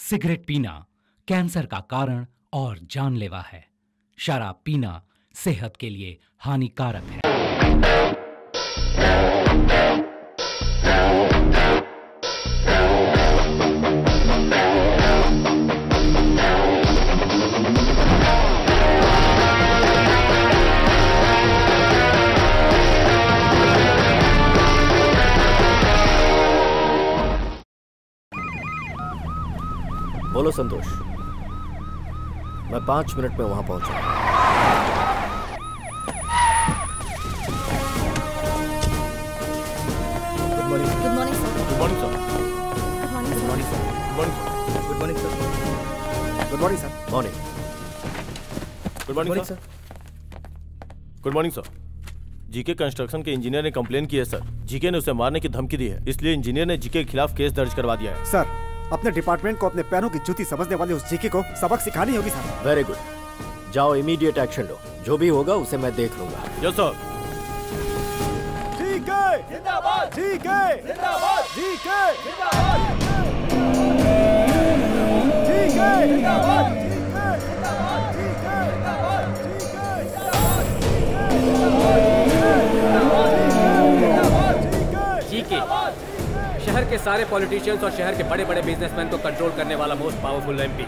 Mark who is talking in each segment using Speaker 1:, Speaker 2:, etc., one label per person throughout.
Speaker 1: Cigarette पीना cancer का कारण और जानलेवा है। शराब पीना सेहत के लिए हानिकारक है।
Speaker 2: बोलो संतोष, मैं 5 मिनट में वहां पहुंचा। Good morning.
Speaker 3: Good morning sir.
Speaker 2: Good morning sir.
Speaker 3: Good morning
Speaker 2: good morning sir. Good morning sir. Good morning sir. Morning.
Speaker 4: Good morning sir. Good morning sir. GK construction के इंजीनियर ने कंप्लेन की है sir. GK ने उसे मारने की धमकी दी है, इसलिए इंजीनियर ने जीके के खिलाफ केस दर्ज करवा दिया है।
Speaker 5: सर, अपने डिपार्टमेंट को अपने पैरों की जूती समझने वाले उस जीके को सबक सिखानी होगी सर।
Speaker 2: वेरी गुड, जाओ इमीडिएट एक्शन लो। जो भी होगा उसे मैं देख लूंगा।
Speaker 4: Yes sir.
Speaker 5: जीके जिंदाबाद, जीके जिंदाबाद, जीके जिंदाबाद, जीके जिंदाबाद, जीके जिंदाबाद, जीके जिंदाबाद, जीके जिंदाबाद।
Speaker 6: शहर के सारे पॉलिटिशियंस और शहर के बड़े बड़े बिजनेसमैन को कंट्रोल करने वाला मोस्ट पावरफुल एमपी।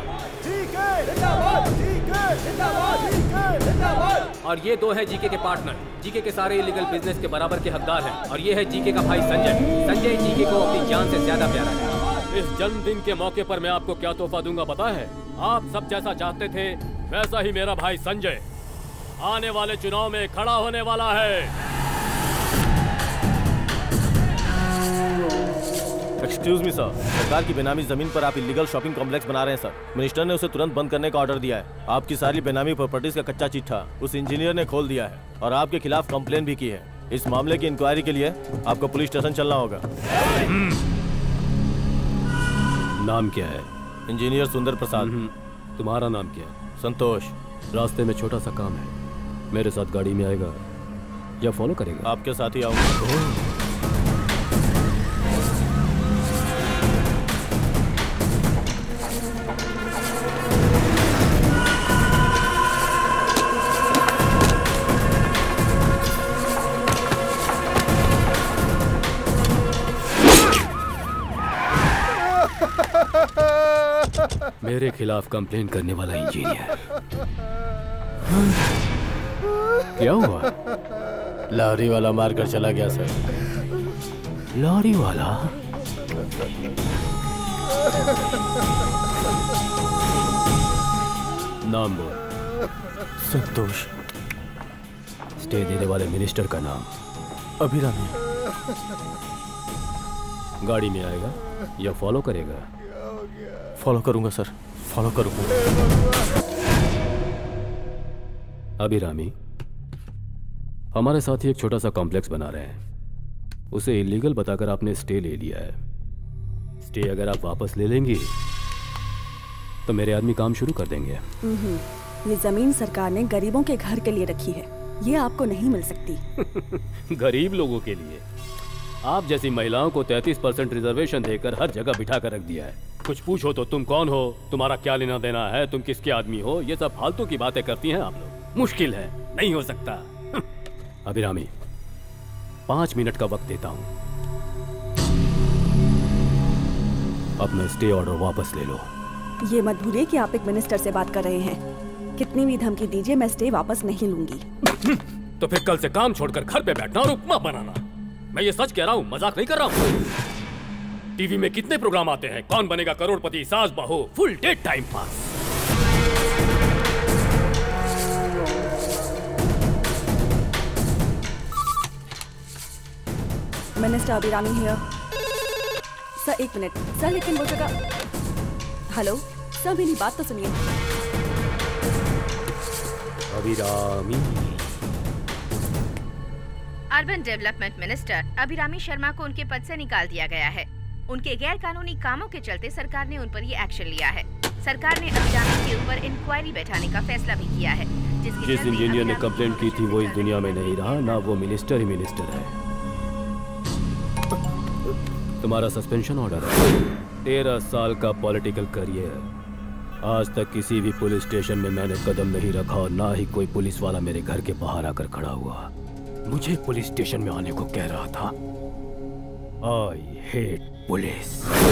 Speaker 6: और ये दो है जीके के पार्टनर। जीके के सारे इलीगल बिजनेस के बराबर के हकदार हैं। और ये है जीके का भाई संजय। संजय जीके को अपनी जान से ज्यादा प्यारा है। इस जन्मदिन के मौके पर मैं आपको क्या तोहफा दूंगा पता है? आप सब जैसा चाहते थे वैसा ही मेरा भाई संजय आने वाले चुनाव में खड़ा होने वाला है।
Speaker 4: एक्सक्यूज मी सर, सरकार की बेनामी जमीन पर आप इलीगल शॉपिंग कॉम्प्लेक्स बना रहे हैं सर। मिनिस्टर ने उसे तुरंत बंद करने का ऑर्डर दिया है। आपकी सारी बेनामी प्रॉपर्टीज का कच्चा चिट्ठा उस इंजीनियर ने खोल दिया है और आपके खिलाफ कंप्लेन भी की है। इस मामले की इंक्वायरी के लिए आपको पुलिस स्टेशन चलना होगा।
Speaker 6: नाम क्या है?
Speaker 4: इंजीनियर सुंदर प्रसाद।
Speaker 6: तुम्हारा नाम क्या है?
Speaker 4: संतोष।
Speaker 6: रास्ते में छोटा सा काम है, मेरे साथ गाड़ी में आएगा या फॉलो करेगा?
Speaker 4: आपके साथ ही आऊंगा।
Speaker 6: मेरे खिलाफ कंप्लेन करने वाला इंजीनियर। क्या हुआ?
Speaker 4: लॉरी वाला मारकर चला गया सर।
Speaker 6: लॉरी वाला? नाम बोल।
Speaker 4: संतोष।
Speaker 6: स्टे देने वाले मिनिस्टर का नाम?
Speaker 4: अभिरामी।
Speaker 6: गाड़ी में आएगा या फॉलो करेगा?
Speaker 4: फॉलो करूंगा सर, फॉलो करूंगा।
Speaker 6: अभिरामी, हमारे साथ ही एक छोटा सा कॉम्प्लेक्स बना रहे हैं। उसे इलीगल बताकर आपने स्टे ले लिया है। स्टे अगर आप वापस ले लेंगी तो मेरे आदमी काम शुरू कर देंगे।
Speaker 3: ये जमीन सरकार ने गरीबों के घर के लिए रखी है, ये आपको नहीं मिल सकती।
Speaker 6: गरीब लोगों के लिए? आप जैसी महिलाओं को 33% रिजर्वेशन देकर हर जगह बिठा कर रख दिया है। कुछ पूछो तो तुम कौन हो, तुम्हारा क्या लेना देना है, तुम किसके आदमी हो, ये सब फालतू की बातें करती हैं आप लोग। मुश्किल है, नहीं हो सकता। अभिरामी, 5 मिनट का वक्त देता हूं, अपना स्टे ऑर्डर वापस ले लो।
Speaker 3: ये मत भूलिए कि आप एक मिनिस्टर से बात कर रहे हैं। कितनी भी धमकी दीजिए, मैं स्टे वापस नहीं लूंगी।
Speaker 6: तो फिर कल से काम छोड़कर घर पे बैठना और उपमा बनाना। मैं ये सच कह रहा हूँ, मजाक नहीं कर रहा हूँ। टीवी में कितने प्रोग्राम आते हैं, कौन बनेगा करोड़पति, सास बहू, full day time pass.
Speaker 3: Minister Abhirami here. Sir 1 minute sir, लेकिन वो जगह। हेलो सर, मेरी बात तो सुनिए।
Speaker 6: Abhirami.
Speaker 7: Urban development minister Abhirami Sharma को उनके पद से निकाल दिया गया है। उनके गैर कानूनी कामों के चलते सरकार ने उन पर ये एक्शन लिया है। सरकार ने अभिरामी के ऊपर इंक्वायरी बैठाने का फैसला भी किया है।
Speaker 6: जिस इंजीनियर ने कंप्लेंट की थी वो इस दुनिया में नहीं रहा, ना वो मिनिस्टर ही मिनिस्टर है। तुम्हारा सस्पेंशन ऑर्डर है। 13 साल का पॉलिटिकल करियर, आज तक किसी भी पुलिस स्टेशन में मैंने कदम नहीं रखा और ना ही कोई पुलिस वाला मेरे घर के बाहर आकर खड़ा हुआ मुझे पुलिस स्टेशन में आने को कह रहा था। आई हेट पुलिस।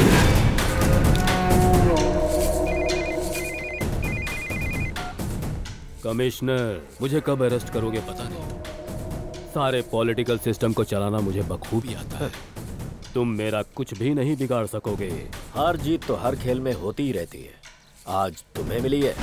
Speaker 6: कमिश्नर, मुझे कब अरेस्ट करोगे पता नहीं। सारे पॉलिटिकल सिस्टम को चलाना मुझे बखूबी आता है। तुम मेरा कुछ भी नहीं बिगाड़ सकोगे।
Speaker 2: हार जीत तो हर खेल में होती ही रहती है। आज तुम्हें मिली है,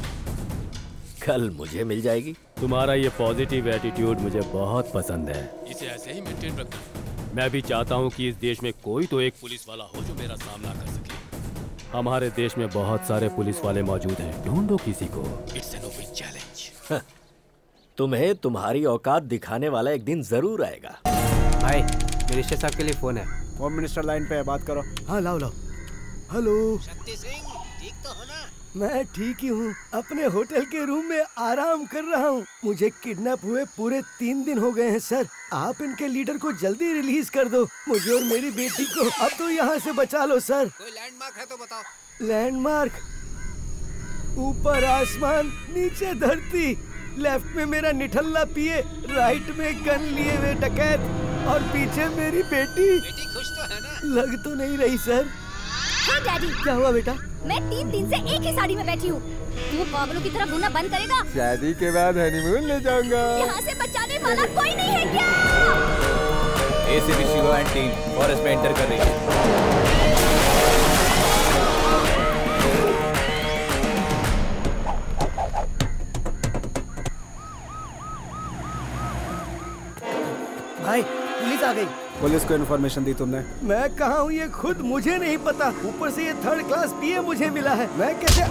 Speaker 2: कल मुझे मिल जाएगी।
Speaker 6: तुम्हारा ये पॉजिटिव एटीट्यूड मुझे बहुत पसंद है। इसे ऐसे ही मेंटेन रखना। मैं भी चाहता हूँ कि इस देश में कोई तो एक पुलिस वाला हो जो मेरा सामना कर सके। हमारे देश में बहुत सारे पुलिस वाले मौजूद हैं, ढूंढो किसी को। It's an open challenge.
Speaker 2: तुम्हें तुम्हारी औकात दिखाने वाला एक दिन जरूर आएगा।
Speaker 8: भाई, मिनिस्टर साहब के लिए फोन है।
Speaker 5: होम मिनिस्टर लाइन पे है, बात करो। हाँ लाओ लाओ। हेलो
Speaker 8: शक्ति सिंह, ठीक तो हो ना?
Speaker 9: मैं ठीक ही हूँ, अपने होटल के रूम में आराम कर रहा हूँ। मुझे किडनैप हुए पूरे 3 दिन हो गए हैं सर। आप इनके लीडर को जल्दी रिलीज कर दो, मुझे और मेरी बेटी को। अब तो यहाँ से बचा लो सर।
Speaker 8: कोई लैंडमार्क है तो बताओ।
Speaker 9: लैंडमार्क? ऊपर आसमान, नीचे धरती, लेफ्ट में मेरा निठल्ला पिए, राइट में गन लिए हुए डकैत और पीछे मेरी बेटी।
Speaker 8: बेटी खुश तो है ना?
Speaker 9: लग तो नहीं रही सर।
Speaker 10: हाँ डैडी।
Speaker 9: क्या हुआ बेटा?
Speaker 10: मैं 3 दिन से एक ही साड़ी में बैठी हूँ। तू पागलों की तरह घूमना बंद करेगा?
Speaker 9: शादी के बाद हनीमून ले जाऊंगा।
Speaker 10: यहाँ से बचाने वाला कोई नहीं है क्या?
Speaker 11: ACP Shiva and team forest में एंटर कर रही है।
Speaker 9: भाई, पुलिस आ गई।
Speaker 5: पुलिस को इन्फॉर्मेशन दी तुमने?
Speaker 9: मैं कहाँ हूँ ये खुद मुझे नहीं पता। ऊपर से ये 3rd क्लास पीए मुझे मिला है। मैं कैसे?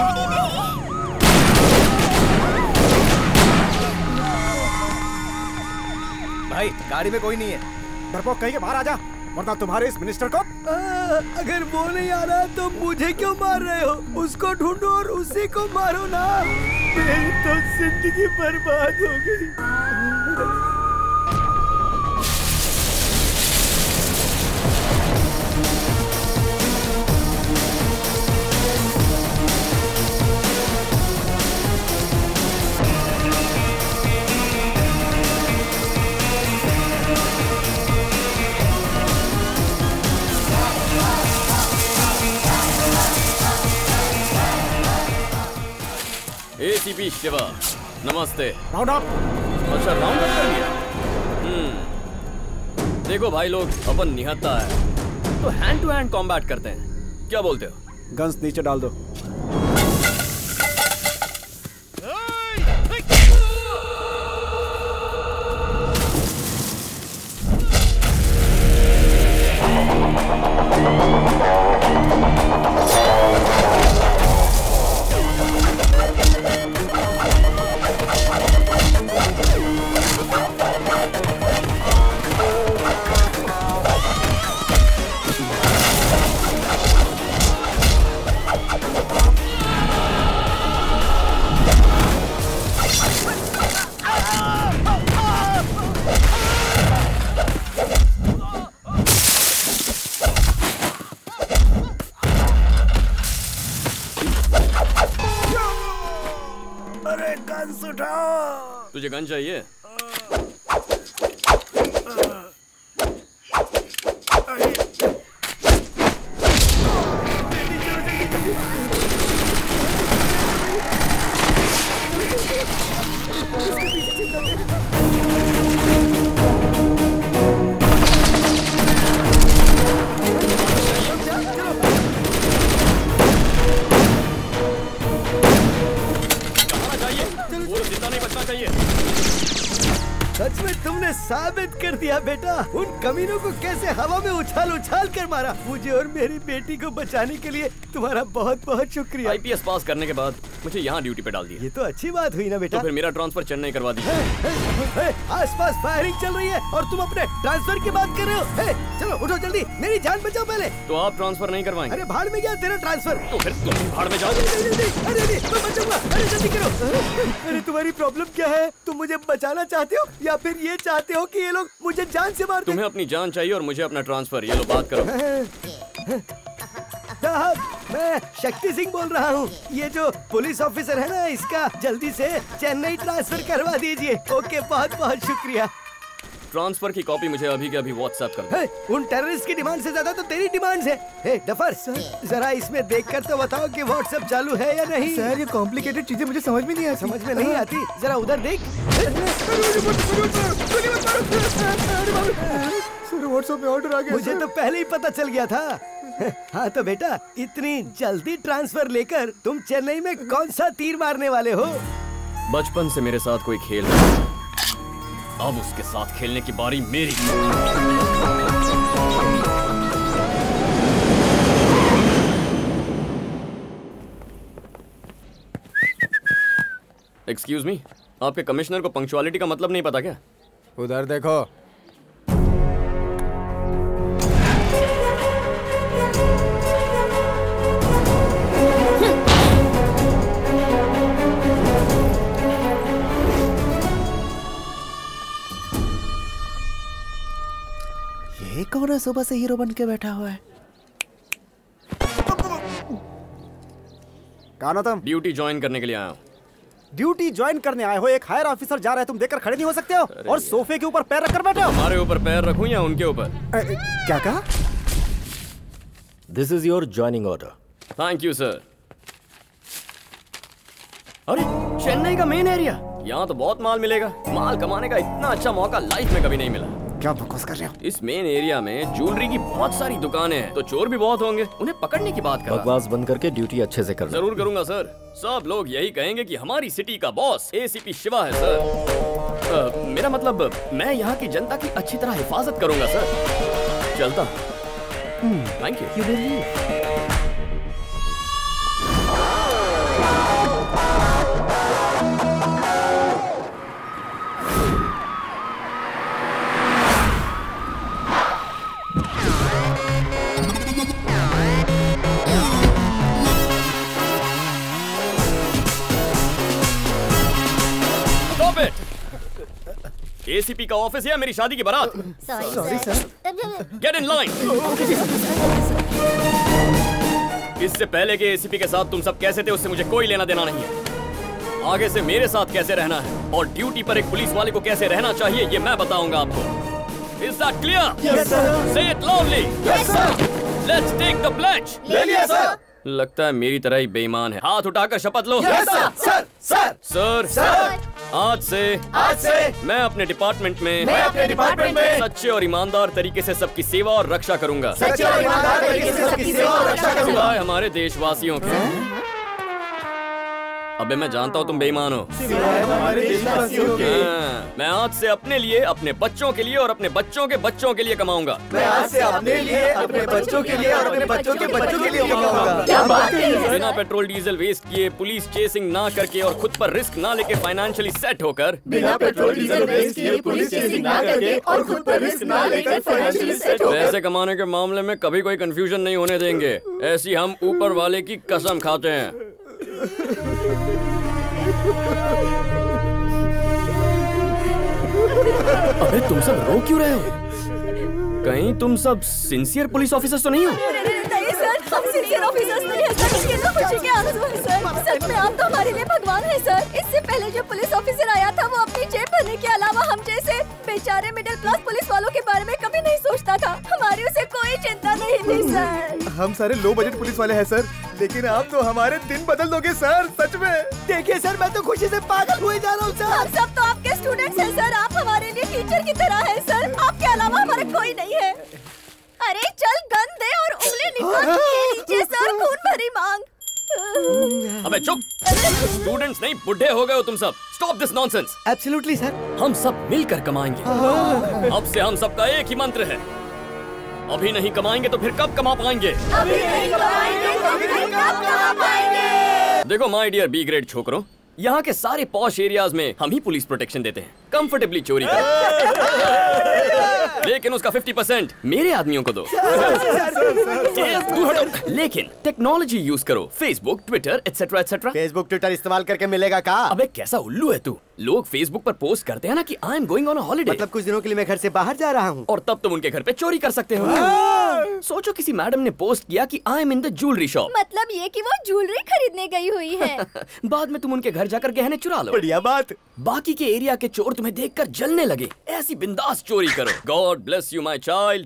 Speaker 11: भाई, गाड़ी में कोई नहीं है।
Speaker 5: डरपोक कहीं के बाहर आ जा, वरना तुम्हारे इस मिनिस्टर को।
Speaker 9: अगर वो नहीं आ रहा तो मुझे क्यों मार रहे हो? उसको ढूंढो और उसी को मारो ना। मेरी तो जिंदगी बर्बाद हो गई।
Speaker 4: एसीपी शिवा, नमस्ते।
Speaker 5: Round up.
Speaker 4: अच्छा, राउंड अप कर लिया। देखो भाई लोग, अपन निहत्था है तो हैंड टू हैंड कॉम्बैट करते हैं, क्या बोलते हो?
Speaker 5: गन्स नीचे डाल दो।
Speaker 4: तुझे गन चाहिए?
Speaker 9: सच में तुमने साबित कर दिया बेटा। उन कमीनों को कैसे हवा में उछाल उछाल कर मारा। मुझे और मेरी बेटी को बचाने के लिए तुम्हारा बहुत बहुत शुक्रिया।
Speaker 4: आईपीएस पास करने के बाद मुझे यहाँ ड्यूटी पे डाल दिया।
Speaker 9: ये तो अच्छी बात हुई ना बेटा।
Speaker 4: तो फिर मेरा ट्रांसफर चेन्नई करवा दी।
Speaker 9: आसपास फायरिंग चल रही है और तुम अपने ट्रांसफर की बात कर रहे हो। चलो उठो जल्दी, मेरी जान बचाओ पहले।
Speaker 4: तो आप ट्रांसफर नहीं करवाएंगे?
Speaker 9: अरे भाड़ में गया तेरा ट्रांसफर।
Speaker 4: तो फिर तुम भाड़ में जाओ।
Speaker 9: अरे मैं बचाऊंगा। अरे जल्दी करो। अरे तुम्हारी प्रॉब्लम क्या है? तुम मुझे बचाना चाहते हो या फिर ये चाहते हो कि ये लोग मुझे जान से मार दें?
Speaker 4: तुम्हें अपनी जान चाहिए और मुझे अपना ट्रांसफर। ये लो बात करो।
Speaker 9: साहब, मैं शक्ति सिंह बोल रहा हूँ। ये जो पुलिस ऑफिसर है ना, इसका जल्दी से चेन्नई ट्रांसफर करवा दीजिए। ओके, बहुत बहुत शुक्रिया।
Speaker 12: ट्रांसफर की कॉपी मुझे अभी के अभी व्हाट्सएप कर दो।
Speaker 9: उन टेररिस्ट की डिमांड से ज्यादा तो तेरी डिमांड्स है। हे डफर, जरा इसमें देखकर तो बताओ कि व्हाट्सएप चालू है या नहीं।
Speaker 5: सर, ये कॉम्प्लिकेटेड चीजें मुझे समझ में नहीं आती।
Speaker 9: समझ में नहीं आती? जरा उधर देख।
Speaker 5: सर, व्हाट्सएप में ऑर्डर आ गया।
Speaker 9: मुझे तो पहले ही पता चल गया था। हाँ तो बेटा, इतनी जल्दी ट्रांसफर लेकर तुम चेन्नई में कौन सा तीर मारने वाले हो?
Speaker 12: बचपन से मेरे साथ कोई खेल रहा है, अब उसके साथ खेलने की बारी मेरी। एक्सक्यूज मी, आपके कमिश्नर को पंक्चुअलिटी का मतलब नहीं पता क्या?
Speaker 8: उधर देखो।
Speaker 5: ये कौन है सुबह से हीरो बन के बैठा हुआ है?
Speaker 8: कौन हो तुम?
Speaker 12: ड्यूटी ज्वाइन करने के लिए आया हूँ।
Speaker 8: ड्यूटी ज्वाइन करने आए हो? एक हायर ऑफिसर जा रहा है, तुम देखकर खड़े नहीं हो सकते हो? और सोफे के ऊपर पैर रखकर बैठे हो।
Speaker 12: हमारे ऊपर पैर रखूं या उनके ऊपर?
Speaker 8: क्या कहा?
Speaker 2: This is your joining order.
Speaker 12: Thank you sir. अरे चेन्नई का मेन एरिया, यहाँ तो बहुत माल मिलेगा। माल कमाने का इतना अच्छा मौका लाइफ में कभी नहीं मिला।
Speaker 8: क्या बकवास कर रहे हो?
Speaker 12: इस मेन एरिया में ज्वेलरी की बहुत सारी दुकानें हैं, तो चोर भी बहुत होंगे। उन्हें पकड़ने की बात कर।
Speaker 2: बकवास बंद करके ड्यूटी अच्छे से करना।
Speaker 12: जरूर करूंगा सर। सब लोग यही कहेंगे कि हमारी सिटी का बॉस एसीपी शिवा है सर। मेरा मतलब, मैं यहाँ की जनता की अच्छी तरह हिफाजत करूंगा सर। चलता। Thank you. एसीपी का ऑफिस है मेरी शादी की बारात।
Speaker 10: Sorry sir.
Speaker 12: Get in line. इससे पहले के एसीपी के साथ तुम सब कैसे थे उससे मुझे कोई लेना देना नहीं है। आगे से मेरे साथ कैसे रहना है और ड्यूटी पर एक पुलिस वाले को कैसे रहना चाहिए ये मैं बताऊंगा आपको। Is that clear?
Speaker 8: Yes sir.
Speaker 12: Say it loudly.
Speaker 8: Yes sir.
Speaker 12: Let's take the pledge.
Speaker 8: ले लिया सर।
Speaker 12: लगता है मेरी तरह ही बेईमान है। हाथ उठाकर शपथ लो।
Speaker 8: Yes sir. Sir sir
Speaker 12: sir
Speaker 8: sir.
Speaker 12: आज से मैं अपने डिपार्टमेंट में सच्चे और ईमानदार तरीके से सबकी सेवा और रक्षा करूंगा।
Speaker 8: सच्चे और ईमानदार तरीके से सबकी सेवा और रक्षा करूंगा।
Speaker 12: सिवाय हमारे देशवासियों के। अबे मैं जानता हूँ तुम बेईमान हो।
Speaker 8: सिवाय हमारे देशवासियों के।
Speaker 12: मैं आज से अपने लिए, अपने बच्चों के लिए और अपने बच्चों के बच्चों के लिए कमाऊंगा।
Speaker 8: मैं आज से अपने लिए, अपने बच्चों के लिए और अपने बच्चों के बच्चों के लिए कमाऊंगा। क्या बात है?
Speaker 12: बिना पेट्रोल डीजल वेस्ट किए, पुलिस चेसिंग ना करके और खुद पर रिस्क ना लेके फाइनेंशियली सेट होकर।
Speaker 8: बिना पेट्रोल डीजल वेस्ट किए, पुलिस चेसिंग ना करके और खुद पर रिस्क ना लेकर फाइनेंशियली सेट होकर।
Speaker 12: पैसे कमाने के मामले में कभी कोई कंफ्यूजन नहीं होने देंगे। ऐसी हम ऊपर वाले की कसम खाते हैं। अबे तुम सब रो क्यों रहे हो? कहीं तुम सब सिंसियर पुलिस ऑफिसर्स तो नहीं हो?
Speaker 10: नहीं सर, हम सिंसियर ऑफिसर्स नहीं हैं सर। ये तो खुशी के आंसू हैं सर। सच में आप तो हमारे लिए भगवान हैं सर। इससे पहले जो पुलिस ऑफिसर आया था वो अपनी जेब भरने के अलावा हम जैसे बेचारे मिडिल क्लास पुलिस वालों के बारे में कभी नहीं सोचता था। हमारी उसे कोई चिंता नहीं थी सर।
Speaker 5: हम सारे लो बजट पुलिस वाले हैं सर, लेकिन आप तो हमारे दिन बदल दोगे सर, सच में।
Speaker 9: देखिए सर, मैं तो खुशी से पागल हुए जा रहा हूँ सर।
Speaker 10: हम सब तो आपके स्टूडेंट्स हैं सर। आप हमारे लिए टीचर की तरह हैं सर। आपके अलावा हमारा कोई नहीं है। अरे चल गन दे और उंगली निकाल के नीचे सर, खून भरी मांग।
Speaker 12: अबे चुप। स्टूडेंट्स नहीं, बुढ़े हो गए हो तुम सब। Stop this nonsense.
Speaker 9: Absolutely sir.
Speaker 12: हम सब मिलकर कमाएंगे। अब से हम सबका एक ही मंत्र है, अभी नहीं कमाएंगे तो फिर कब कमा पाएंगे?
Speaker 10: अभी नहीं कमाएंगे तो फिर कब कमा पाएंगे?
Speaker 12: देखो माय डियर बी ग्रेड छोकरों, यहाँ के सारे पॉश एरियाज में हम ही पुलिस प्रोटेक्शन देते हैं, कंफर्टेबली चोरी कर। लेकिन उसका 50% मेरे आदमियों को दो। लेकिन टेक्नोलॉजी यूज करो, Facebook, Twitter, etcetera etcetera.
Speaker 8: Facebook Twitter इस्तेमाल करके मिलेगा का?
Speaker 12: अबे कैसा उल्लू है तू? लोग फेसबुक पर पोस्ट करते हैं ना कि I am going on a holiday,
Speaker 9: मतलब कुछ दिनों के लिए मैं घर से बाहर जा रहा हूँ,
Speaker 12: और तब तुम उनके घर पे चोरी कर सकते हो। सो सोचो किसी मैडम ने पोस्ट किया कि I am in the jewellery shop.
Speaker 10: मतलब ये कि वो ज्वेलरी खरीदने गई हुई है।
Speaker 12: बाद में तुम उनके घर जाकर गहने चुरा लो।
Speaker 8: बढ़िया बात।
Speaker 12: बाकी के एरिया के चोर तुम्हें देखकर जलने लगे, ऐसी बिंदास चोरी करो। God bless you my child.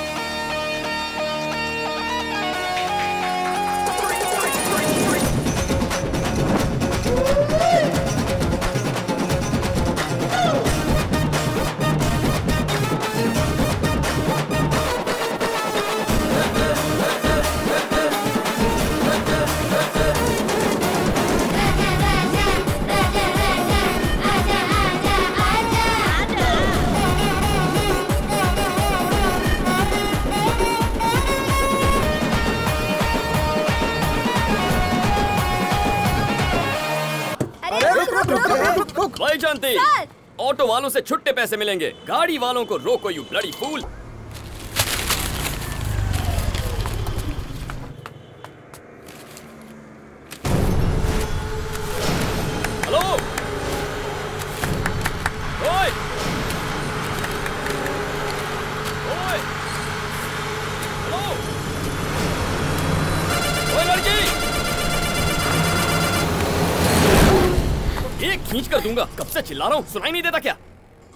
Speaker 12: भाई जानते ऑटो वालों से छुट्टे पैसे मिलेंगे, गाड़ी वालों को रोको यू ब्लडी फूल। हेलो ओए ओए हेलो ओए लड़की, एक खींच कर दूंगा। कब से चिल्ला रहा हूँ, सुनाई नहीं देता क्या?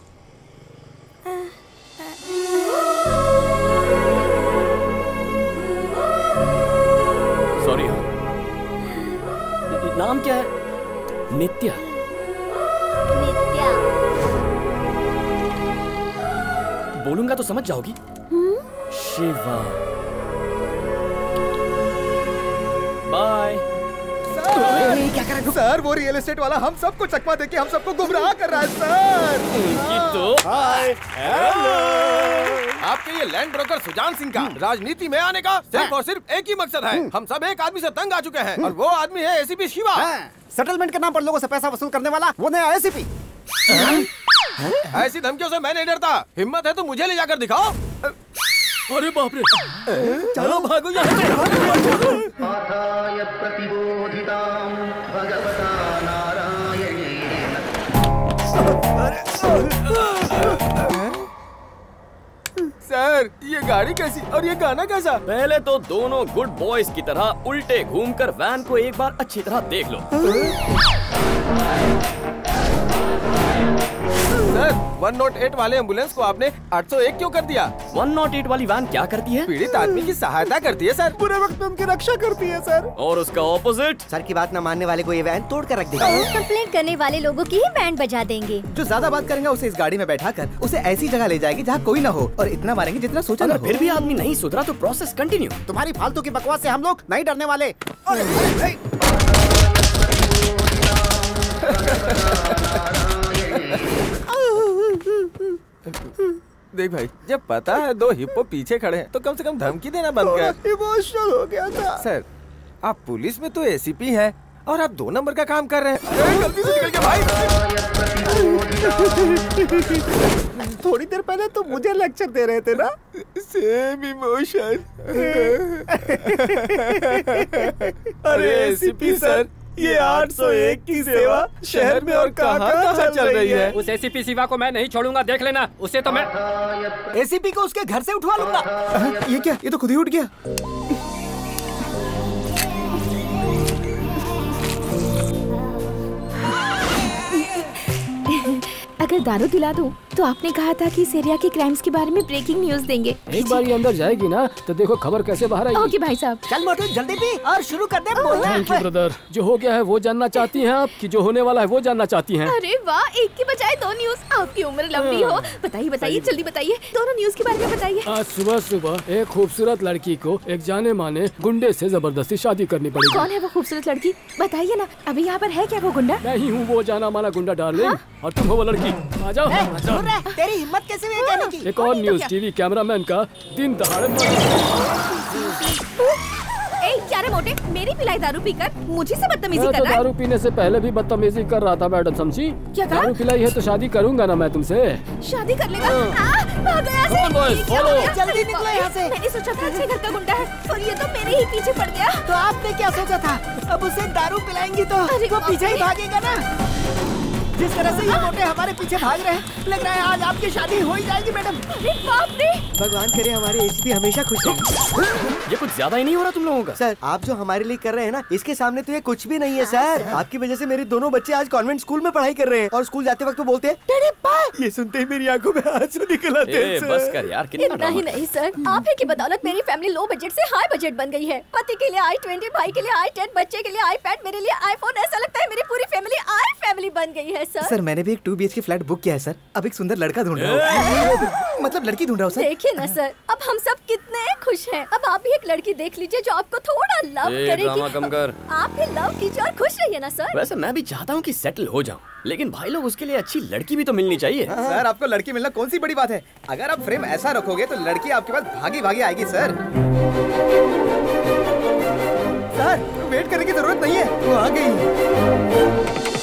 Speaker 12: सॉरी। नाम क्या है? नित्या।
Speaker 10: नित्या।
Speaker 12: बोलूंगा तो समझ जाओगी। शिवा। बाय।
Speaker 13: क्या कर रहा है सर? वो रियल एस्टेट वाला हम सबको चकमा देके हम सबको गुमराह कर रहा है सर।
Speaker 12: तो
Speaker 13: हाय हेलो।
Speaker 14: आपके ये लैंड ब्रोकर सुजान सिंह का राजनीति में आने का सिर्फ और सिर्फ एक ही मकसद है। हम सब एक आदमी से तंग आ चुके हैं और वो आदमी है एसीपी शिवा।
Speaker 8: सेटलमेंट के नाम पर लोगों से पैसा वसूल करने वाला वो नया एसीपी।
Speaker 14: ऐसी धमकियों से मैं नहीं डरता। हिम्मत है तो मुझे ले जाकर दिखाओ।
Speaker 12: अरे बाप रे,
Speaker 14: चलो भागो यहाँ से। सर ये गाड़ी कैसी और ये गाना कैसा?
Speaker 12: पहले तो दोनों गुड बॉयज की तरह उल्टे घूमकर वैन को एक बार अच्छी तरह देख लो।
Speaker 14: सर 108 वाले एम्बुलेंस को आपने 801 क्यों कर दिया?
Speaker 12: 108 वाली वैन क्या करती है?
Speaker 14: पीड़ित आदमी की सहायता करती है सर।
Speaker 8: पूरे वक्त में उनकी रक्षा करती है सर।
Speaker 12: और उसका ऑपोजिट?
Speaker 13: सर की बात न मानने वाले को ये वैन तोड़ कर रख देगी।
Speaker 10: कंप्लेंट करने वाले लोगों की ही बैंड बजा देंगे।
Speaker 13: जो ज्यादा बात करेंगे उसे इस गाड़ी में बैठाकर उसे ऐसी जगह ले जाएगी जहाँ कोई ना हो और इतना मारेंगे जितना सोचा न हो।
Speaker 12: फिर भी आदमी नहीं सुधरा तो प्रोसेस कंटिन्यू।
Speaker 8: तुम्हारी फालतू की बकवास से हम लोग नहीं डरने वाले।
Speaker 14: देख भाई, जब पता है दो हिप्पो पीछे खड़े हैं तो कम से कम धमकी देना बंद कर।
Speaker 8: इमोशनल हो गया था।
Speaker 14: सर आप पुलिस में तो एसीपी हैं और आप 2 नंबर का काम कर रहे हैं। गलती से निकल गया भाई।
Speaker 8: थोड़ी देर पहले तो मुझे लेक्चर दे रहे थे ना।
Speaker 14: Same emotion. अरे एसीपी सर, ये 801 की सेवा शहर में और कहाँ चल रही है?
Speaker 15: उस एसीपी शिवा को मैं नहीं छोड़ूंगा, देख लेना। उसे तो मैं
Speaker 13: एसीपी को उसके घर से उठवा लूंगा।
Speaker 8: ये क्या? ये तो खुद ही उठ गया।
Speaker 7: अगर दारू दिला दूं तो आपने कहा था कि इस एरिया के क्राइम्स के बारे में ब्रेकिंग न्यूज देंगे।
Speaker 15: एक बार ये अंदर जाएगी ना तो देखो खबर कैसे बाहर आएगी।
Speaker 7: ओके भाई साहब।
Speaker 13: चल मोटू जल्दी पी और शुरू कर दे बोलना।
Speaker 15: Thank you brother. जो हो गया है वो जानना चाहती हैं आप कि जो होने वाला है वो जानना चाहती हैं?
Speaker 7: अरे वाह, एक की बजाय 2 न्यूज। आपकी उम्र लंबी हो। बताइए बताइए, जल्दी बताइए, दोनों न्यूज के बारे में बताइए।
Speaker 15: आज सुबह सुबह एक खूबसूरत लड़की को एक जाने माने गुंडे से जबरदस्ती शादी करनी पड़ेगी।
Speaker 7: कौन है वो खूबसूरत लड़की? बताइए ना। अभी यहाँ पर है क्या वो गुंडा?
Speaker 15: मैं ही हूँ वो जाना माना गुंडा डार्लिंग। और तुम हो वो लड़की। आ जाओ।
Speaker 13: तेरी हिम्मत कैसे हुई कहने की?
Speaker 15: एक और न्यूज टीवी कैमरामैन का दिन दहाड़े
Speaker 7: क्या रे मोटे, मेरी पिलाई दारू पीकर मुझे से बदतमीजी कर रहा है?
Speaker 15: दारू पीने से पहले भी बदतमीजी कर रहा था मैडम, समझी?
Speaker 7: क्या कहा?
Speaker 15: दारू पिलाई है तो शादी करूंगा ना मैं तुमसे।
Speaker 7: शादी कर लेगा? भाग यहाँ से।
Speaker 13: जल्दी निकलो यहाँ से।
Speaker 7: मैंने सोचा था अच्छे घर का गुंडा है और ये तो मेरे ही पीछे पड़ गया।
Speaker 13: तो आपने क्या सोचा था? अब उसे दारू पिलाएंगी तो वो पीछे ही भागेगा ना।
Speaker 9: जिस तरह से ये मोटे हमारे पीछे भाग रहे हैं, लग रहा है आज आपकी शादी हो ही जाएगी मैडम।
Speaker 10: अरे बाप रे!
Speaker 9: भगवान करे हमारे एसीपी हमेशा खुश रहे।
Speaker 12: ये कुछ ज्यादा ही नहीं हो रहा तुम लोगों का?
Speaker 9: सर आप जो हमारे लिए कर रहे हैं ना, इसके सामने तो ये कुछ भी नहीं है सर। आपकी वजह से मेरे दोनों बच्चे आज कॉन्वेंट स्कूल में पढ़ाई कर रहे हैं और स्कूल जाते वक्त वो बोलते हैं डैडी पापा। ये सुनते ही मेरी आंखों में आंसू निकल आते हैं।
Speaker 12: बस कर यार, कितना
Speaker 10: इतना ही नहीं सर, आप ही की बदौलत मेरी फैमिली लो बजट से हाई बजट बन गई है। पति के लिए i20, भाई के लिए i10, बच्चे के लिए iPad, मेरे लिए iPhone। ऐसा लगता है मेरी पूरी फैमिली आई फैमिली बन गई है सर।
Speaker 13: सर मैंने भी एक 2 BHK फ्लैट बुक किया है सर। अब एक सुंदर लड़का ढूंढ रहा हूँ। मतलब लड़की ढूंढ रहा हूँ सर।
Speaker 10: देखिए ना सर, अब हम सब कितने खुश हैं। अब आप भी एक लड़की देख लीजिए जो आपको थोड़ा लव करेगी।
Speaker 12: ड्रामा कम कर।
Speaker 10: आप भी लव कीजिए और खुश रहिए ना सर।
Speaker 12: वैसे मैं भी चाहता हूँ कि सेटल हो जाऊँ, लेकिन भाई लोग उसके लिए अच्छी लड़की भी तो मिलनी चाहिए।
Speaker 13: सर आपको लड़की मिलना कौन सी बड़ी बात है? अगर आप फ्रेम ऐसा रखोगे तो लड़की आपके पास भागी भागी आएगी सर। सर वेट करने की जरूरत नहीं है, वो आ गई।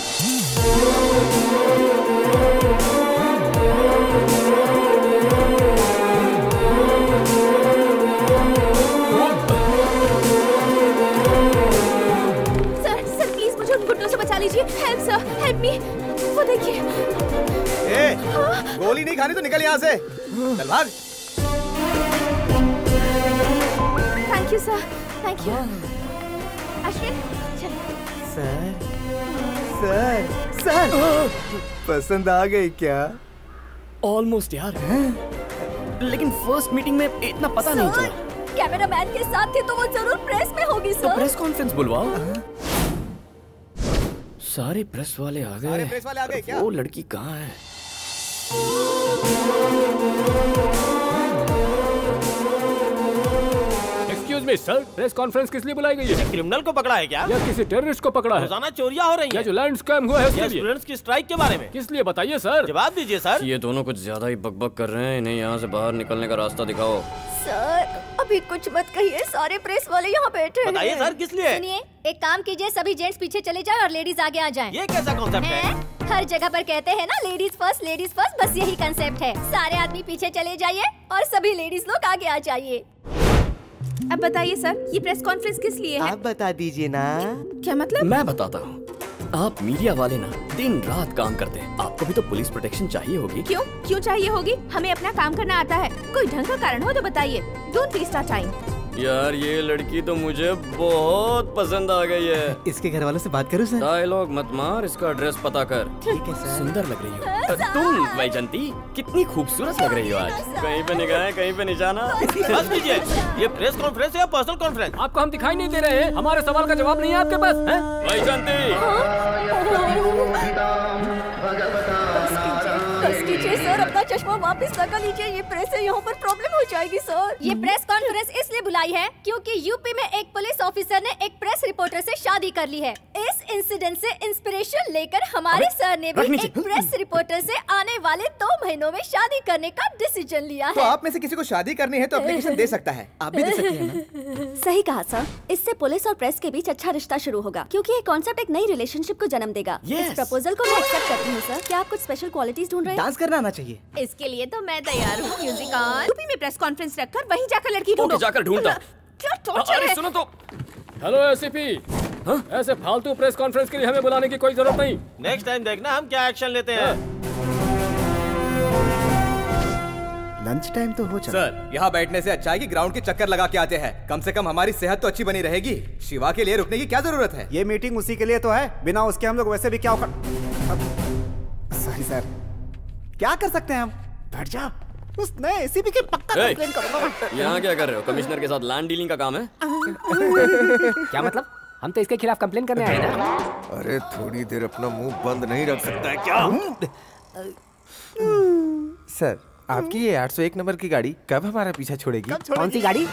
Speaker 10: सर प्लीज मुझे उन गुंडों से बचा लीजिए। Help sir, help me. वो देखिए।
Speaker 13: गोली नहीं खानी तो निकल यहाँ से। चल भाग।
Speaker 10: Thank you sir, thank you. Ashwin
Speaker 13: sir sir sir पसंद आ गई क्या?
Speaker 12: ऑलमोस्ट यार, लेकिन फर्स्ट मीटिंग में इतना पता नहीं चला।
Speaker 10: कैमरामैन के साथ थे तो वो जरूर प्रेस में होगी सर।
Speaker 12: तो प्रेस कॉन्फ्रेंस बुलवाओ। सारे प्रेस वाले आ गए।
Speaker 13: सारे प्रेस वाले आ गए क्या?
Speaker 12: वो लड़की कहाँ है?
Speaker 6: Excuse me sir, press conference किस लिए बुलाई गई है?
Speaker 4: क्रिमिनल को पकड़ा है क्या?
Speaker 6: या किसी टेररिस्ट को पकड़ा है?
Speaker 4: रोजाना चोरियां हो रही
Speaker 6: या
Speaker 4: हैं।
Speaker 6: जो लैंड स्कैम हुआ है उसके लिए?
Speaker 4: स्टूडेंट्स की स्ट्राइक के बारे में।
Speaker 6: किस लिए बताइए सर।
Speaker 4: जवाब दीजिए सर।
Speaker 12: ये दोनों कुछ ज्यादा ही बकबक कर रहे हैं, इन्हें यहाँ से बाहर निकलने का रास्ता दिखाओ।
Speaker 10: सर अभी कुछ मत कहिए, सारे प्रेस वाले यहाँ बैठे हैं।
Speaker 4: बताइए सर किस लिए?
Speaker 10: सुनिए, एक काम कीजिए, सभी जेंट्स पीछे चले जाएं और लेडीज आगे आ जाएं।
Speaker 4: ये कैसा कॉन्सेप्ट है?
Speaker 10: हर जगह पर कहते हैं ना लेडीज फर्स्ट, बस यही कंसेप्ट है। सारे आदमी पीछे चले जाइए और सभी लेडीज लोग आगे आ जाइए।
Speaker 7: अब बताइए सर, ये प्रेस कॉन्फ्रेंस किस लिए है?
Speaker 9: आप बता दीजिए ना।
Speaker 7: क्या मतलब?
Speaker 12: मैं बताता हूँ। आप मीडिया वाले ना दिन रात काम करते हैं, आपको भी तो पुलिस प्रोटेक्शन चाहिए होगी।
Speaker 7: क्यों चाहिए होगी? हमें अपना काम करना आता है। कोई ढंग का कारण हो तो बताइए। Don't waste our time.
Speaker 12: यार ये लड़की तो मुझे बहुत पसंद आ गई है।
Speaker 13: इसके घर वालों से बात करूं सर?
Speaker 12: डायलॉग मत मार, इसका एड्रेस पता कर।
Speaker 13: ठीक है सर।
Speaker 12: सुंदर लग रही हो तुम वैजंती, कितनी खूबसूरत लग रही हो आज। कहीं पे निगाहें, कहीं पे निशाना।
Speaker 4: बस कीजिए, ये प्रेस कॉन्फ्रेंस है या पर्सनल कॉन्फ्रेंस?
Speaker 6: आपको हम दिखाई नहीं दे रहे हैं? हमारे सवाल का जवाब नहीं है आपके पास?
Speaker 12: वैजंती
Speaker 10: बस कीजिए सर, अपना चश्मा वापस लगा लीजिए। ये प्रेस है, यहाँ पर प्रॉब्लम हो जाएगी सर। ये प्रेस कॉन्फ्रेंस इसलिए बुलाई है क्योंकि यूपी में एक पुलिस ऑफिसर ने एक प्रेस रिपोर्टर से शादी कर ली है। इस इंसिडेंट से इंस्पिरेशन लेकर हमारे सर ने भी एक प्रेस रिपोर्टर से आने वाले 2 महीनों में शादी करने का डिसीजन लिया
Speaker 13: तो
Speaker 10: है।
Speaker 13: आप में से किसी को शादी करनी है तो एप्लीकेशन दे सकता है। आप भी दे सकते हैं ना?
Speaker 3: सही कहा सर, इससे पुलिस और प्रेस के बीच अच्छा रिश्ता शुरू होगा क्योंकि ये कॉन्सेप्ट एक नई रिलेशनशिप को जन्म देगा। इस प्रपोजल को मैं एक्सेप्ट करती हूँ सर। क्या आप कुछ स्पेशल क्वालिटीज ढूंढ रहे हैं?
Speaker 13: डांस करना आना चाहिए।
Speaker 7: इसके लिए तो मैं तैयार हूँ। Music on. यूपी में प्रेस कॉन्फ्रेंस रखकर वहीं जाकर लड़की ढूंढो।
Speaker 12: जाकर ढूंढता।
Speaker 7: क्या टॉर्चर है?
Speaker 12: अरे सुनो तो।
Speaker 6: हेलो एसीपी, ऐसे फालतू प्रेस कॉन्फ्रेंस के लिए हमें बुलाने की कोई जरूरत नहीं।
Speaker 4: नेक्स्ट टाइम देखना हम क्या एक्शन लेते हैं।
Speaker 13: लंच टाइम तो हो चला।
Speaker 11: सर यहाँ बैठने से अच्छा है कि ग्राउंड के चक्कर लगा के आते हैं। कम से कम हमारी सेहत तो अच्छी बनी रहेगी। शिवा के लिए रुकने की क्या जरूरत है?
Speaker 8: ये मीटिंग उसी के लिए तो है, बिना उसके हम लोग वैसे भी क्या सॉरी सर, क्या कर सकते हैं हम? बैठ जा। उस नए एसीपी के पक्का कंप्लेन करूंगा।
Speaker 12: यहाँ क्या कर रहे हो? कमिश्नर के साथ लैंड डीलिंग का काम है?
Speaker 16: क्या मतलब? हम तो इसके खिलाफ कंप्लेन करने आए ना।
Speaker 14: अरे थोड़ी देर अपना मुंह बंद नहीं रख सकता है क्या?
Speaker 13: सर आपकी ये 801 नंबर की गाड़ी कब हमारा पीछा छोड़ेगी?
Speaker 16: कौन सी गाड़ी?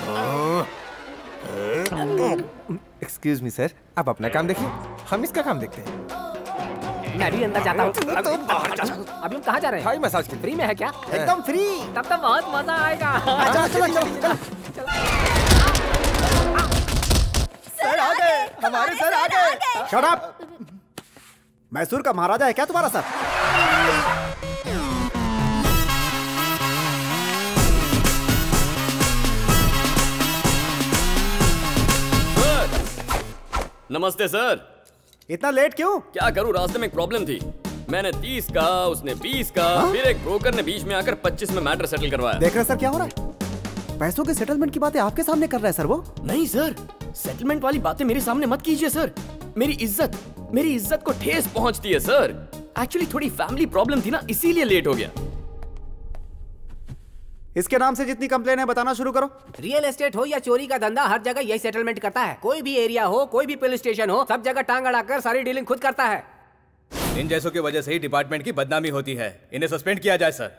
Speaker 13: एक्सक्यूज मी सर, आप अपना काम देखिए, हम इसका काम देखते हैं।
Speaker 16: मैं भी अंदर जाता हूँ। अभी हम कहाँ जा रहे हैं?
Speaker 13: हाई मसाज के
Speaker 16: फ्री में है क्या?
Speaker 8: एकदम फ्री।
Speaker 16: तब तो बहुत मजा आएगा।
Speaker 8: सर आ गए, हमारे सर आ गए। Shut up. मैसूर का महाराजा है क्या तुम्हारा सर?
Speaker 12: नमस्ते सर।
Speaker 8: इतना लेट क्यों?
Speaker 12: क्या करूं, रास्ते में एक प्रॉब्लम थी। मैंने 30 का, उसने 20 का, फिर एक ब्रोकर ने बीच में आकर 25 में मैटर सेटल करवाया।
Speaker 8: देख रहे सर क्या हो रहा है? पैसों के सेटलमेंट की बातें आपके सामने कर रहा है सर वो।
Speaker 12: नहीं सर, सेटलमेंट वाली बातें मेरे सामने मत कीजिए सर। मेरी इज्जत को ठेस पहुंचती है सर। एक्चुअली थोड़ी फैमिली प्रॉब्लम थी ना, इसीलिए लेट हो गया।
Speaker 8: इसके नाम से जितनी कंप्लेन है बताना शुरू करो।
Speaker 16: रियल एस्टेट हो या चोरी का धंधा, हर जगह यही सेटलमेंट करता है। कोई भी एरिया हो, कोई भी पुलिस स्टेशन हो, सब जगह टांग अड़ाकर सारी डीलिंग खुद करता है।
Speaker 11: इन जैसों की वजह से ही डिपार्टमेंट की बदनामी होती है। इन्हें सस्पेंड किया जाए सर।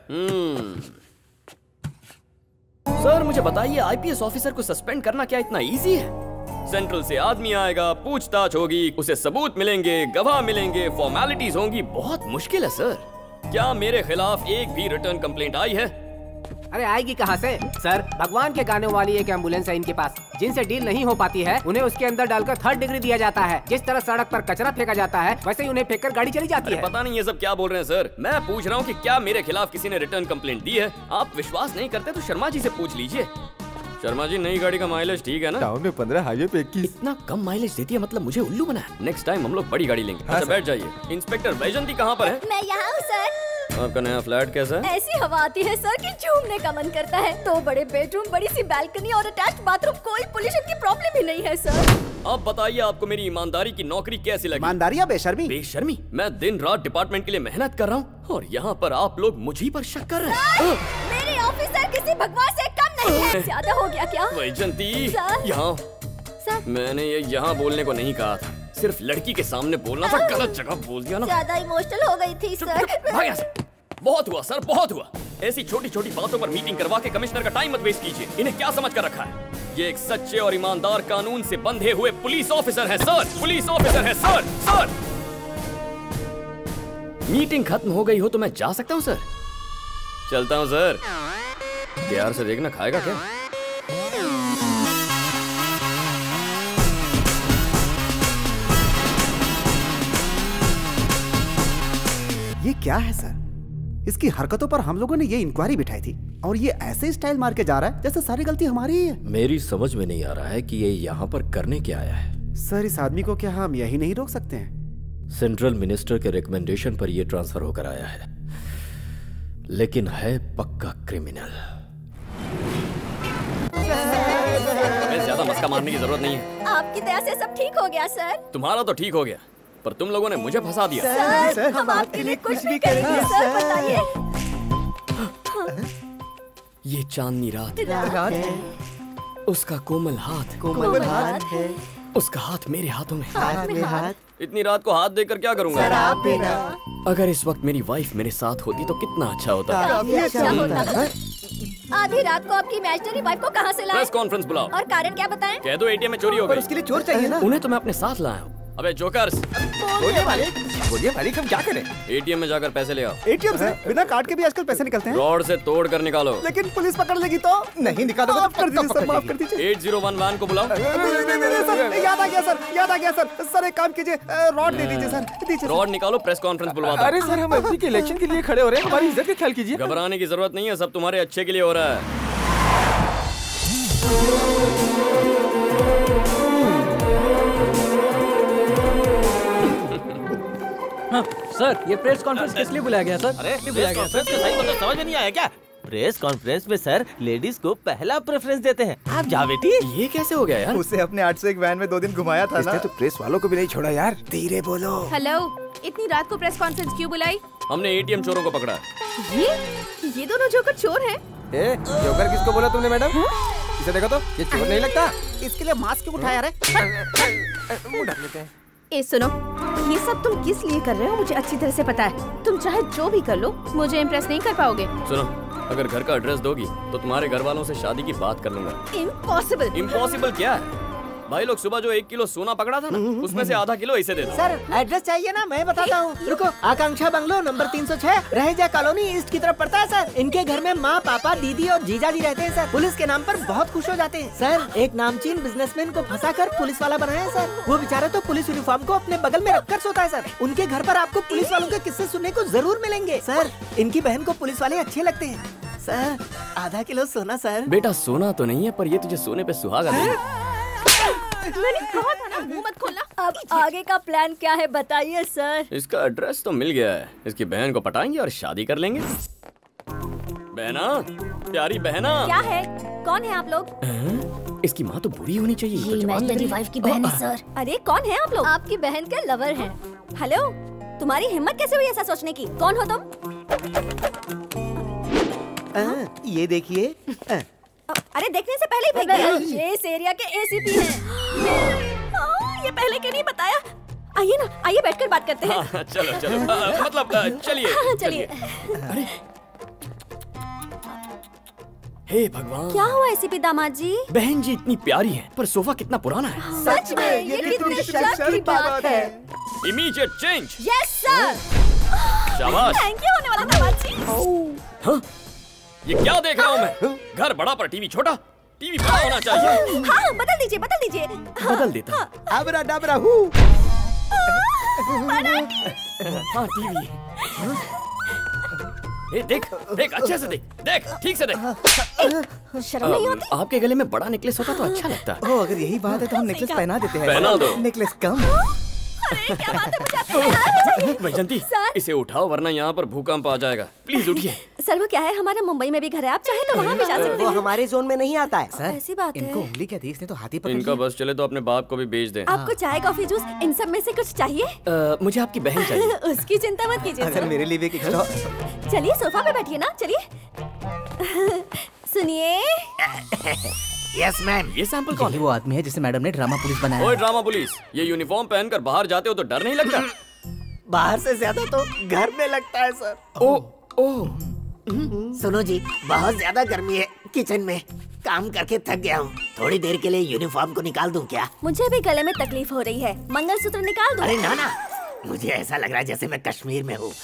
Speaker 12: सर मुझे बताइए, आईपीएस ऑफिसर को सस्पेंड करना क्या इतना इजी है? सेंट्रल से आदमी आएगा, पूछताछ होगी, उसे सबूत मिलेंगे, गवाह मिलेंगे, फॉर्मेलिटीज होंगी। बहुत मुश्किल है सर। क्या मेरे खिलाफ एक भी रिटर्न कंप्लेंट आई है?
Speaker 16: अरे आएगी कहाँ से सर? भगवान के गाने वाली एक एम्बुलेंस है इनके पास। जिनसे डील नहीं हो पाती है उन्हें उसके अंदर डालकर 3rd डिग्री दिया जाता है। जिस तरह सड़क पर कचरा फेंका जाता है वैसे ही उन्हें फेंककर गाड़ी चली जाती है।
Speaker 12: पता नहीं ये सब क्या बोल रहे हैं सर। मैं पूछ रहा हूँ कि क्या मेरे खिलाफ किसी ने रिटर्न कंप्लेंट दी है? आप विश्वास नहीं करते तो शर्मा जी से पूछ लीजिए। शर्मा जी, नई गाड़ी का माइलेज ठीक है ना?
Speaker 13: टाउन में 15, हाईवे पे 21।
Speaker 12: इतना कम माइलेज देती है, मतलब मुझे उल्लू बनाया। नेक्स्ट टाइम हम लोग बड़ी गाड़ी लेंगे। अच्छा बैठ जाइए। इंस्पेक्टर वैजंती कहाँ पर है?
Speaker 3: मैं यहाँ हूँ सर।
Speaker 12: आपका नया फ्लैट कैसा है?
Speaker 3: ऐसी हवा आती है सर कि झूमने का मन करता है। 2 बड़े बेडरूम, बड़ी सी बालकनी और अटैच्ड बाथरूम, कोई पोल्यूशन की प्रॉब्लम ही नहीं है सर।
Speaker 12: अब बताइए आपको मेरी ईमानदारी की नौकरी कैसी लगी?
Speaker 8: ईमानदारी या बेशर्मी?
Speaker 12: बेशर्मी? मैं दिन रात डिपार्टमेंट के लिए मेहनत कर रहा हूँ और यहाँ पर आप लोग मुझी पर शक कर रहे हैं।
Speaker 3: मेरे ऑफिसर किसी भगवान से कम नहीं है। ज्यादा हो गया क्या?
Speaker 12: वैजंती,
Speaker 3: सर।
Speaker 12: यहाँ
Speaker 3: सर।
Speaker 12: मैंने ये यहाँ बोलने को नहीं कहा था, सिर्फ लड़की के सामने बोलना था। गलत जगह बोल दिया ना।
Speaker 3: ज्यादा इमोशनल हो गई थी सर।
Speaker 12: बहुत हुआ सर, बहुत हुआ। ऐसी छोटी छोटी बातों पर मीटिंग करवा के कमिश्नर का टाइम मत वेस्ट कीजिए। इन्हें क्या समझ कर रखा है? ये एक सच्चे और ईमानदार कानून से बंधे हुए पुलिस ऑफिसर है सर। पुलिस ऑफिसर है सर। सर मीटिंग खत्म हो गई हो तो मैं जा सकता हूँ सर? चलता हूँ सर। प्यार से देखना, खाएगा क्या?
Speaker 8: ये क्या है सर? इसकी हरकतों पर हम लोगों ने ये इंक्वायरी बिठाई थी और ये ऐसे स्टाइल मार के जा रहा है जैसे सारी गलती हमारी ही है।
Speaker 2: मेरी समझ में नहीं आ रहा है कि ये यहाँ पर करने क्या आया है।
Speaker 8: सर इस आदमी को क्या हम यही नहीं रोक सकते हैं?
Speaker 2: सेंट्रल मिनिस्टर के रिकमेंडेशन पर ये ट्रांसफर होकर आया है, लेकिन है पक्का क्रिमिनल।
Speaker 12: ज्यादा मस्का मारने की जरूरत नहीं है।
Speaker 3: आपकी दया से सब ठीक हो गया सर।
Speaker 12: तुम्हारा तो ठीक हो गया, पर तुम लोगों ने मुझे फंसा दिया।
Speaker 3: सर, हम आपके लिए कुछ भी करेंगे सर, बताइए।
Speaker 12: ये चांदनी रात
Speaker 3: है।
Speaker 12: उसका कोमल हाथ
Speaker 3: है।
Speaker 12: उसका हाथ मेरे हाथों में।
Speaker 3: हाथ में हाथ।
Speaker 12: इतनी रात को हाथ देकर क्या करूंगा?
Speaker 3: सर आप भी ना।
Speaker 12: अगर इस वक्त मेरी वाइफ मेरे साथ होती तो कितना अच्छा होता।
Speaker 3: अच्छा होता। आधी रात को आपकी इमेजिनरी वाइफ को कहाँ से लाए?
Speaker 12: प्रेस कॉन्फ्रेंस बुलाओ।
Speaker 3: और कारण क्या बताएं?
Speaker 12: कह दो एटीएम में चोरी हो गई।
Speaker 13: उसके लिए चोर चाहिए ना।
Speaker 12: उन्हें तो मैं अपने साथ लाया हूँ। अबे जोकर्स,
Speaker 13: बोलिए मालिक, हम क्या करें?
Speaker 12: एटीएम में जाकर पैसे ले आओ।
Speaker 8: एटीएम से बिना कार्ड के भी आजकल पैसे निकलते हैं।
Speaker 12: रॉड से तोड़ कर निकालो।
Speaker 8: लेकिन पुलिस पकड़ लेगी तो?
Speaker 13: नहीं निकालोगे तो
Speaker 8: कर दीजिए सर, माफ कर दीजिए।
Speaker 12: 801 वैन को बुलाओ।
Speaker 8: याद आ गया सर, याद आ गया सर। सर एक काम कीजिए, रॉड दे दीजिए सर, दीजिए।
Speaker 12: रॉड निकालो, प्रेस कॉन्फ्रेंस बुलवा दो।
Speaker 13: अरे सर हम एमपी के इलेक्शन के लिए खड़े हो रहे हैं, हमारी इज्जत का ख्याल कीजिए।
Speaker 12: घबराने की जरूरत नहीं है, सब तुम्हारे अच्छे के लिए हो रहा है।
Speaker 17: सर ये प्रेस कॉन्फ्रेंस किस लिए बुलाया गया सर?
Speaker 18: अरे प्रेस कॉन्फ्रेंस के सही मतलब समझ में नहीं आया क्या? प्रेस कॉन्फ्रेंस में सर लेडीज को पहला प्रेफरेंस देते हैं। आप जाओ बेटी।
Speaker 12: ये कैसे हो गया यार?
Speaker 13: उसे अपने 801 वैन में 2 दिन घुमाया था ना।
Speaker 5: तो प्रेस वालों को भी नहीं छोड़ा यार। धीरे बोलो।
Speaker 7: हेलो, इतनी रात को प्रेस कॉन्फ्रेंस क्यों बुलाई?
Speaker 12: हमने एटीएम चोरों को पकड़ा।
Speaker 7: ये दोनों जोकर चोर हैं।
Speaker 13: जोकर किसको बोला तुमने मैडम? इसे देखो तो, ये चोर नहीं लगता।
Speaker 8: इसके लिए मास्क क्यों उठाया रे?
Speaker 13: मुंह ढक लेते हैं।
Speaker 7: ए सुनो, ये सब तुम किस लिए कर रहे हो मुझे अच्छी तरह से पता है। तुम चाहे जो भी कर लो, मुझे इम्प्रेस नहीं कर पाओगे।
Speaker 12: सुनो, अगर घर का एड्रेस दोगी तो तुम्हारे घर वालों से शादी की बात कर लूंगा।
Speaker 7: इम्पॉसिबल।
Speaker 12: इम्पॉसिबल क्या है? भाई लोग सुबह जो 1 किलो सोना पकड़ा था ना, उसमें से आधा किलो इसे दे दो।
Speaker 9: सर एड्रेस चाहिए ना, मैं बताता हूँ। रुको, Akanksha bungalow number 306 Raheja colony east की तरफ पड़ता है सर। इनके घर में माँ, पापा, दीदी और जीजा जी रहते हैं सर। पुलिस के नाम पर बहुत खुश हो जाते हैं सर। एक नामचीन बिजनेसमैन को फंसाकर पुलिस वाला बनाया है सर। वो बेचारा तो पुलिस यूनिफॉर्म को अपने बगल में रखकर सोता है सर। उनके घर पर आपको पुलिस वालों के किस्से सुनने को जरूर मिलेंगे सर। इनकी बहन को पुलिस वाले अच्छे लगते हैं सर। आधा किलो सोना सर।
Speaker 12: बेटा सोना तो नहीं है, पर ये तुझे सोने पे सुहागा देगा।
Speaker 10: मैंने कहा था ना मुंह मत खोलना। अब आगे का प्लान क्या है बताइए सर।
Speaker 12: इसका एड्रेस तो मिल गया है। इसकी बहन को पटाएंगे और शादी कर लेंगे। बहना, प्यारी बहना।
Speaker 3: क्या है? कौन है आप लोग?
Speaker 12: इसकी माँ तो बुरी होनी चाहिए।
Speaker 3: ये इमेजिनरी वाइफ की बहन है सर। अरे कौन है आप लोग?
Speaker 10: आपकी बहन के लवर हैं।
Speaker 3: हेलो, तुम्हारी हिम्मत कैसे हुई ऐसा सोचने की? कौन हो तुम?
Speaker 8: ये देखिए।
Speaker 3: अरे देखने से पहले ही फेंक दिया।
Speaker 10: ये इस एरिया के एसीपी हैं।
Speaker 3: ये पहले क्यों नहीं बताया? आइए ना, आइए बैठकर बात करते हैं।
Speaker 12: हाँ, चलो चलो, मतलब चलिए
Speaker 3: चलिए।
Speaker 12: अरे हे भगवान,
Speaker 3: क्या हुआ एसीपी दामाद जी?
Speaker 12: बहन जी इतनी प्यारी है, पर सोफा कितना पुराना है।
Speaker 10: सच में ये कितने शक की बात है।
Speaker 12: Immediate change.
Speaker 10: Yes sir.
Speaker 12: शाबाश।
Speaker 3: थैंक यू होने वाला दामाद जी।
Speaker 12: हाँ? ये क्या देख रहा हूँ मैं? घर बड़ा पर टीवी छोटा। टीवी बड़ा होना चाहिए।
Speaker 3: हाँ, बदल दीजिए, बदल दीजिए।
Speaker 12: बदल देता।
Speaker 8: अबरा डबरा हूँ।
Speaker 12: हाँ टीवी। ए, देख देख अच्छे से देख, देख ठीक से देख।
Speaker 3: शर्म नहीं आती?
Speaker 12: आपके गले में बड़ा नेकलेस होता तो अच्छा लगता है।
Speaker 8: ओह, अगर यही बात है तो हम नेकलेस पहना देते हैं।
Speaker 12: पहना दो।
Speaker 8: नेकलेस कम।
Speaker 3: अरे क्या बात है?
Speaker 12: वैजंती, इसे उठाओ वरना यहाँ पर भूकंप आ जाएगा। प्लीज उठिए।
Speaker 3: सर वो क्या है, हमारा मुंबई में भी घर है, आप चाहे तो वहाँ भी जा सकते
Speaker 8: वो
Speaker 3: हैं।
Speaker 8: हमारे जोन में नहीं आता है सर।
Speaker 3: ऐसी बात है।
Speaker 8: इनको उंगली क्या दी, इसने तो हाथी पकड़
Speaker 12: इनका
Speaker 8: लिया।
Speaker 12: बस चले तो अपने बाप को भी बेच दें।
Speaker 3: आपको चाय कॉफी जूस इन सब में से कुछ चाहिए?
Speaker 12: मुझे आपकी बहन चाहिए।
Speaker 3: उसकी चिंता मत कीजिए
Speaker 8: अगर
Speaker 3: सर।
Speaker 8: मेरे लिए भी एक एक्स्ट्रा।
Speaker 3: चलिए सोफा पे बैठिए ना, चलिए। सुनिए।
Speaker 8: Yes ma'am.
Speaker 12: ये सैंपल कौन है?
Speaker 8: वो आदमी है जिसे मैडम ने ड्रामा पुलिस बनाया।
Speaker 12: ओए ड्रामा पुलिस, ये यूनिफॉर्म पहनकर बाहर जाते हो तो डर नहीं लगता?
Speaker 8: बाहर से ज्यादा तो घर में लगता है सर।
Speaker 12: ओ
Speaker 19: सुनो जी, बहुत ज्यादा गर्मी है किचन में। काम करके थक गया हूँ, थोड़ी देर के लिए यूनिफॉर्म को निकाल दूं क्या?
Speaker 3: मुझे भी गले में तकलीफ हो रही है, मंगलसूत्र निकाल दूं?
Speaker 19: अरे ना ना, मुझे ऐसा लग रहा है जैसे मैं कश्मीर में हूँ।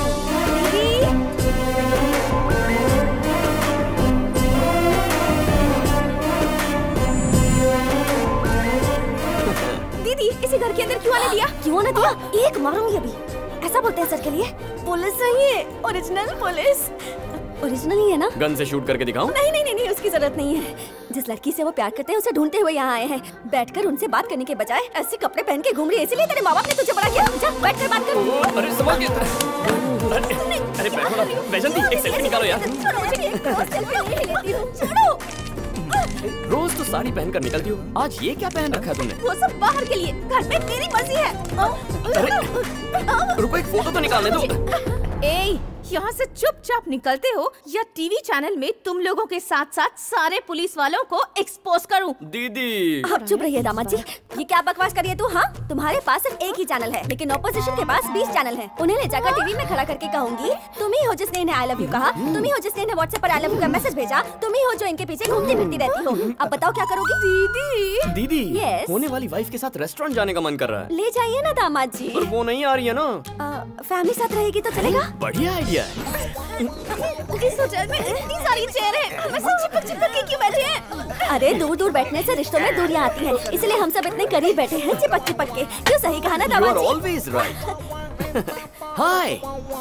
Speaker 3: दीदी इसे घर के अंदर क्यों आने दिया? क्यों आने दिया? एक मारूंगी अभी। ऐसा बोलते हैं सर के लिए। पुलिस नहीं है, ओरिजिनल पुलिस। ओरिजिनल ही है ना?
Speaker 12: गन से शूट करके दिखाऊं?
Speaker 3: नहीं नहीं नहीं नहीं, उसकी जरूरत नहीं है। जिस लड़की से वो प्यार करते हैं उसे ढूंढते हुए यहाँ आए हैं। बैठकर उनसे बात करने के बजाय ऐसे कपड़े पहन के घूम रही है, इसलिए तेरे माँ बाप ने तुझे बड़ा किया। जा बैठकर बात कर।
Speaker 12: अरे समझ गया। अरे बैठो ना, वैजंती एक सेल्फी निकालो यार।
Speaker 3: छोड़ो मुझे, एक सेल्फी नहीं लेती हूँ। छोड़ो।
Speaker 12: रोज तो साड़ी पहनकर निकलती हो, आज ये क्या पहन रखा है तुमने?
Speaker 3: वो सब बाहर के लिए, घर में तेरी मर्जी है।
Speaker 12: अरे रुको, एक फोटो तो निकालने दो।
Speaker 7: ए, यहाँ से चुपचाप निकलते हो या टीवी चैनल में तुम लोगों के साथ साथ सारे पुलिस वालों को एक्सपोज करूं?
Speaker 12: दीदी
Speaker 3: आप चुप रहिए दामाद जी। ये क्या बकवास कर रही है तू? हाँ, तुम्हारे पास सिर्फ एक ही चैनल है, लेकिन ऑपोजिशन के पास 20 चैनल हैं। उन्हें ले जाकर टीवी में खड़ा करके कहूंगी, तुम ही हो जिसने इन्हें आई लव यू कहा, तुम ही हो जिसने इन्हें व्हाट्सएप पर आई लव यू का मैसेज भेजा, तुम ही हो जो इनके पीछे घूमती फिरती रहती हो। अब बताओ क्या करोगी? दीदी
Speaker 12: दीदी
Speaker 3: Yes?
Speaker 12: होने वाली वाइफ के साथ रेस्टोरेंट जाने का मन कर रहा है।
Speaker 3: ले जाइए ना दामाद जी।
Speaker 12: पर वो नहीं आ रही है ना।
Speaker 3: फैमिली साथ रहेगी तो चलेगा?
Speaker 12: बढ़िया आइडिया है।
Speaker 3: इस होटल में इतनी सारी चेयर है, हम ऐसे चिपक चिपक के क्यों बैठे हैं? अरे दूर दूर बैठने से रिश्तों में दूरियां आती हैं, इसलिए हम सब इतने करीब बैठे हैं चिपक चिपक के। क्यों सही कहा ना दामाद जी?
Speaker 12: Always right. हाय।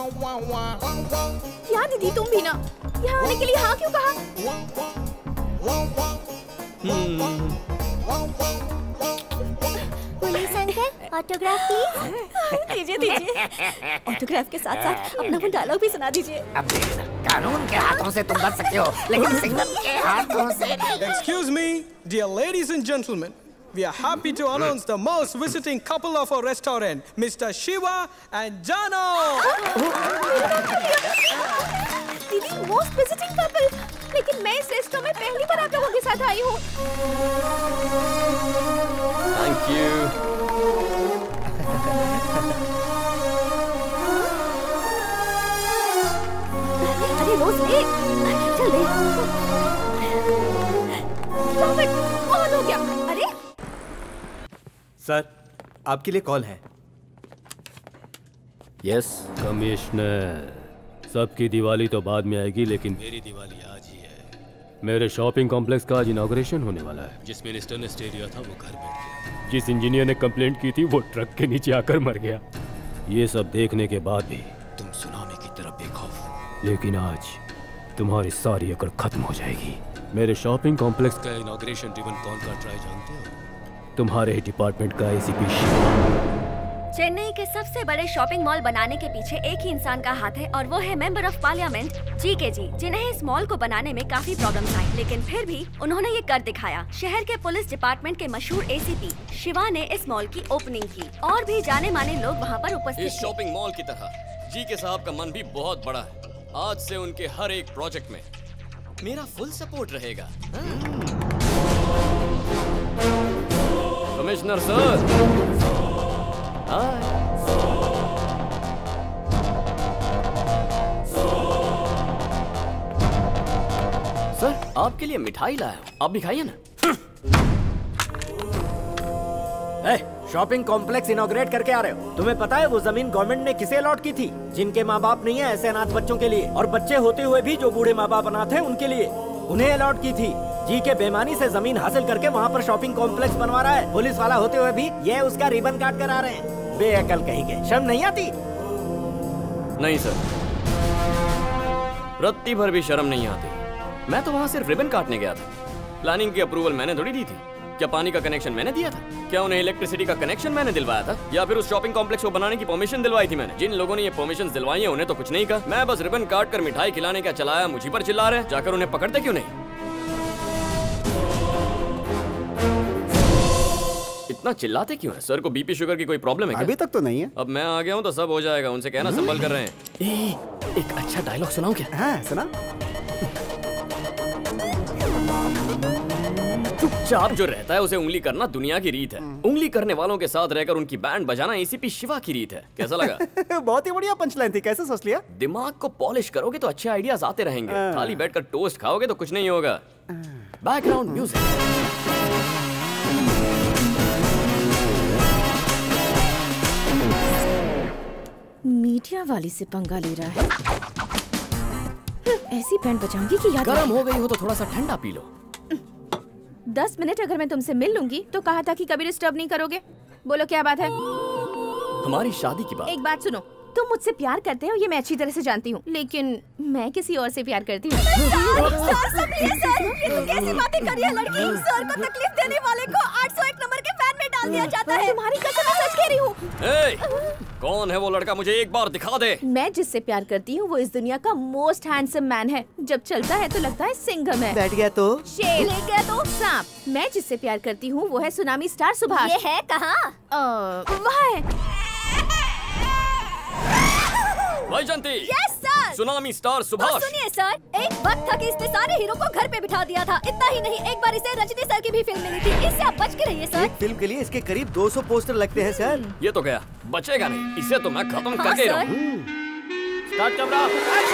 Speaker 3: क्या दीदी तुम भी ना यहाँ आने के लिए हाँ क्यों कहा? Police uncle, autograph please. दीजिए दीजिए। ऑटोग्राफ के साथ साथ अपना वो डायलॉग भी सुना दीजिए।
Speaker 19: अब देखना, कानून के हाथों से तुम बच सकते हो, लेकिन सिंगम के हाथों से नहीं।
Speaker 20: Excuse me, dear ladies and gentlemen. We are happy to announce the most visiting couple of our restaurant, Mr. Shiva and Jano.
Speaker 3: दीदी मोस्ट विजिटिंग कपल, लेकिन मैं इस रेस्टोरेंट में पहली बार आप लोगों के साथ आई हूँ।
Speaker 12: Thank you.
Speaker 3: अरे रोज ले, चल दे। कौन हो गया? अरे
Speaker 11: सर, आपके लिए कॉल है।
Speaker 6: यस कमिश्नर, सबकी दिवाली तो बाद में आएगी, लेकिन मेरी दिवाली आज ही है। मेरे शॉपिंग कॉम्प्लेक्स का आज इनॉग्रेशन होने वाला है। जिस मिनिस्टर ने स्टे लिया था वो घर बैठ गया, जिस इंजीनियर ने कंप्लेंट की थी वो ट्रक के नीचे आकर मर गया। ये सब देखने के बाद भी तुम सुनामी की तरफ बेखौफ, लेकिन आज तुम्हारी सारी अकड़ खत्म हो जाएगी। मेरे शॉपिंग कॉम्प्लेक्स का इनॉग्रेशन रिबन कौन काट रहा है जानते हो? तुम्हारे ही डिपार्टमेंट का एसीपी शिवा।
Speaker 3: चेन्नई के सबसे बड़े शॉपिंग मॉल बनाने के पीछे एक ही इंसान का हाथ है और वो है member of parliament GK ji, जिन्हें इस मॉल को बनाने में काफी प्रॉब्लम्स आई, लेकिन फिर भी उन्होंने ये कर दिखाया। शहर के पुलिस डिपार्टमेंट के मशहूर एसीपी शिवा ने इस मॉल की ओपनिंग की और भी जाने माने लोग वहाँ पर उपस्थित
Speaker 12: इस शॉपिंग मॉल की तरह जीके साहब का मन भी बहुत बड़ा है। आज से उनके हर एक प्रोजेक्ट में मेरा फुल सपोर्ट रहेगा। कमिश्नर सर, सर आपके लिए मिठाई लाया हूं, आप भी खाइए ना।
Speaker 2: शॉपिंग कॉम्प्लेक्स इनॉग्रेट करके आ रहे हो? तुम्हें पता है वो जमीन गवर्नमेंट ने किसे अलॉट की थी? जिनके माँ बाप नहीं है ऐसे अनाथ बच्चों के लिए, और बच्चे होते हुए भी जो बूढ़े माँ बाप अनाथ हैं उनके लिए, उन्हें अलॉट की थी। जी के बेईमानी से जमीन हासिल करके वहाँ पर शॉपिंग कॉम्प्लेक्स बनवा रहा है। पुलिस वाला होते हुए भी ये उसका रिबन काट कर आ रहे हैं। बेअकल कहीं के, शर्म नहीं आती?
Speaker 12: नहीं सर, रत्ती भर भी शर्म नहीं आती। मैं तो वहाँ सिर्फ रिबन काटने गया था। प्लानिंग की अप्रूवल मैंने थोड़ी दी थी। क्या पानी का कनेक्शन मैंने दिया था? क्या उन्हें इलेक्ट्रिसिटी का कनेक्शन मैंने दिलवाया था? या फिर उस शॉपिंग कॉम्प्लेक्स को बनाने की परमिशन दिलवाई थी मैंने? जिन लोगों ने ये परमिशन दिलवाई है उन्हें तो कुछ नहीं कहा। मैं बस रिबन काट कर मिठाई खिलाने का चलाया, मुझी पर चिल्ला रहे हैं। जाकर उन्हें पकड़ते क्यों नहीं? इतना चिल्लाते क्यों है? सर को बीपी शुगर की कोई प्रॉब्लम है क्या?
Speaker 8: अभी तक तो नहीं है।
Speaker 12: अब मैं आ गया हूँ तो सब हो जाएगा। उनसे कहना संभल कर रहे हैं। एक अच्छा डायलॉग सुनाऊं क्या?
Speaker 8: हाँ सुना।
Speaker 12: चुपचाप जो रहता है उसे उंगली करना दुनिया की रीत है। उंगली करने वालों के साथ रहकर उनकी बैंड बजाना एसीपी शिवा की रीत है। कैसा लगा?
Speaker 8: बहुत ही बढ़िया पंचलाइन थी। कैसे सोच लिया?
Speaker 12: दिमाग को पॉलिश करोगे तो अच्छे आइडियाज आते रहेंगे। खाली बैठकर टोस्ट खाओगे तो कुछ नहीं होगा। Background music.
Speaker 7: मीडिया वाली से पंगा ले रहा है। ऐसी बैंड बजाऊंगी कि याद
Speaker 12: गर्म हो गई हो तो थोड़ा सा ठंडा पी लो।
Speaker 7: 10 मिनट अगर मैं तुमसे मिल लूंगी तो कहा था कि कभी डिस्टर्ब नहीं करोगे। बोलो क्या बात है?
Speaker 12: हमारी शादी की बात।
Speaker 7: एक बात सुनो, तुम मुझसे प्यार करते हो ये मैं अच्छी तरह से जानती हूँ, लेकिन मैं किसी और से प्यार करती हूँ।
Speaker 10: सर, ये तो कैसी बातें कर रही है लड़की? सर को तकलीफ देने वाले को 801 नंबर के फैन में डाल दिया जाता है। तुम्हारी कसम मैं सच कह रही हूँ।
Speaker 12: कौन है वो लड़का? मुझे एक बार दिखा दे।
Speaker 7: मैं जिससे प्यार करती हूँ वो इस दुनिया का मोस्ट हैंडसम मैन है। जब चलता है तो लगता है सिंघम है।
Speaker 8: बैठ गया तो
Speaker 7: शेर, ले गया तो सांप। मैं जिससे प्यार करती हूँ वो है सुनामी स्टार सुभाष।
Speaker 3: ये है कहाँ?
Speaker 7: वहाँ है।
Speaker 12: Vaijanti.
Speaker 3: Yes sir.
Speaker 12: Tsunami star Subhash.
Speaker 3: सुनिए सर, एक वक्त था कि इसने सारे हीरो को घर पे बिठा दिया था। इतना ही नहीं, एक बार इसे रजनी सर की भी फिल्म मिली थी। इससे आप बच के रहिए सर।
Speaker 8: एक फिल्म के लिए इसके करीब 200 पोस्टर लगते हैं सर।
Speaker 12: ये तो गया, बचेगा नहीं। इसे तो मैं खत्म करके रहूं। Start camera,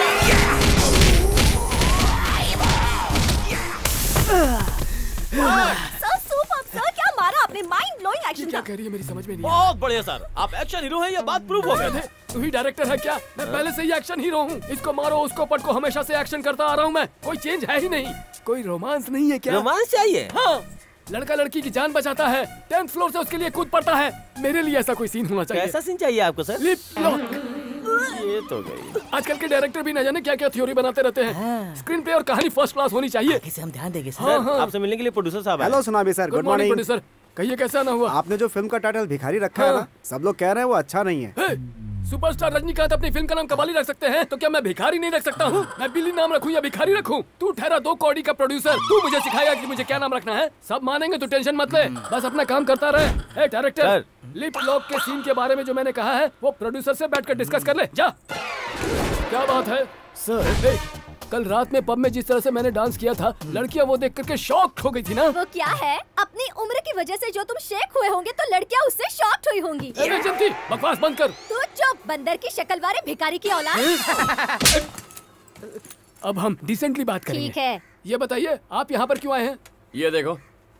Speaker 3: sir super sir, क्या मारा आपने? माइंड ब्लोइंग एक्शन था।
Speaker 15: क्या कह रही है मेरी समझ में नहीं।
Speaker 4: बहुत बढ़िया सर, आप एक्शन हीरो हैं, ये बात प्रूफ हो गई।
Speaker 15: तू ही डायरेक्टर है क्या? मैं पहले से ही एक्शन हीरो हूँ। इसको मारो उसको पटको, हमेशा से एक्शन करता आ रहा हूँ मैं। कोई चेंज है ही नहीं। कोई रोमांस नहीं है क्या?
Speaker 18: रोमांस चाहिए?
Speaker 15: हाँ, लड़का लड़की की जान बचाता है, 10th फ्लोर से उसके लिए कूद पड़ता है। मेरे लिए ऐसा कोई सीन होना चाहिए।
Speaker 18: कैसा सीन चाहिए आपको सर?
Speaker 15: Lip lock.
Speaker 4: ये तो गई।
Speaker 15: आजकल के डायरेक्टर भी न जाने क्या क्या थ्योरी बनाते रहते हैं। स्क्रीन प्ले और कहानी फर्स्ट क्लास होनी चाहिए।
Speaker 18: इसे हम ध्यान देंगे सर।
Speaker 15: हाँ।
Speaker 4: आपसे मिलने के लिए प्रोड्यूसर साहब।
Speaker 8: Hello tsunami sir, good morning.
Speaker 15: Producer, कहिए कैसा ना हुआ?
Speaker 8: आपने जो फिल्म का टाइटल भिखारी रखा है ना, सब लोग कह रहे हैं वो अच्छा नहीं है।
Speaker 15: सुपरस्टार रजनीकांत अपनी फिल्म का नाम कबाली रख सकते हैं, तो क्या मैं भिखारी नहीं रख सकता हूँ? मैं बिल्ली नाम रखूँ या भिखारी रखूँ? तू ठहरा 2 कौड़ी का प्रोड्यूसर, तू मुझे सिखाएगा कि मुझे क्या नाम रखना है। सब मानेंगे तो टेंशन मत ले, बस अपना काम करता रहे। डायरेक्टर, लिप लॉक के सीन के बारे में जो मैंने कहा है वो प्रोड्यूसर से बैठकर डिस्कस कर ले। जा। क्या बात है सर? कल रात में पब में जिस तरह से मैंने डांस किया था, लड़कियां वो देख करके शॉक्ड हो गई थी ना।
Speaker 3: वो क्या है? अपनी उम्र की वजह से जो तुम शेक हुए होंगे तो लड़कियां उससे शॉक्ड हुई होंगी।
Speaker 15: वैजंती, बकवास बंद कर।
Speaker 3: तू चुप, बंदर की शक्ल वाले भिखारी की औलाद।
Speaker 15: अब हम डिसेंटली बात करेंगे।
Speaker 3: ठीक है।
Speaker 15: ये बताइए आप यहाँ पर क्यों आए हैं?
Speaker 12: ये देखो।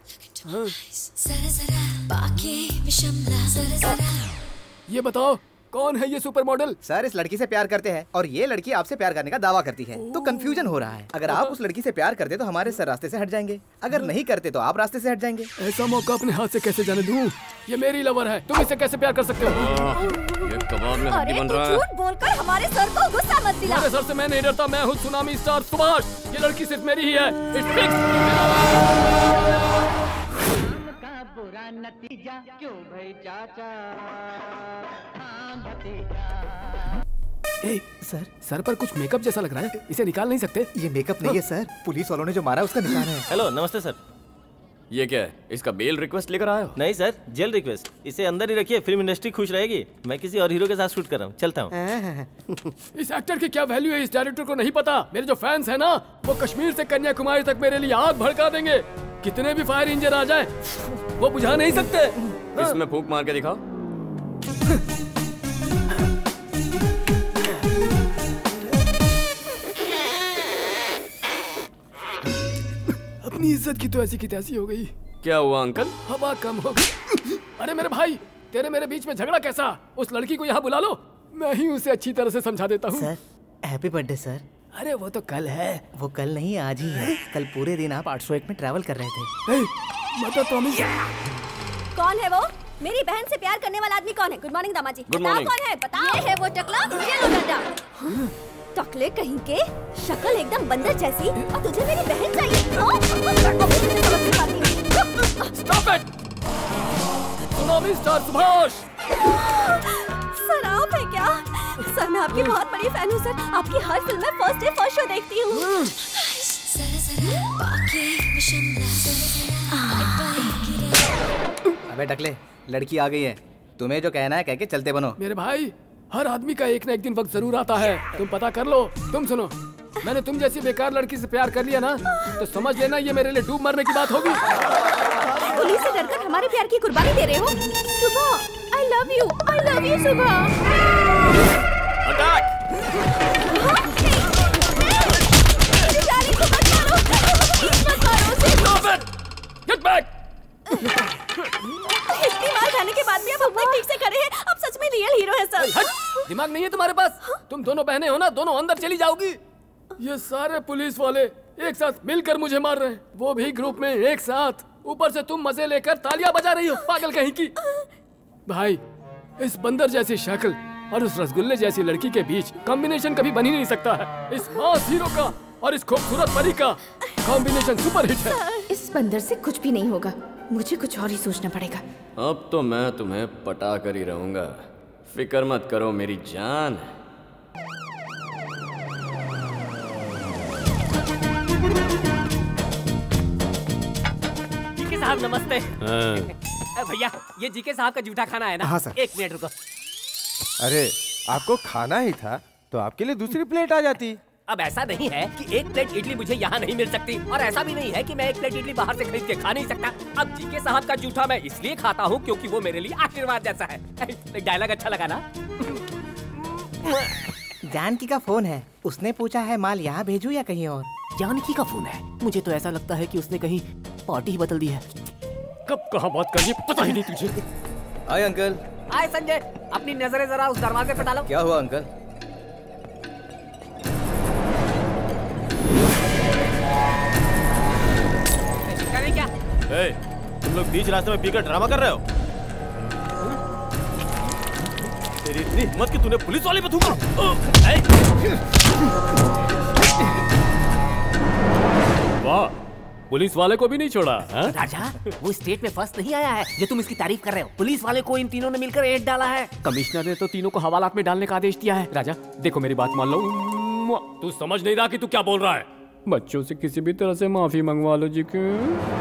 Speaker 15: ये बताओ कौन है ये सुपर मॉडल?
Speaker 11: सर इस लड़की से प्यार करते हैं और ये लड़की आपसे प्यार करने का दावा करती है, तो कंफ्यूजन हो रहा है। अगर आप उस लड़की से प्यार करते तो हमारे सर रास्ते से हट जाएंगे, अगर नहीं करते तो आप रास्ते से हट जाएंगे।
Speaker 15: ऐसा मौका अपने हाथ से कैसे जाने दूं? ये मेरी लवर है, तुम इससे कैसे प्यार कर सकते हो?
Speaker 12: ये कबाब में हड्डी बन रहा है।
Speaker 3: झूठ बोलकर हमारे सर को गुस्सा मत दिला।
Speaker 15: मेरे सर से मैं नहीं डरता, मैं हूँ सुनामी स्टार सुभाष। ये लड़की सिर्फ मेरी ही है। It's fixed।
Speaker 21: बुरा नतीजा क्यों भाई चाचा, हाँ भतीजा।
Speaker 15: सर पर कुछ मेकअप जैसा लग रहा है, इसे निकाल नहीं सकते?
Speaker 11: ये मेकअप नहीं है सर, पुलिस वालों ने जो मारा उसका निशान है।
Speaker 4: हेलो, नमस्ते सर।
Speaker 12: ये क्या है? इसका बेल रिक्वेस्ट लेकर आए हो?
Speaker 4: नहीं सर, जेल रिक्वेस्ट। इसे अंदर ही रखिए, फिल्म इंडस्ट्री खुश रहेगी। मैं किसी और हीरो के साथ शूट कर रहा हूँ, चलता हूँ।
Speaker 15: इस एक्टर की क्या वैल्यू है इस डायरेक्टर को नहीं पता। मेरे जो फैंस हैं ना, वो कश्मीर से कन्याकुमारी तक मेरे लिए आग भड़का देंगे। कितने भी फायर इंजन आ जाए वो बुझा नहीं सकते।
Speaker 12: इसमें फूंक मार के दिखाओ।
Speaker 15: अपनी इज्जत की तो ऐसी की तैसी हो गई।
Speaker 12: क्या हुआ अंकल?
Speaker 15: हवा कम हो गई। अरे मेरे भाई, तेरे मेरे बीच में झगड़ा कैसा? उस लड़की को यहाँ बुला लो, मैं ही उसे अच्छी तरह से समझा देता हूँ।
Speaker 11: Sir, happy birthday sir.
Speaker 15: अरे वो तो कल है।
Speaker 11: वो कल नहीं, आज ही है। कल पूरे दिन आप 801 में ट्रैवल कर रहे थे।
Speaker 3: कौन है वो? मेरी बहन से प्यार करने वाला आदमी कौन है? गुड मॉर्निंग दामाजी। बताओ कौन है, बताओ। ये है वो टकला, ये लो डंडा। टकले कहीं के, शक्ल एकदम बंदर जैसी, और तुझे मेरी बहन चाहिए।
Speaker 15: Stop it! Tsunami star Subhash.
Speaker 3: Sir आप है क्या? सर मैं आपकी बहुत बड़ी फैन हूँ सर, आपकी हर फिल्म में फर्स्ट डे फर्स्ट शो देखती हूँ।
Speaker 11: अबे टकले, लड़की आ गई है, तुम्हें जो कहना है कह के चलते बनो।
Speaker 15: मेरे भाई, हर आदमी का एक न एक दिन वक्त जरूर आता है, तुम पता कर लो। तुम सुनो, मैंने तुम जैसी बेकार लड़की से प्यार कर लिया ना, तो समझ लेना ये मेरे लिए डूब मरने की बात होगी।
Speaker 3: पुलिस से डरकर हमारे प्यार की कुर्बानी दे रहे हो? सुबह, I love you सुबह।
Speaker 12: अटैक!
Speaker 15: Get back!
Speaker 3: इतनी मार खाने के बाद भी आप अपने ठीक से खड़े हैं, आप सच में रियल हीरो हैं सर।
Speaker 15: दिमाग नहीं है तुम्हारे पास? तुम दोनों बहनें हो ना, दोनों अंदर चली जाओगी। ये सारे पुलिस वाले एक साथ मिलकर मुझे मार रहे हैं, वो भी ग्रुप में एक साथ। ऊपर से तुम मजे लेकर तालियां बजा रही हो, पागल कहीं की। भाई, इस बंदर जैसी शक्ल और उस रसगुल्ले जैसी लड़की के बीच कॉम्बिनेशन कभी बन ही नहीं सकता है। इस मास हीरो का और इस खूबसूरत परी का कॉम्बिनेशन सुपर हिट है।
Speaker 7: इस बंदर से कुछ भी नहीं होगा, मुझे कुछ और ही सोचना पड़ेगा।
Speaker 12: अब तो मैं तुम्हें पटा कर ही रहूंगा, फिक्र मत करो मेरी जान।
Speaker 16: जीके साहब नमस्ते। भैया, ये जीके साहब का जूठा खाना है ना?
Speaker 14: हाँ सर।
Speaker 16: 1 मिनट रुको।
Speaker 14: अरे आपको खाना ही था तो आपके लिए दूसरी प्लेट आ जाती।
Speaker 16: अब ऐसा नहीं है कि 1 प्लेट इडली मुझे यहाँ नहीं मिल सकती, और ऐसा भी नहीं है कि मैं 1 प्लेट इडली बाहर से खरीद के खा नहीं सकता। अब जीके साहब का जूठा मैं इसलिए खाता हूँ क्योंकि वो मेरे लिए आशीर्वाद जैसा है। डायलॉग अच्छा लगा ना?
Speaker 11: जानकी का फोन है, उसने पूछा है माल यहाँ भेजूं या कहीं और।
Speaker 16: जानकी का फोन है? मुझे तो ऐसा लगता है कि उसने कहीं पार्टी ही बदल दी है।
Speaker 6: कब कहाँ बात करनी पता ही नहीं तुझे।
Speaker 11: Hi uncle.
Speaker 16: हाय संजय, अपनी नजरें जरा उस दरवाजे पे डालो।
Speaker 11: क्या हुआ अंकल?
Speaker 16: क्या?
Speaker 4: तुम लोग बीच रास्ते में पीकर ड्रामा कर रहे हो? तेरी इतनी हिम्मत कि तूने पुलिस वाले पे थूका?
Speaker 6: वाह, पुलिस वाले को भी नहीं छोड़ा है?
Speaker 16: राजा, वो स्टेट में फर्स्ट नहीं आया है जो तुम इसकी तारीफ कर रहे हो। पुलिस वाले को इन तीनों ने मिलकर एड डाला है।
Speaker 15: कमिश्नर ने तो तीनों को हवालात में डालने का आदेश दिया है। राजा देखो, मेरी बात मान लो।
Speaker 6: तू समझ नहीं रहा कि तू क्या बोल रहा है?
Speaker 15: बच्चों से किसी भी तरह से माफी मंगवा लो जी के।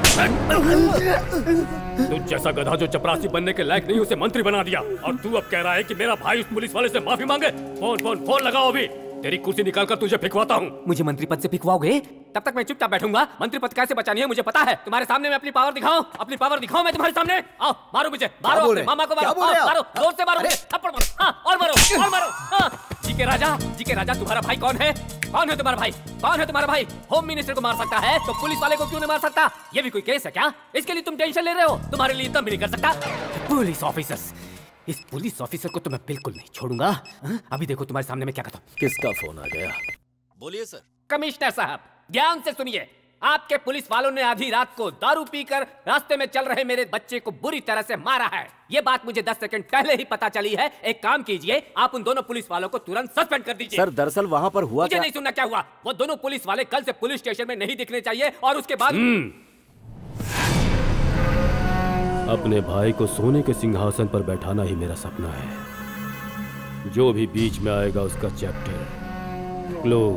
Speaker 6: तू जैसा गधा जो चपरासी बनने के लायक नहीं उसे मंत्री बना दिया, और तू अब कह रहा है कि मेरा भाई उस पुलिस वाले से माफी मांगे? फोन लगाओ अभी, तेरी कुर्सी निकालकर तुझे फिकवाता हूँ।
Speaker 16: मुझे मंत्री पद से फिकवाओगे? तब तक मैं चुपचाप बैठूंगा। मंत्री पद कैसे बचानी है मुझे पता है। तुम्हारे सामने मैं अपनी पावर दिखाऊं? अपनी पावर दिखाऊं मैं तुम्हारे सामने? आओ मारो मुझे, मारो अपने मामा को, मारो, मारो जोर से मारो, थप्पड़ मारो, हाँ, और मारो, और मारो, हाँ। जी के राजा, तुम्हारा भाई कौन है? कौन है तुम्हारा भाई? कौन है तुम्हारा भाई? होम मिनिस्टर को मार सकता है तो पुलिस वाले को क्यों नहीं मार सकता? ये भी कोई केस है क्या? इसके लिए तुम टेंशन ले रहे हो? तुम्हारे लिए इतना भी नहीं कर सकता। पुलिस ऑफिसर्स, इस पुलिस ऑफिसर को तो मैं बिल्कुल नहीं छोड़ूंगा। अभी देखो तुम्हारे सामने मैं क्या करता हूँ।
Speaker 12: किसका फोन आ गया?
Speaker 18: बोलिए सर।
Speaker 16: कमिश्नर साहब, ध्यान से सुनिए। आपके पुलिस वालों ने आधी रात को दारू पीकर रास्ते में चल रहे मेरे बच्चे को बुरी तरह से मारा है। ये बात मुझे 10 सेकंड पहले ही पता चली है। एक काम कीजिए, आप उन दोनों पुलिस वालों को तुरंत सस्पेंड कर दीजिए।
Speaker 2: सर दरअसल वहाँ पर हुआ
Speaker 16: मुझे
Speaker 2: क्या?
Speaker 16: नहीं सुनना क्या हुआ। वो दोनों पुलिस वाले कल से पुलिस स्टेशन में नहीं दिखने चाहिए, और उसके बाद
Speaker 6: अपने भाई को सोने के सिंहासन पर बैठाना ही मेरा सपना है। जो भी बीच में आएगा उसका chapter close.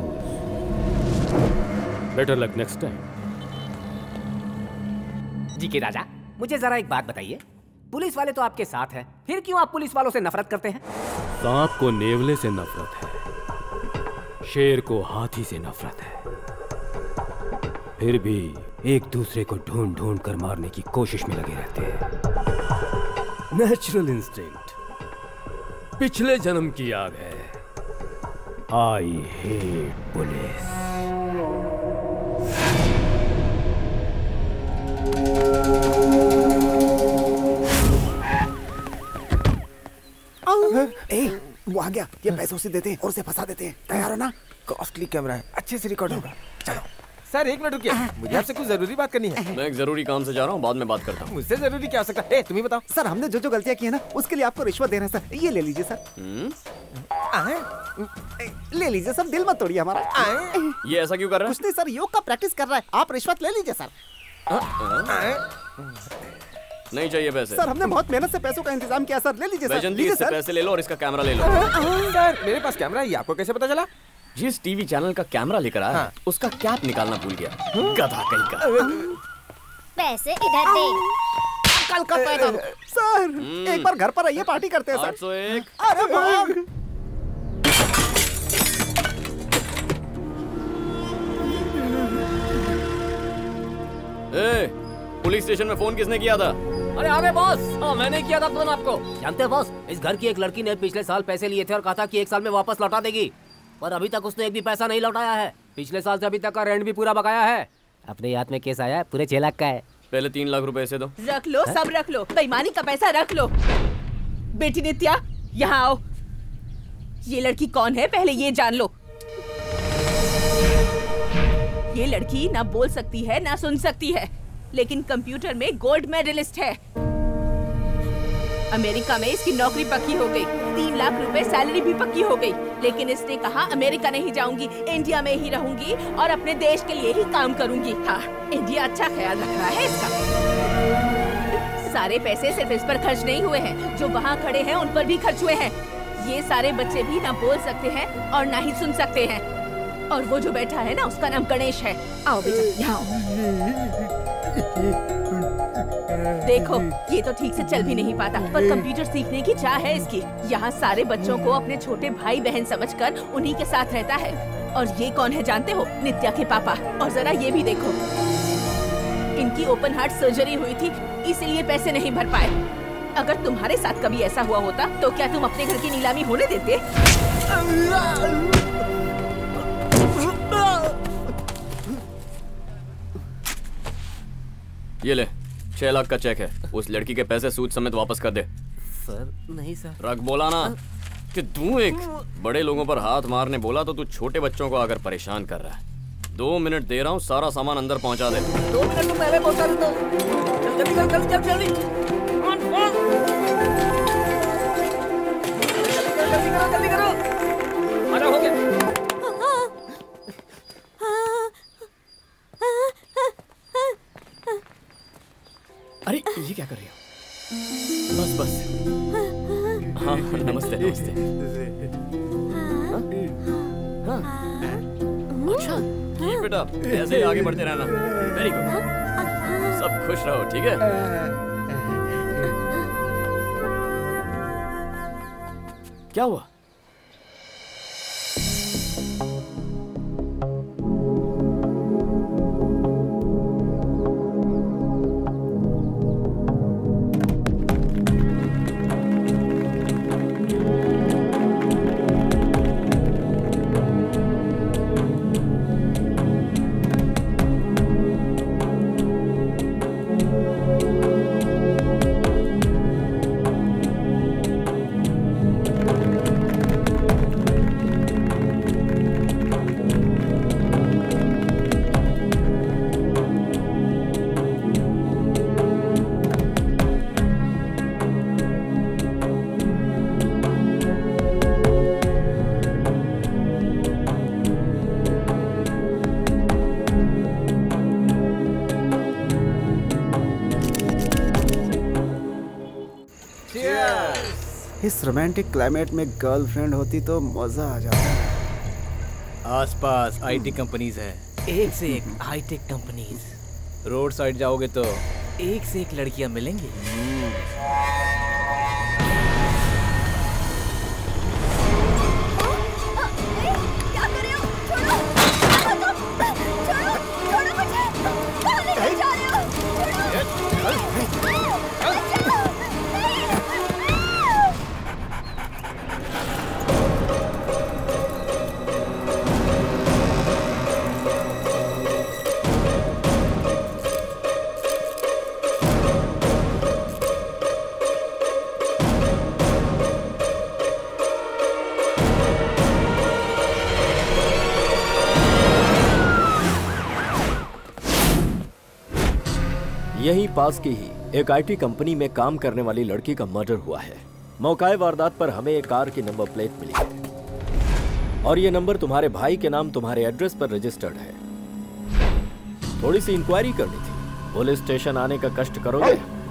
Speaker 6: Better luck next time.
Speaker 16: G K Raja, मुझे जरा एक बात बताइए, पुलिस वाले तो आपके साथ हैं, फिर क्यों आप पुलिस वालों से नफरत करते हैं?
Speaker 6: सांप को नेवले से नफरत है, शेर को हाथी से नफरत है, फिर भी एक दूसरे को ढूंढ ढूंढ कर मारने की कोशिश में लगे रहते हैं। नेचुरल इंस्टिंक्ट, पिछले जन्म की आग है। I hate police.
Speaker 8: वो आ गया, ये पैसे उसे देते हैं और उसे फंसा देते हैं। तैयार हो ना?
Speaker 14: कॉस्टली कैमरा है, अच्छे से रिकॉर्ड होगा। चलो सर, एक मिनट रुकिए, मुझे आपसे कुछ जरूरी बात करनी है।
Speaker 12: मैं एक जरूरी काम से जा रहा हूँ, बाद में बात करता हूँ।
Speaker 14: मुझसे जरूरी क्या हो सकता है? तुम ही बताओ।
Speaker 8: सर, हमने जो जो गलतियां की है ना, उसके लिए आपको रिश्वत देना है सर। ये ले लीजिए सर। ले लीजिए सर, दिल मत तोड़िए हमारा।
Speaker 12: ये ऐसा क्यों कर रहा है?
Speaker 8: कुछ नहीं सर, योग का प्रैक्टिस कर रहा है। आप रिश्वत ले लीजिए सर।
Speaker 12: नहीं चाहिए पैसे
Speaker 8: सर, हमने बहुत मेहनत से पैसों का इंतजाम किया सर। ले लीजिए सर।
Speaker 12: लीजिए सर, पैसे ले लो और इसका कैमरा ले लो।
Speaker 14: सर, मेरे पास कैमरा है, आपको कैसे पता चला?
Speaker 12: जिस टीवी चैनल का कैमरा लेकर आया, उसका कैप निकालना भूल गया। गधा कहीं का।
Speaker 10: पैसे इधर दे।
Speaker 8: कल का पैदा। सर, एक बार घर पर आइए, पार्टी करते हैं सर।
Speaker 12: 801।
Speaker 8: अरे भाग।
Speaker 12: पुलिस स्टेशन में फोन किसने किया था?
Speaker 16: अरे आगे बॉस। हाँ, मैंने किया था फोन आपको। जानते हैं बॉस, इस घर की एक लड़की ने पिछले साल पैसे लिए थे और कहा था कि 1 साल में वापस लौटा देगी, पर अभी तक उसने एक भी पैसा नहीं लौटाया है। पिछले साल से अभी तक का रेंट भी पूरा बकाया है। अपने हाथ में केस आया है, पूरे 6 लाख का है।
Speaker 12: पहले 3 लाख रुपए से दो।
Speaker 1: रख लो, सब रख लो, बेईमानी का पैसा रख लो। बेटी नित्या, यहाँ आओ। ये लड़की कौन है, पहले ये जान लो। ये लड़की ना बोल सकती है ना सुन सकती है, लेकिन कंप्यूटर में गोल्ड मेडलिस्ट है। अमेरिका में इसकी नौकरी पक्की हो गई, 3 लाख रुपए सैलरी भी पक्की हो गई, लेकिन इसने कहा अमेरिका नहीं जाऊंगी, इंडिया में ही रहूंगी और अपने देश के लिए ही काम करूंगी। हाँ, इंडिया अच्छा ख्याल रख रहा है इसका। सारे पैसे सिर्फ इस पर खर्च नहीं हुए हैं, जो वहाँ खड़े हैं उन पर भी खर्च हुए हैं। ये सारे बच्चे भी ना बोल सकते हैं और ना ही सुन सकते हैं, और वो जो बैठा है ना, उसका नाम गणेश है। आओ बेटा, यहाँ आओ। देखो, ये तो ठीक से चल भी नहीं पाता, पर कंप्यूटर सीखने की चाह है इसकी। यहाँ सारे बच्चों को अपने छोटे भाई बहन समझकर उन्हीं के साथ रहता है। और ये कौन है जानते हो? नित्या के पापा। और जरा ये भी देखो, इनकी ओपन हार्ट सर्जरी हुई थी, इसीलिए पैसे नहीं भर पाए। अगर तुम्हारे साथ कभी ऐसा हुआ होता तो क्या तुम अपने घर की नीलामी होने देते?
Speaker 12: ये ले, 6 लाख का चेक है। उस लड़की के पैसे सूद समेत वापस कर दे।
Speaker 16: सर, नहीं सर।
Speaker 12: रख बोला ना कि तू एक बड़े लोगों पर हाथ मारने बोला तो तू छोटे बच्चों को आकर परेशान कर रहा है। 2 मिनट दे रहा हूँ, सारा सामान अंदर पहुँचा दे।
Speaker 16: 2 मिनट तो पहले पहुँचा दे। जल्दी कर, जल्दी जल्दी जल्दी करो। अरे हो गया।
Speaker 12: अरे ये क्या कर रही हो? बस बस। हाँ, नमस्ते नमस्ते। हाँ, अच्छा कीप इट अप, ऐसे ही आगे बढ़ते रहना। Very good. सब खुश रहो, ठीक है? क्या हुआ?
Speaker 8: इस रोमांटिक क्लाइमेट में गर्लफ्रेंड होती तो मजा आ जाता।
Speaker 17: आसपास आईटी कंपनीज हैं, एक से एक हाईटेक कंपनीज। रोड साइड जाओगे तो एक से एक लड़कियां मिलेंगी।
Speaker 10: क्या कर रहे हो? छोड़ो! छोड़ो! छोड़ो मुझे! कहाँ लेके जा रहे हो?
Speaker 2: यही पास की ही एक आईटी कंपनी में काम करने वाली लड़की का मर्डर हुआ है। मौकाए वारदात पर हमें एक कार की नंबर प्लेट मिली है और ये नंबर तुम्हारे भाई के नाम तुम्हारे एड्रेस पर रजिस्टर्ड है। थोड़ी सी इंक्वायरी करनी थी। पुलिस स्टेशन आने का कष्ट करोगे?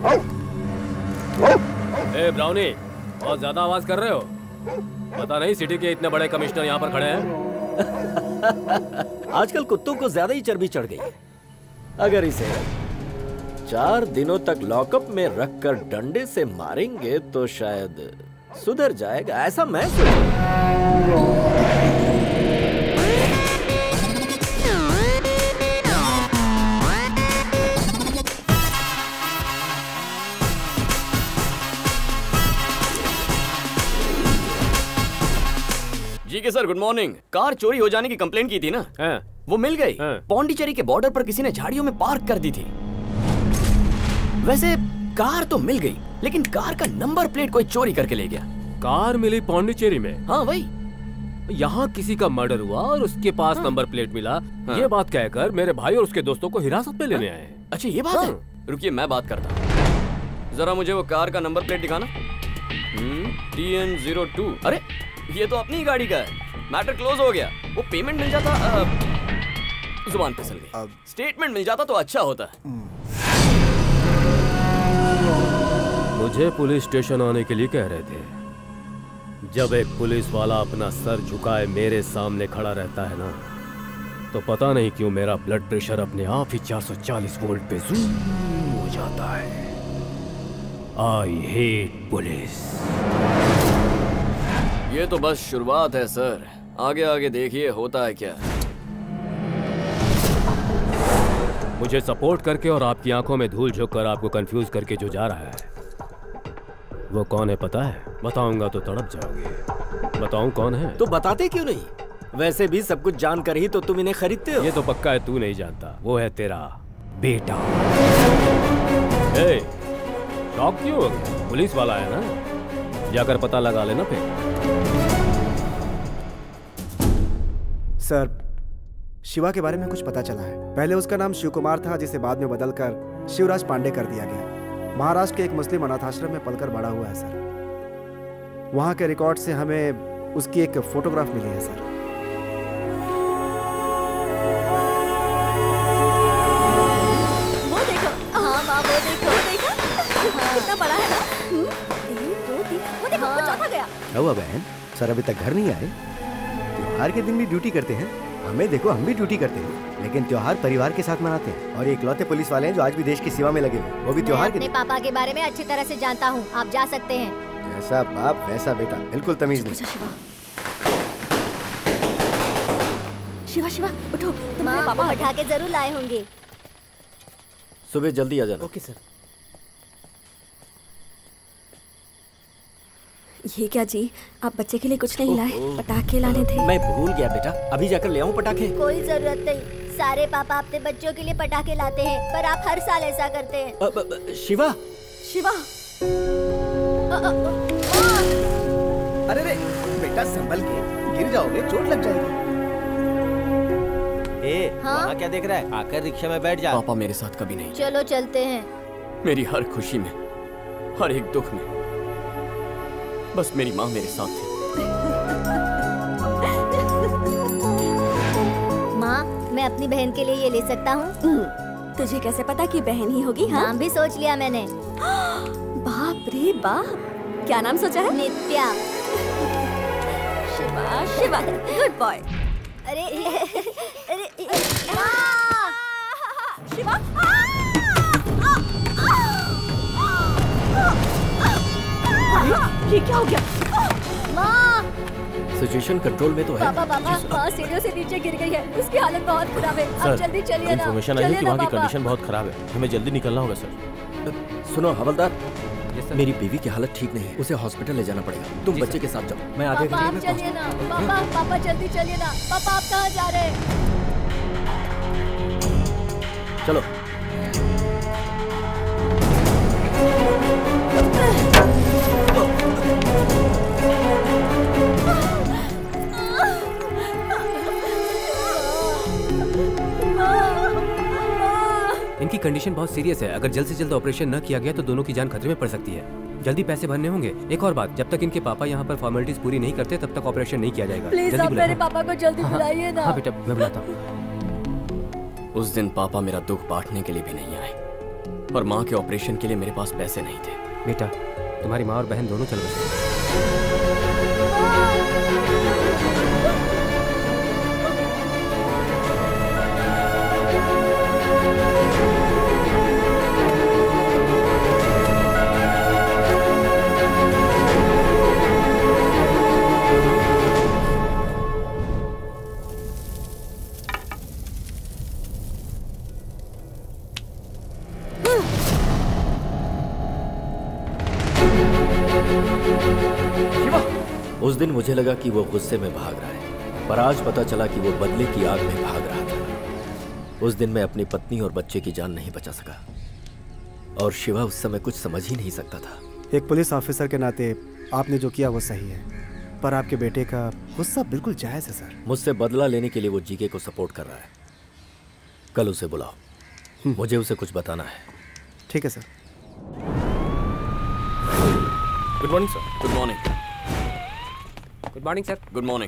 Speaker 6: ए ब्राउनी, बहुत ज्यादा आवाज कर रहे हो। पता नहीं सिटी के इतने बड़े कमिश्नर यहाँ पर खड़े हैं।
Speaker 2: आजकल कुत्तों को ज्यादा ही चर्बी चढ़ गई है। अगर इसे 4 दिनों तक लॉकअप में रखकर डंडे से मारेंगे तो शायद सुधर जाएगा, ऐसा मैं
Speaker 12: जी के सर, गुड मॉर्निंग। कार चोरी हो जाने की कंप्लेंट की थी ना? वो मिल गई। पौंडीचेरी के बॉर्डर पर किसी ने झाड़ियों में पार्क कर दी थी। वैसे कार तो मिल गई, लेकिन कार का नंबर प्लेट कोई चोरी करके ले गया।
Speaker 6: कार मिली पौंडीचेरी में?
Speaker 12: हाँ वही।
Speaker 6: यहाँ किसी का मर्डर हुआ और उसके पास नंबर प्लेट मिला। ये बात कहकर मेरे भाई और उसके दोस्तों को हिरासत में लेने आए।
Speaker 12: अच्छा ये बात है? रुकिए मैं बात करता हूँ। जरा मुझे वो कार का नंबर प्लेट दिखाना। TN02। अरे ये तो अपनी ही गाड़ी का है। मैटर क्लोज हो गया। वो पेमेंट मिल जाता, जुबान फिसल गई। स्टेटमेंट मिल जाता तो अच्छा होता।
Speaker 6: मुझे पुलिस स्टेशन आने के लिए कह रहे थे। जब एक पुलिस वाला अपना सर झुकाए मेरे सामने खड़ा रहता है ना, तो पता नहीं क्यों मेरा ब्लड प्रेशर अपने आप ही 440 वोल्ट पे जूम हो जाता है। I hate police.
Speaker 12: ये तो बस शुरुआत है सर, आगे आगे देखिए होता है क्या।
Speaker 6: मुझे सपोर्ट करके और आपकी आंखों में धूल झोंक कर आपको कंफ्यूज करके जो जा रहा है वो कौन है पता है? बताऊंगा तो तड़प जाओगे। बताऊं कौन है?
Speaker 2: तो बताते क्यों नहीं? वैसे भी सब कुछ जानकर ही तो तुम इन्हें खरीदते हो।
Speaker 6: ये तो पक्का है तू नहीं जानता। वो है तेरा बेटा। शॉक क्यों हो गया? पुलिस वाला है ना, जाकर पता लगा लेना फिर।
Speaker 8: सर, शिवा के बारे में कुछ पता चला है। पहले उसका नाम शिव कुमार था, जिसे बाद में बदलकर शिवराज पांडे कर दिया गया। महाराष्ट्र के एक मुस्लिम अनाथाश्रम में पलकर बड़ा हुआ है सर। वहां के रिकॉर्ड से हमें उसकी एक फोटोग्राफ मिली है सर।
Speaker 10: वो देखो। हाँ माँ, वो देखो, वो देखो। कितना बड़ा है ना? 1, 2, 3। वो देखो, वो चौथा गया।
Speaker 9: क्या हुआ बहन? सर अभी तक घर नहीं आए? त्योहार के दिन भी ड्यूटी करते हैं। हमें देखो, हम भी ड्यूटी करते हैं, लेकिन त्योहार परिवार के साथ मनाते हैं। और इकलौते पुलिस वाले हैं जो आज भी देश की सेवा में लगे हुए, वो भी त्योहार के
Speaker 10: दिन। अपने पापा के बारे में अच्छी तरह से जानता हूँ, आप जा सकते हैं।
Speaker 9: जैसा बाप वैसा बेटा, बिल्कुल तमीज नहीं।
Speaker 10: शिवा शिवा उठो, तुम्हारे पापा बैठा के जरूर लाए होंगे।
Speaker 2: सुबह जल्दी आ जाना।
Speaker 10: Okay sir. ये क्या जी, आप बच्चे के लिए कुछ नहीं लाए? पटाखे लाने थे।
Speaker 2: मैं भूल गया बेटा, अभी जाकर ले आऊं पटाखे।
Speaker 10: कोई जरूरत नहीं, सारे पापा अपने बच्चों के लिए पटाखे लाते हैं, पर आप हर साल ऐसा करते हैं।
Speaker 2: शिवा।
Speaker 10: शिवा।
Speaker 11: अरे रे बेटा, संभल के, गिर जाओगे, चोट लग जाएगी।
Speaker 18: वहाँ क्या देख रहा है? आकर रिक्शा में बैठ जा।
Speaker 12: पापा मेरे साथ कभी नहीं।
Speaker 10: चलो चलते हैं।
Speaker 12: मेरी हर खुशी में, हर एक दुख में बस मेरी माँ मेरे साथ थी।
Speaker 10: माँ, मैं अपनी बहन के लिए ये ले सकता हूँ? तुझे कैसे पता कि बहन ही होगी? हाँ, नाम भी सोच लिया मैंने। बाप रे बाप,
Speaker 3: क्या नाम सोचा है? नित्या। Shiva, Shiva, good boy. अरे अरे शिवा,
Speaker 1: ये क्या हो गया?
Speaker 3: माँ,
Speaker 2: सिचुएशन कंट्रोल में तो है।
Speaker 3: पापा माँ सीढ़ियों से नीचे गिर गई है, उसकी हालत बहुत खराब है। आप जल्दी चलिए ना।
Speaker 4: इन्फॉर्मेशन आई है कि वहाँ की कंडीशन बहुत खराब है, हमें जल्दी निकलना होगा सर।
Speaker 2: सुनो हवलदार, मेरी बीवी की हालत ठीक नहीं है, उसे हॉस्पिटल ले जाना पड़ेगा। तुम बच्चे के साथ जाओ, मैं आधे घंटे में
Speaker 3: चलिए ना। पापा जल्दी चलिए ना। पापा आप कहाँ जा रहे हैं?
Speaker 2: चलो।
Speaker 16: इनकी कंडीशन बहुत सीरियस है, अगर जल्द से जल्द ऑपरेशन न किया गया तो दोनों की जान खतरे में पड़ सकती है। जल्दी पैसे भरने होंगे। एक और बात, जब तक इनके पापा यहाँ पर फॉर्मेलिटीज पूरी नहीं करते तब तक ऑपरेशन नहीं किया जाएगा।
Speaker 3: प्लीज आप मेरे पापा को जल्दी बुलाइए ना।
Speaker 16: हाँ बेटा, मैं बुलाता हूँ।
Speaker 12: उस दिन पापा मेरा दुख बांटने के लिए भी नहीं आए और माँ के ऑपरेशन के लिए मेरे पास पैसे नहीं थे।
Speaker 16: बेटा, तुम्हारी माँ और बहन दोनों चल गए।
Speaker 2: उस दिन मुझे लगा कि वो गुस्से में भाग रहा है, पर आज पता चला कि वो बदले की आग में भाग रहा था। उस दिन मैं अपनी पत्नी और बच्चे की जान नहीं बचा सका और शिवा उस समय कुछ समझ ही नहीं सकता था।
Speaker 8: एक पुलिस ऑफिसर के नाते आपने जो किया वो सही है, पर आपके बेटे का गुस्सा बिल्कुल जायज है सर।
Speaker 2: मुझसे बदला लेने के लिए वो जीके को सपोर्ट कर रहा है। कल उसे बुलाओ, मुझे उसे कुछ बताना है।
Speaker 8: ठीक है sir.
Speaker 12: Good morning sir. Good morning.
Speaker 16: Good morning sir.
Speaker 12: Good morning.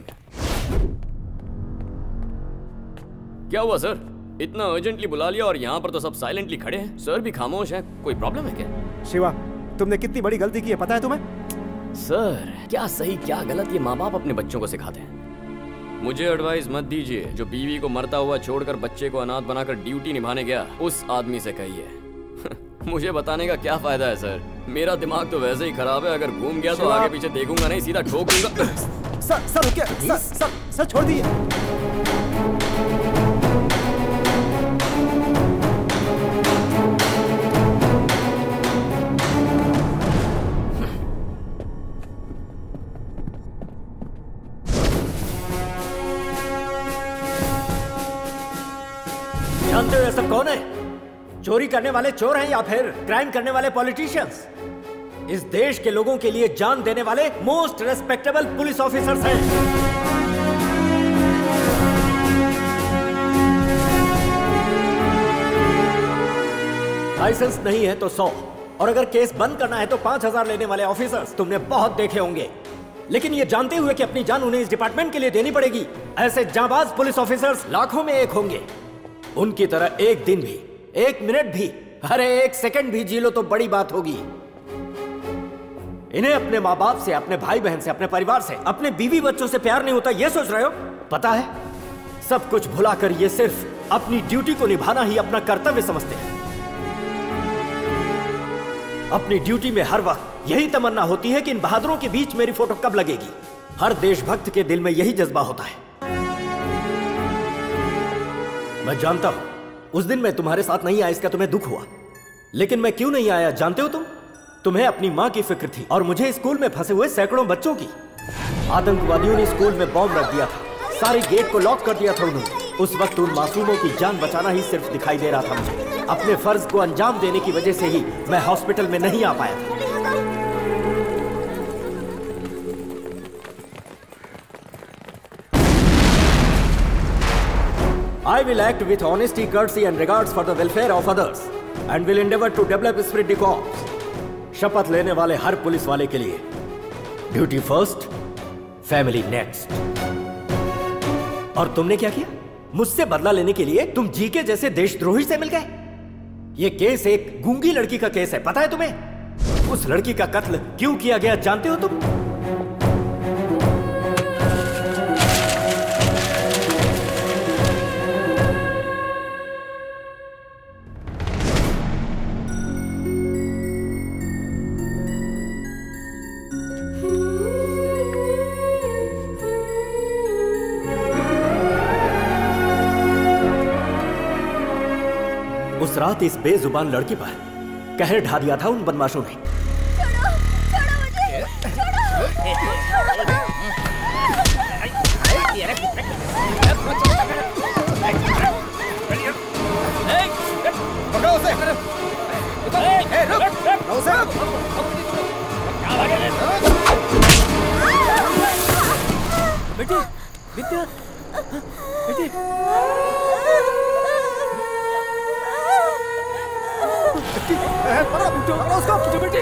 Speaker 12: क्या हुआ सर, इतना अर्जेंटली बुला लिया और यहाँ पर तो सब साइलेंटली खड़े हैं। सर भी खामोश हैं, कोई प्रॉब्लम है क्या?
Speaker 8: शिवा, तुमने कितनी बड़ी गलती की है पता है तुम्हें?
Speaker 12: सर क्या सही क्या गलत ये माँ बाप अपने बच्चों को सिखाते हैं। मुझे एडवाइस मत दीजिए। जो बीवी को मरता हुआ छोड़कर बच्चे को अनाथ बनाकर ड्यूटी निभाने गया, उस आदमी से कहिए। मुझे बताने का क्या फायदा है सर, मेरा दिमाग तो वैसे ही खराब है। अगर घूम गया तो आगे पीछे देखूंगा नहीं, सीधा ठोक दूंगा।
Speaker 8: सर क्या? सर छोड़ दिए।
Speaker 2: जानते हो ये सब कौन है? चोरी करने वाले चोर हैं या फिर क्राइम करने वाले पॉलिटिशियंस? इस देश के लोगों के लिए जान देने वाले मोस्ट रेस्पेक्टेबल पुलिस ऑफिसर्स हैं। लाइसेंस नहीं है तो 100, और अगर केस बंद करना है तो 5000 लेने वाले ऑफिसर्स तुमने बहुत देखे होंगे। लेकिन ये जानते हुए कि अपनी जान उन्हें इस डिपार्टमेंट के लिए देनी पड़ेगी, ऐसे जाबाज पुलिस ऑफिसर्स लाखों में एक होंगे। उनकी तरह एक दिन भी, एक मिनट भी, अरे एक सेकंड भी जी लो तो बड़ी बात होगी। इन्हें अपने माँ बाप से, अपने भाई बहन से, अपने परिवार से, अपने बीवी बच्चों से प्यार नहीं होता, ये सोच रहे हो? पता है, सब कुछ भुलाकर ये सिर्फ अपनी ड्यूटी को निभाना ही अपना कर्तव्य समझते हैं। अपनी ड्यूटी में हर वक्त यही तमन्ना होती है कि इन बहादुरों के बीच मेरी फोटो कब लगेगी। हर देशभक्त के दिल में यही जज्बा होता है। मैं जानता हूं उस दिन मैं तुम्हारे साथ नहीं आया, इसका तुम्हें दुख हुआ, लेकिन मैं क्यों नहीं आया जानते हो? तुम्हें अपनी मां की फिक्र थी और मुझे स्कूल में फंसे हुए सैकड़ों बच्चों की। आतंकवादियों ने स्कूल में बॉम्ब रख दिया था, सारे गेट को लॉक कर दिया था उन्होंने। उस वक्त उन मासूमों की जान बचाना ही सिर्फ दिखाई दे रहा था मुझे। अपने फर्ज को अंजाम देने की वजह से ही मैं हॉस्पिटल में नहीं आ पाया था। I will act with honesty, courtesy and regards for the welfare of others and will endeavor to develop spirit de corps. शपथ लेने वाले हर पुलिस वाले के लिए ड्यूटी फर्स्ट, फैमिली नेक्स्ट। और तुमने क्या किया? मुझसे बदला लेने के लिए तुम जीके जैसे देशद्रोही से मिल गए। ये केस एक गूंगी लड़की का केस है, पता है तुम्हें? उस लड़की का कत्ल क्यों किया गया जानते हो तुम? उस रात इस बेजुबान लड़की पर कहर ढा दिया था उन बदमाशों ने।
Speaker 16: बेटी, विद्या, बेटी। उसको बेटी।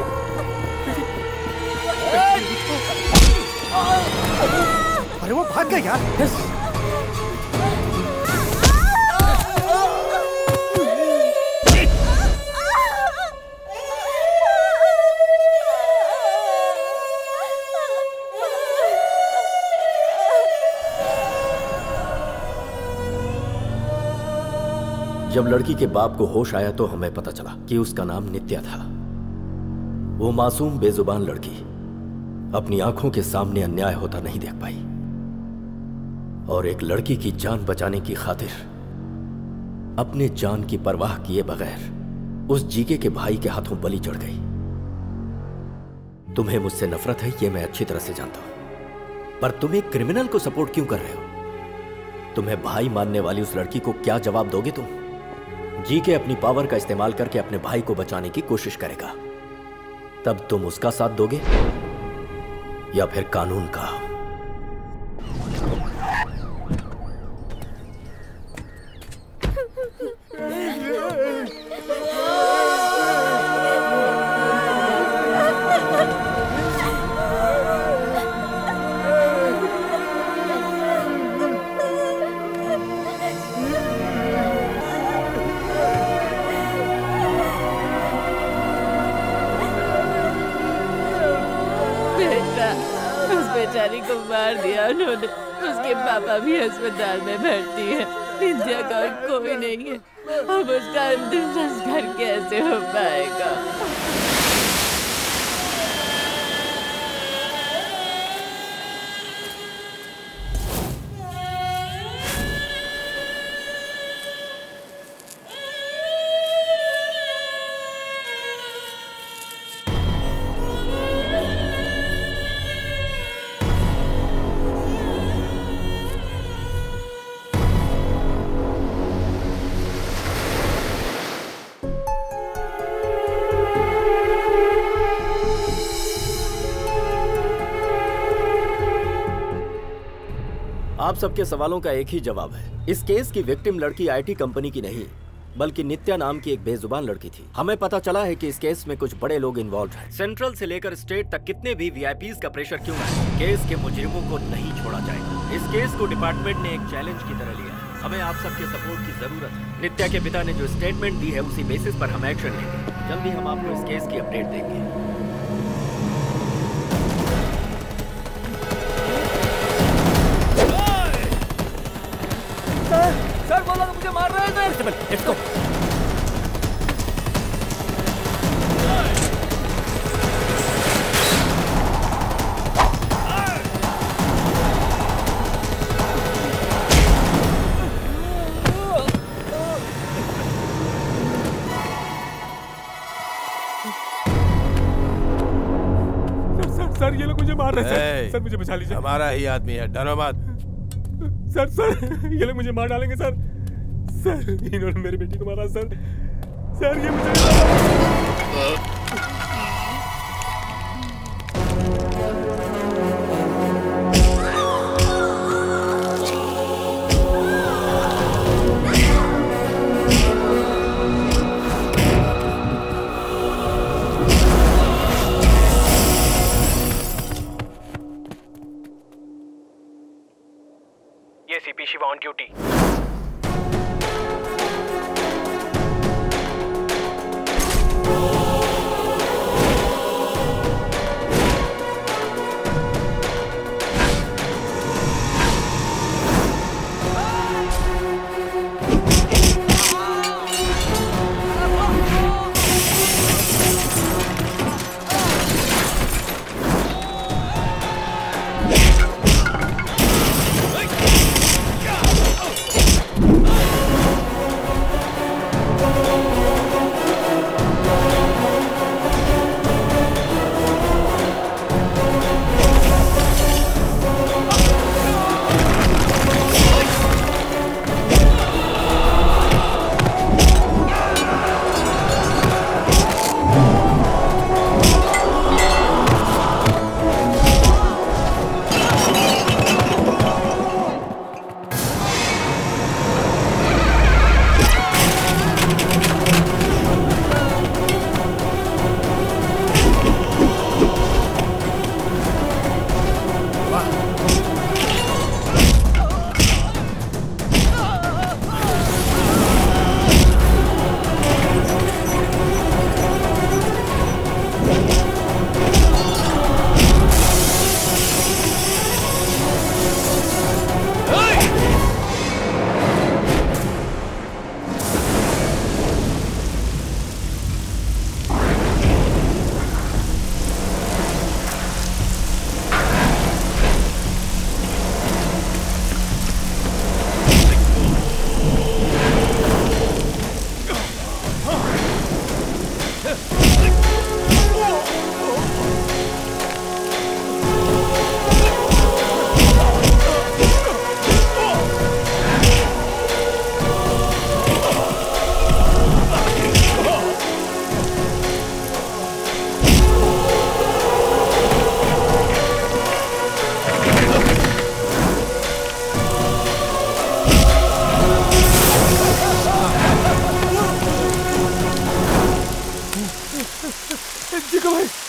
Speaker 8: अरे वो भाग गया यार।
Speaker 2: जब लड़की के बाप को होश आया तो हमें पता चला कि उसका नाम नित्या था। वो मासूम बेजुबान लड़की अपनी आंखों के सामने अन्याय होता नहीं देख पाई और एक लड़की की जान बचाने की खातिर अपने जान की परवाह किए बगैर उस जीके के भाई के हाथों बलि चढ़ गई। तुम्हें मुझसे नफरत है ये मैं अच्छी तरह से जानता हूं, पर तुम एक क्रिमिनल को सपोर्ट क्यों कर रहे हो? तुम्हें भाई मानने वाली उस लड़की को क्या जवाब दोगे तुम? जीके अपनी पावर का इस्तेमाल करके अपने भाई को बचाने की कोशिश करेगा, तब तुम उसका साथ दोगे या फिर कानून का?
Speaker 1: बेचारी को मार दिया उन्होंने। उसके पापा भी अस्पताल में भर्ती है। नित्या का कोई नहीं है। अब उसका अंतिम संस्कार कैसे हो पाएगा?
Speaker 2: आप सबके सवालों का एक ही जवाब है। इस केस की विक्टिम लड़की आईटी कंपनी की नहीं बल्कि नित्या नाम की एक बेजुबान लड़की थी। हमें पता चला है कि इस केस में कुछ बड़े लोग इन्वॉल्व हैं। सेंट्रल से लेकर स्टेट तक कितने भी वीआईपीज का प्रेशर क्यों ना है, केस के मुजरिमों को नहीं छोड़ा जाएगा। इस केस को डिपार्टमेंट ने एक चैलेंज की तरह लिया है। हमें आप सबके सपोर्ट की जरूरत है। नित्या के पिता ने जो स्टेटमेंट दी है उसी बेसिस पर हम एक्शन लेंगे। जल्दी हम आपको इस केस की अपडेट देंगे।
Speaker 16: सर वो लोग मुझे मार रहे हैं सर। Let's go.
Speaker 5: सर ये लोग मुझे मार रहे हैं सर मुझे बचा लीजिए।
Speaker 14: हमारा ही आदमी है, डरो मत।
Speaker 5: सर ये लोग मुझे मार डालेंगे सर। सर इन्होंने मेरी बेटी को मारा सर। सर ये मुझे
Speaker 22: ACP Shiva on duty.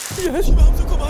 Speaker 5: यह शिवांशु कुमार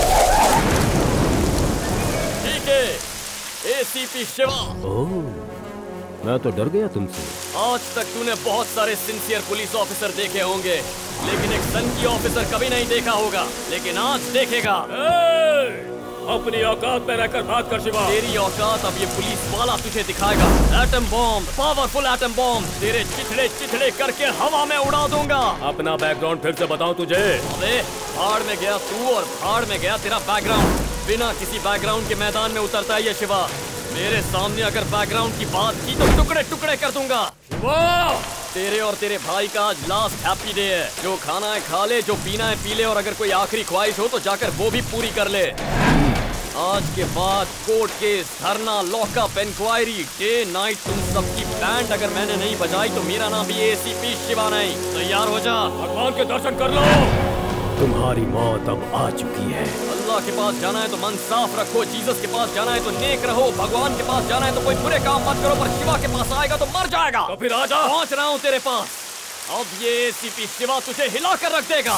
Speaker 12: ठीक है, एसीपी शिवा।
Speaker 6: ओह, मैं तो डर गया तुमसे।
Speaker 12: आज तक तूने बहुत सारे सिंसियर पुलिस ऑफिसर देखे होंगे, लेकिन एक सनकी ऑफिसर कभी नहीं देखा होगा, लेकिन आज देखेगा।
Speaker 6: अपनी औकात में रहकर बात कर शिवा।
Speaker 12: तेरी औकात अब ये पुलिस वाला तुझे दिखाएगा। Atom bomb, powerful atom bomb, तेरे चिथड़े चिथड़े करके हवा में उड़ा दूंगा।
Speaker 6: अपना बैकग्राउंड फिर से बताओ तुझे।
Speaker 12: अबे भाड़ में गया तू और भाड़ में गया तेरा बैकग्राउंड। बिना किसी बैकग्राउंड के मैदान में उतरता है ये शिवा। मेरे सामने अगर बैकग्राउंड की बात की तो टुकड़े टुकड़े कर दूंगा। तेरे और तेरे भाई का आज लास्ट हैप्पी डे है। जो खाना है खा ले, जो पीना है पी ले, और अगर कोई आखिरी ख्वाहिश हो तो जाकर वो भी पूरी कर ले। आज के बाद कोर्ट केस, धरना, लॉकअप, इंक्वायरी, डे नाइट, तुम सबकी बैंड अगर मैंने नहीं बजाई तो मेरा नाम भी एसीपी शिवा नहीं। तैयार हो जा,
Speaker 6: भगवान के दर्शन कर लो। तुम्हारी मौत अब आ चुकी है।
Speaker 12: अल्लाह के पास जाना है तो मन साफ रखो, जीसस के पास जाना है तो नेक रहो, भगवान के पास जाना है तो कोई बुरे काम मत करो, पर शिवा के पास आएगा तो मर जाएगा।
Speaker 6: तो फिर आजा।
Speaker 12: पहुंच रहा हूँ तेरे पास। अब ये एसीपी शिवा तुझे हिला कर रख देगा।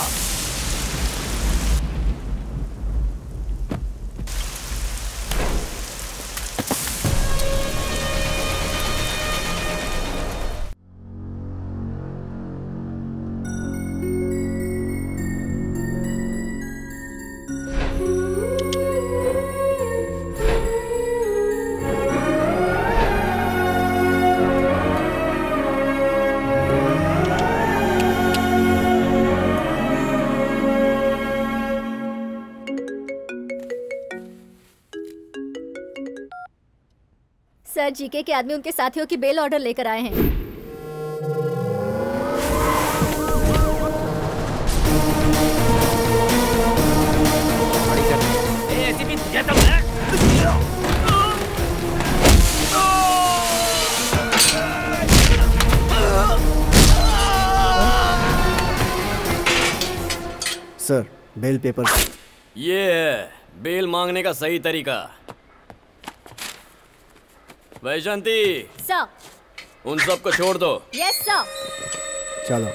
Speaker 10: सर, जीके के आदमी उनके साथियों की बेल ऑर्डर लेकर आए हैं।
Speaker 8: Sir, bail paper.
Speaker 12: ये है बेल मांगने का सही तरीका। वैजंती,
Speaker 10: सर।
Speaker 12: उन सबको छोड़ दो।
Speaker 10: Yes sir.
Speaker 8: चलो।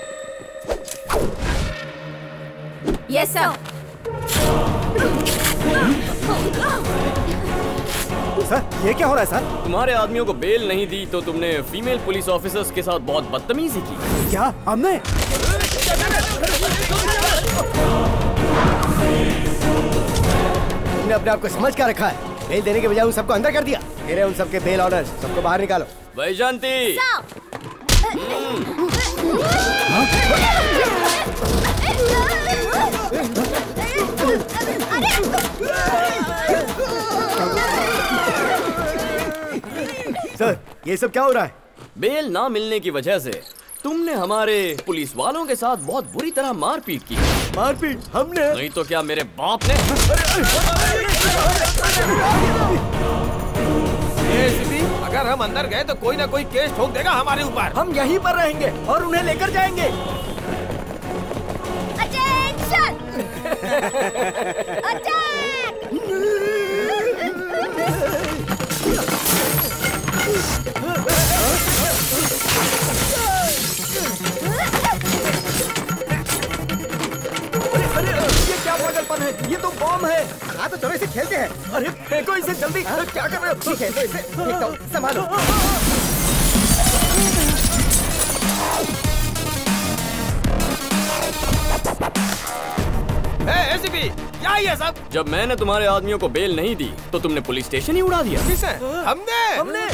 Speaker 10: Yes sir.
Speaker 8: सर, ये क्या हो रहा है सर?
Speaker 12: तुम्हारे आदमियों को बेल नहीं दी तो तुमने फीमेल पुलिस ऑफिसर्स के साथ बहुत बदतमीजी की।
Speaker 8: क्या हमने?
Speaker 9: तुमने अपने आप को समझ क्या रखा है? बेल देने के बजाय उन सबको अंदर कर दिया। मेरे उन सबके बेल ऑर्डर, सबको बाहर निकालो।
Speaker 12: वैजंती,
Speaker 9: सर, ये सब क्या हो रहा है?
Speaker 12: बेल ना मिलने की वजह से तुमने हमारे पुलिस वालों के साथ बहुत बुरी तरह मारपीट की।
Speaker 9: मारपीट? हमने?
Speaker 12: नहीं तो क्या मेरे बाप ने?
Speaker 14: एसीपी, अगर हम अंदर गए तो कोई ना कोई केस ठोक देगा हमारे ऊपर।
Speaker 2: हम यहीं पर रहेंगे और उन्हें लेकर जाएंगे।
Speaker 10: अटेंशन! अटैक!
Speaker 2: ये क्या पागलपन है? ये तो बॉम्ब है।
Speaker 11: हाँ तो चलो इसे खेलते हैं।
Speaker 2: अरे फेंको इसे जल्दी। क्या कर रहे हो?
Speaker 11: ठीक है, तो इसे फेंकता हूँ, संभालो।
Speaker 14: एसीपी, क्या ये सब?
Speaker 12: जब मैंने तुम्हारे आदमियों को बेल नहीं दी तो तुमने पुलिस स्टेशन ही उड़ा दिया।
Speaker 14: किसने? हमने।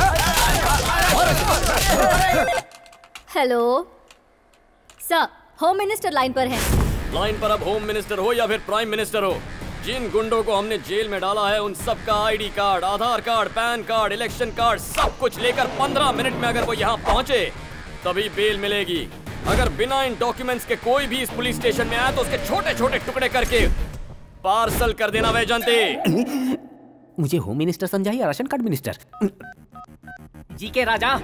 Speaker 10: Hello sir, home minister line पर हैं।
Speaker 12: लाइन पर अब होम मिनिस्टर हो या फिर प्राइम मिनिस्टर हो, जिन गुंडों को हमने जेल में डाला है उन सब का ID card, Aadhaar card, PAN card, election card, सब कुछ लेकर 15 मिनट में अगर वो यहाँ पहुँचे तभी बेल मिलेगी। अगर बिना इन डॉक्यूमेंट्स के कोई भी इस पुलिस स्टेशन में आया तो उसके छोटे छोटे टुकड़े करके पार्सल कर देना। वैजंती,
Speaker 16: मुझे होम मिनिस्टर समझा या राशन कार्ड मिनिस्टर? जी के राजा।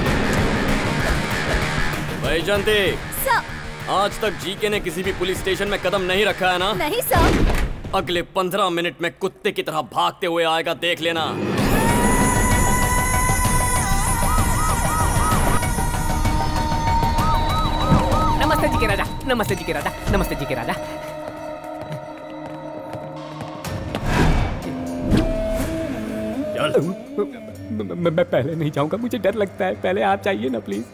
Speaker 12: वैजंती,
Speaker 10: सर।
Speaker 12: आज तक जीके ने किसी भी पुलिस स्टेशन में कदम नहीं रखा है ना?
Speaker 10: नहीं सर।
Speaker 12: अगले 15 मिनट में कुत्ते की तरह भागते हुए आएगा, देख लेना।
Speaker 16: नमस्ते जी के राजा, नमस्ते जी के राजा, नमस्ते जी के राजा।
Speaker 6: चल।
Speaker 15: मैं पहले नहीं जाऊंगा, मुझे डर लगता है। पहले आप चाहिए ना प्लीज।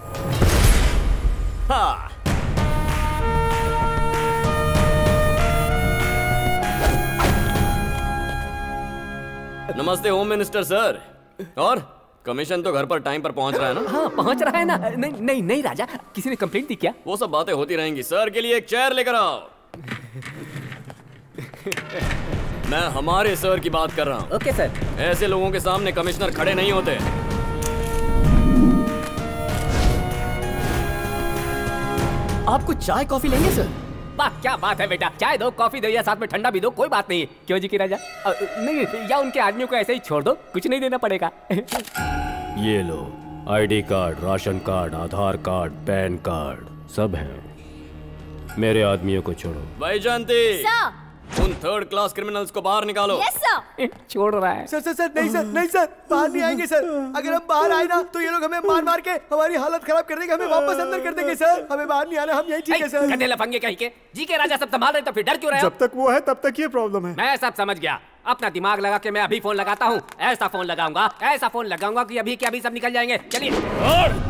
Speaker 12: हाँ। नमस्ते होम मिनिस्टर सर। और कमीशन तो घर पर टाइम पर पहुंच रहा है ना?
Speaker 16: हाँ पहुंच रहा है ना। नहीं राजा, किसी ने कंप्लेंट दी क्या?
Speaker 12: वो सब बातें होती रहेंगी। सर के लिए एक चेयर लेकर आओ। मैं हमारे सर की बात कर रहा हूँ।
Speaker 16: Okay sir.
Speaker 12: ऐसे लोगों के सामने कमिश्नर खड़े नहीं होते।
Speaker 16: आप कुछ चाय कॉफी लेंगे सर? वाह क्या बात है बेटा, चाय दो, कॉफी दो या साथ में ठंडा भी दो, कोई बात नहीं है। क्यों जी की राजा? नहीं, या उनके आदमियों को ऐसे ही छोड़ दो, कुछ नहीं देना पड़ेगा।
Speaker 6: ये लो, ID card, ration card, Aadhaar card, PAN card सब है। मेरे आदमियों को छोड़ो।
Speaker 12: वैजयंती, उन थर्ड क्लास क्रिमिनल्स को बाहर निकालो।
Speaker 3: Yes sir.
Speaker 16: छोड़ रहा है।
Speaker 9: सर नहीं सर, नहीं सर, बाहर नहीं आएंगे सर। अगर हम बाहर आए ना तो ये लोग हमें मार के हमारी हालत खराब कर देंगे, हमें वापस अंदर कर देंगे सर। हमें बाहर नहीं आना, हम यही ठीक है सर।
Speaker 16: गधे लफंगे कहीं के। जी के राजा सब संभाल रहे तो फिर डर क्यों रहे हो?
Speaker 8: जब तक वो है तब तक ये प्रॉब्लम है।
Speaker 16: मैं सब समझ गया। अपना दिमाग लगा के मैं अभी फोन लगाता हूँ। ऐसा फोन लगाऊंगा कि अभी के अभी सब निकल जाएंगे। चलिए।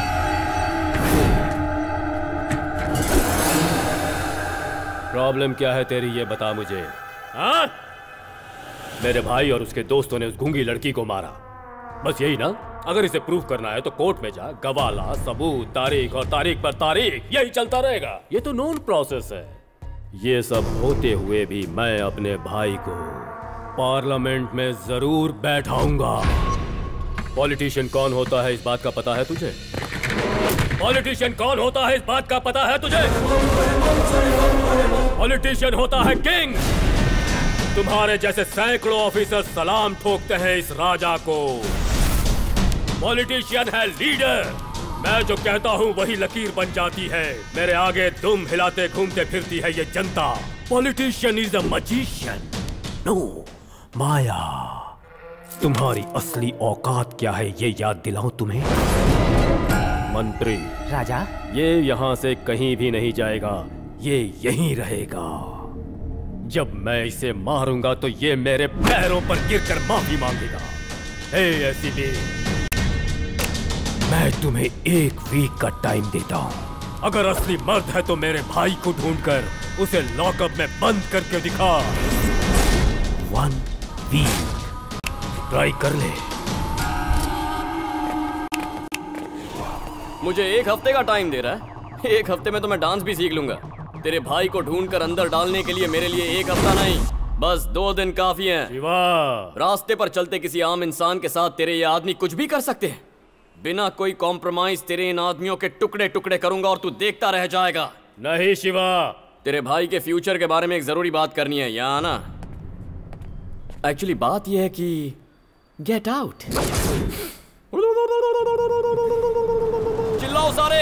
Speaker 6: प्रॉब्लम क्या है तेरी, ये बता मुझे। हाँ? मेरे भाई और उसके दोस्तों ने उस गूंगी लड़की को मारा, बस यही ना? अगर इसे प्रूफ करना है तो कोर्ट में जा, गवाह ला, सबूत, तारीख और तारीख पर तारीख, यही चलता रहेगा। ये तो नॉन प्रोसेस है। ये सब होते हुए भी मैं अपने भाई को पार्लियामेंट में जरूर बैठाऊंगा। पॉलिटिशियन कौन होता है इस बात का पता है तुझे? पॉलिटिशियन कौन होता है इस बात का पता है तुझे? पॉलिटिशियन होता है किंग। तुम्हारे जैसे सैकड़ों ऑफिसर सलाम ठोकते हैं इस राजा को। पॉलिटिशियन है लीडर। मैं जो कहता हूँ वही लकीर बन जाती है। मेरे आगे दुम हिलाते घूमते फिरती है ये जनता। Politician is a magician, no maya. तुम्हारी असली औकात क्या है ये याद दिलाऊं तुम्हें? मंत्री
Speaker 16: राजा,
Speaker 6: ये यहाँ से कहीं भी नहीं जाएगा, ये यहीं रहेगा। जब मैं इसे मारूंगा तो ये मेरे पैरों पर गिरकर माफी मांगेगा। हे एसीपी, मैं तुम्हें 1 वीक का टाइम देता हूँ। अगर असली मर्द है तो मेरे भाई को ढूंढकर उसे लॉकअप में बंद करके दिखा। 1 वीक ट्राई कर ले।
Speaker 12: मुझे 1 हफ्ते का टाइम दे रहा है? 1 हफ्ते में तो मैं डांस भी सीख लूंगा। तेरे भाई को ढूंढकर अंदर डालने के लिए मेरे लिए 1 हफ्ता नहीं, बस 2 दिन काफी हैं। रास्ते पर चलते किसी आम इंसान के साथ तेरे ये आदमी कुछ भी कर सकते हैं। बिना कोई कॉम्प्रोमाइज तेरे इन आदमियों के टुकड़े टुकड़े करूंगा और तू देखता रह जाएगा।
Speaker 6: नहीं शिवा,
Speaker 12: तेरे भाई के फ्यूचर के बारे में एक जरूरी बात करनी है, यहाँ आना। एक्चुअली बात यह है कि गेट आउट। चिल्लाओ सारे।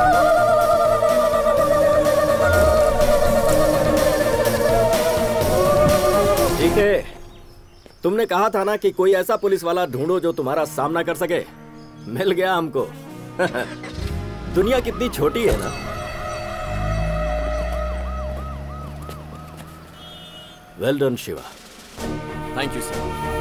Speaker 2: ठीक है, तुमने कहा था ना कि कोई ऐसा पुलिस वाला ढूंढो जो तुम्हारा सामना कर सके। मिल गया हमको। दुनिया कितनी छोटी है ना। Well done Shiva.
Speaker 12: Thank you sir.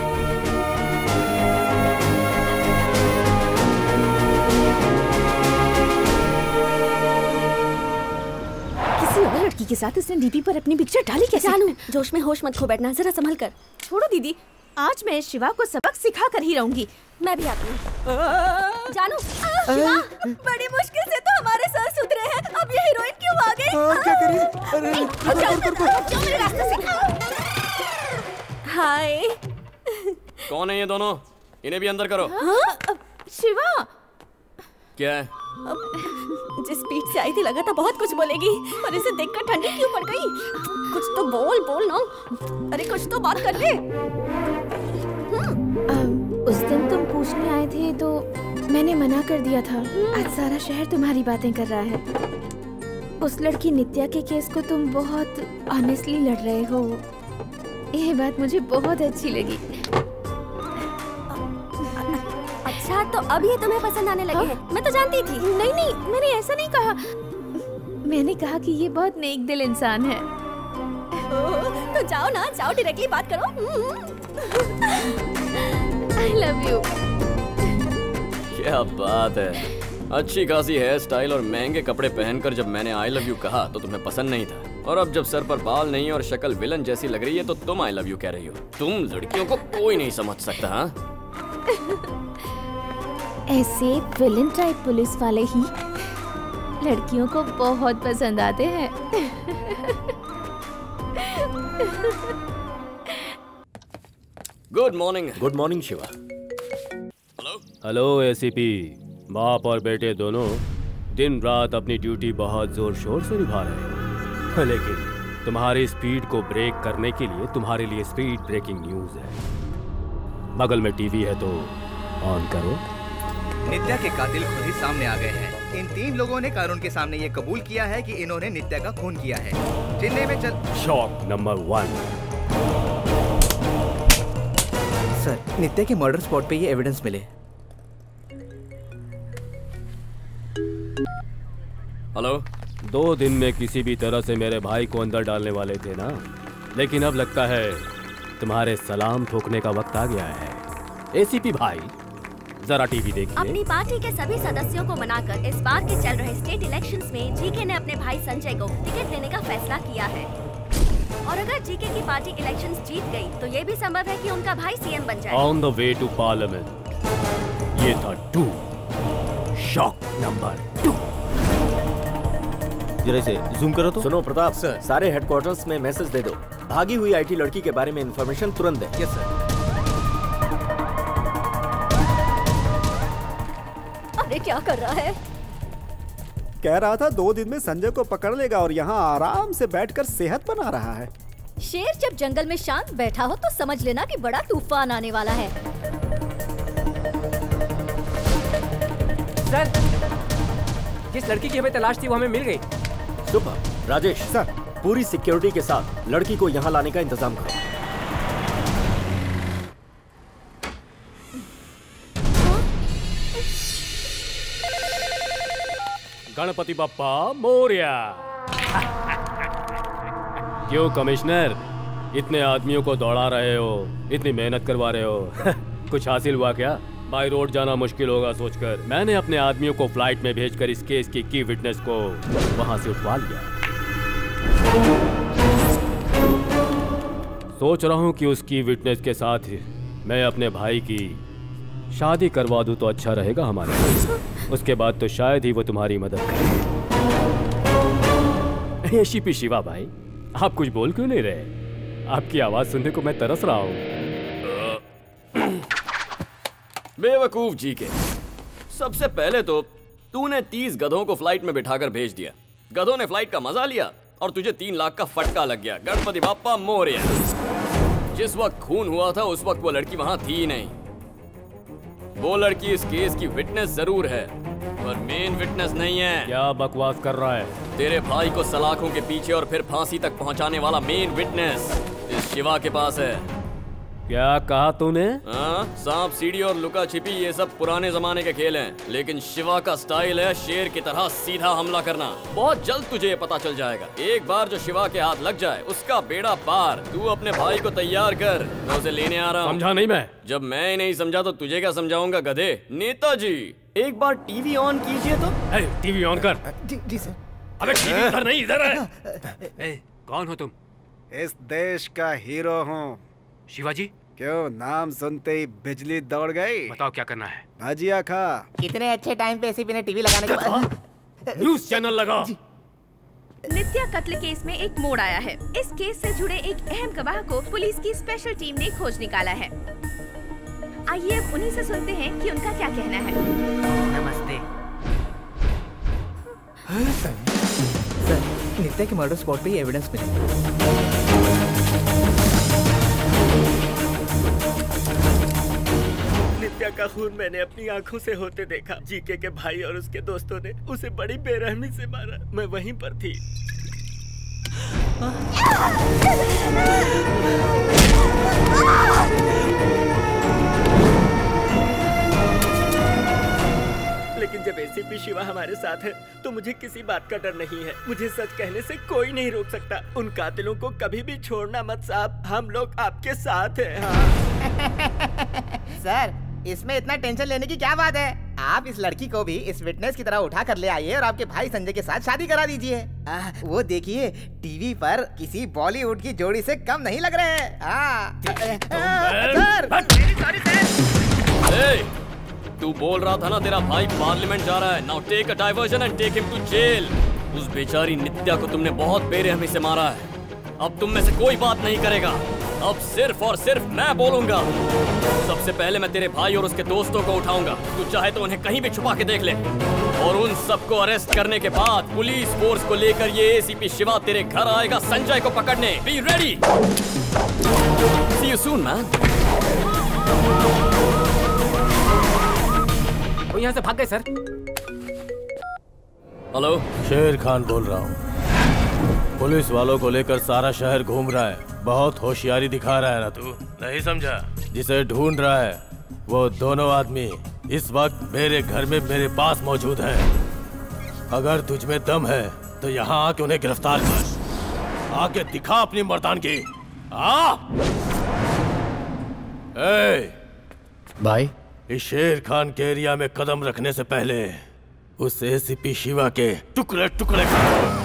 Speaker 3: किसी और लड़की के साथ उसने डीपी पर अपनी पिक्चर डाली कैसे? जानू, जोश में होश मत खो बैठना, जरा संभल कर।
Speaker 1: छोड़ो दीदी, आज मैं शिवा को सबक सिखा कर ही रहूंगी।
Speaker 3: मैं भी आती हूँ। जानू, शिवा, बड़ी मुश्किल से तो हमारे सर सुधरे हैं, अब ये हीरोइन क्यों आ गई?
Speaker 9: क्या करें?
Speaker 3: जो मेरे रास्ते से। हाय।
Speaker 12: कौन है ये दोनों? इन्हें भी अंदर करो।
Speaker 1: शिवा,
Speaker 12: क्या है?
Speaker 3: जिस स्पीड से आई थी लगा था बहुत कुछ बोलेगी, पर इसे देखकर ठंडी क्यों पड़ गई? कुछ तो बोल ना। अरे कुछ तो बात कर ले।
Speaker 13: उस दिन तुम पूछने आए थे तो मैंने मना कर दिया था। आज सारा शहर तुम्हारी बातें कर रहा है। उस लड़की नित्या के केस को तुम बहुत ऑनेस्टली लड़ रहे हो, ये बात मुझे बहुत अच्छी लगी।
Speaker 3: अच्छा, तो अब ये तुम्हें पसंद आने लगे हैं? मैं तो जानती थी।
Speaker 13: नहीं, मैंने ऐसा नहीं कहा। मैंने कहा कि ये बहुत नेक दिल इंसान है।
Speaker 3: तो जाओ ना, जाओ डायरेक्टली बात करो।
Speaker 13: I love you.
Speaker 12: क्या बात है, अच्छी खासी हेयर स्टाइल और महंगे कपड़े पहनकर जब मैंने आई लव यू कहा तो तुम्हें पसंद नहीं था, और अब जब सर पर बाल नहीं और शक्ल विलन जैसी लग रही है तो तुम आई लव यू कह रही हो। तुम लड़कियों को कोई नहीं समझ सकता। हाँ,
Speaker 13: ऐसे विलन टाइप पुलिस वाले ही लड़कियों को बहुत पसंद आते हैं।
Speaker 12: Good morning.
Speaker 2: Good morning Shiva.
Speaker 6: Hello ACP. बाप और बेटे दोनों दिन रात अपनी ड्यूटी बहुत जोर शोर से निभा रहे हैं, लेकिन तुम्हारी स्पीड को ब्रेक करने के लिए तुम्हारे लिए स्पीड ब्रेकिंग न्यूज है। बगल में टीवी है तो ऑन करो।
Speaker 11: नित्या के कातिल खुद ही सामने आ गए हैं। इन 3 लोगों ने कानून के सामने ये कबूल किया है कि इन्होंने नित्या का खून किया है। चेन्नई में
Speaker 6: शॉक नंबर 1।
Speaker 11: सर, नित्या के मर्डर स्पॉट पे ये एविडेंस मिले।
Speaker 12: हेलो।
Speaker 6: 2 दिन में किसी भी तरह से मेरे भाई को अंदर डालने वाले थे ना, लेकिन अब लगता है तुम्हारे सलाम ठोकने का वक्त आ गया है। एसीपी भाई, जरा टीवी देखिए।
Speaker 3: अपनी पार्टी के सभी सदस्यों को मनाकर इस बार के चल रहे स्टेट इलेक्शंस में जीके ने अपने भाई संजय को टिकट देने का फैसला किया है। और अगर जीके की पार्टी इलेक्शंस जीत गई तो ये भी संभव है कि उनका भाई सीएम बन जाए।
Speaker 6: On the way to parliament. ये था 2, शॉक नंबर 2।
Speaker 2: जरा से जूम करो तो। सुनो प्रताप सर, सारे हेडक्वार्टर्स में मैसेज दे दो, भागी हुई आईटी लड़की के बारे में इंफॉर्मेशन तुरंत दे।
Speaker 11: Yes sir.
Speaker 3: अरे क्या कर रहा है?
Speaker 8: कह रहा था 2 दिन में संजय को पकड़ लेगा और यहाँ आराम से बैठकर सेहत बना रहा है।
Speaker 3: शेर जब जंगल में शांत बैठा हो तो समझ लेना कि बड़ा तूफान आने वाला है।
Speaker 16: सर, जिस लड़की की हमें तलाश थी वो हमें मिल गई।
Speaker 2: सुपर। राजेश सर, पूरी सिक्योरिटी के साथ लड़की को यहाँ लाने का इंतजाम करो।
Speaker 6: गणपति बप्पा मोरया। क्यों कमिश्नर, इतने आदमियों को दौड़ा रहे हो, इतनी मेहनत करवा रहे हो, कुछ हासिल हुआ क्या? बाय रोड जाना मुश्किल होगा सोचकर मैंने अपने आदमियों को फ्लाइट में भेजकर इस केस की की विटनेस को वहां से उठवा लिया। सोच रहा हूं कि उसकी विटनेस के साथ मैं अपने भाई की शादी करवा दूं तो अच्छा रहेगा हमारे लिए। उसके बाद तो शायद ही वो तुम्हारी मदद करे। एसीपी शिवा भाई, आप कुछ बोल क्यों नहीं रहे? आपकी आवाज सुनने को मैं तरस रहा हूँ।
Speaker 12: बेवकूफ जी के, सबसे पहले तो तूने 30 गधों को फ्लाइट में बिठाकर भेज दिया, गधों ने फ्लाइट का मजा लिया और तुझे 3 लाख का फटका लग गया। गणपति बाप्पा मोरया। जिस वक्त खून हुआ था उस वक्त वो लड़की वहां थी ही नहीं। वो लड़की इस केस की विटनेस जरूर है पर मेन विटनेस नहीं है।
Speaker 6: क्या बकवास कर रहा है?
Speaker 12: तेरे भाई को सलाखों के पीछे और फिर फांसी तक पहुंचाने वाला मेन विटनेस इस शिवा के पास है।
Speaker 6: क्या कहा तूने?
Speaker 12: सांप सीढ़ी और लुका छिपी ये सब पुराने जमाने के खेल हैं, लेकिन शिवा का स्टाइल है शेर की तरह सीधा हमला करना। बहुत जल्द तुझे ये पता चल जाएगा। एक बार जो शिवा के हाथ लग जाए उसका बेड़ा पार। तू अपने भाई को तैयार कर, मैं उसे लेने आ रहा हूँ।
Speaker 6: समझा नहीं मैं?
Speaker 12: जब मैं ही नहीं समझा तो तुझे क्या समझाऊंगा गधे। नेताजी, एक बार टीवी ऑन कीजिए तो।
Speaker 6: टीवी ऑन कर।
Speaker 11: जी सर।
Speaker 6: अबे टीवी इधर नहीं, इधर है। कौन हो तुम?
Speaker 8: इस देश का हीरो हूँ।
Speaker 6: शिवाजी।
Speaker 8: क्यों, नाम सुनते ही बिजली दौड़ गई?
Speaker 6: बताओ क्या करना है?
Speaker 8: भजिया खा।
Speaker 11: कितने अच्छे टाइम पे एसीपी ने टीवी लगाने के बाद
Speaker 6: न्यूज़ चैनल लगा।
Speaker 7: नित्या कत्ल केस में एक मोड़ आया है। इस केस से जुड़े एक अहम गवाह को पुलिस की स्पेशल टीम ने खोज निकाला है। आइए अब उन्हीं से सुनते हैं कि उनका क्या कहना है।
Speaker 11: नमस्ते सर, नित्या के मर्डर स्पॉट पे ही एविडेंस मिला।
Speaker 2: नित्या का खून मैंने अपनी आंखों से होते देखा। जीके के भाई और उसके दोस्तों ने उसे बड़ी बेरहमी से मारा। मैं वहीं पर थी। लेकिन जब एसीपी शिवा हमारे साथ है तो मुझे किसी बात का डर नहीं है। मुझे सच कहने से कोई नहीं रोक सकता। उन कातिलों को कभी भी छोड़ना मत साहब, हम लोग आपके साथ हैं। हाँ।
Speaker 11: सर, इसमें इतना टेंशन लेने की क्या बात है? आप इस लड़की को भी इस विटनेस की तरह उठा कर ले आइए और आपके भाई संजय के साथ शादी करा दीजिए। वो देखिए टीवी पर किसी बॉलीवुड की जोड़ी से कम नहीं लग रहे हैं।
Speaker 12: तू बोल रहा था ना तेरा भाई पार्लियामेंट जा रहा है। Now take a diversion and take him to jail. उस बेचारी नित्या को तुमने बहुत बेरहमी से मारा है। अब तुम में से कोई बात नहीं करेगा। अब सिर्फ और सिर्फ मैं बोलूंगा। सबसे पहले मैं तेरे भाई और उसके दोस्तों को उठाऊंगा। तू चाहे तो उन्हें कहीं भी छुपा के देख ले। और उन सबको अरेस्ट करने के बाद पुलिस फोर्स को लेकर ये एसीपी शिवा तेरे घर आएगा संजय को पकड़ने। Be ready. See you soon man.
Speaker 16: वो यहाँ से भाग गए सर।
Speaker 12: हेलो,
Speaker 4: शेर खान बोल रहा हूँ। पुलिस वालों को लेकर सारा शहर घूम रहा है। बहुत होशियारी दिखा रहा है ना तू? नहीं समझा? जिसे ढूंढ रहा है वो दोनों आदमी इस वक्त मेरे घर में मेरे पास मौजूद हैं। अगर तुझ में दम है तो यहाँ आके उन्हें गिरफ्तार कर। आके दिखा अपनी मर्दानगी।
Speaker 17: भाई,
Speaker 4: इस शेर खान के एरिया में कदम रखने से पहले उस एसीपी शिवा के टुकड़े टुकड़े कर।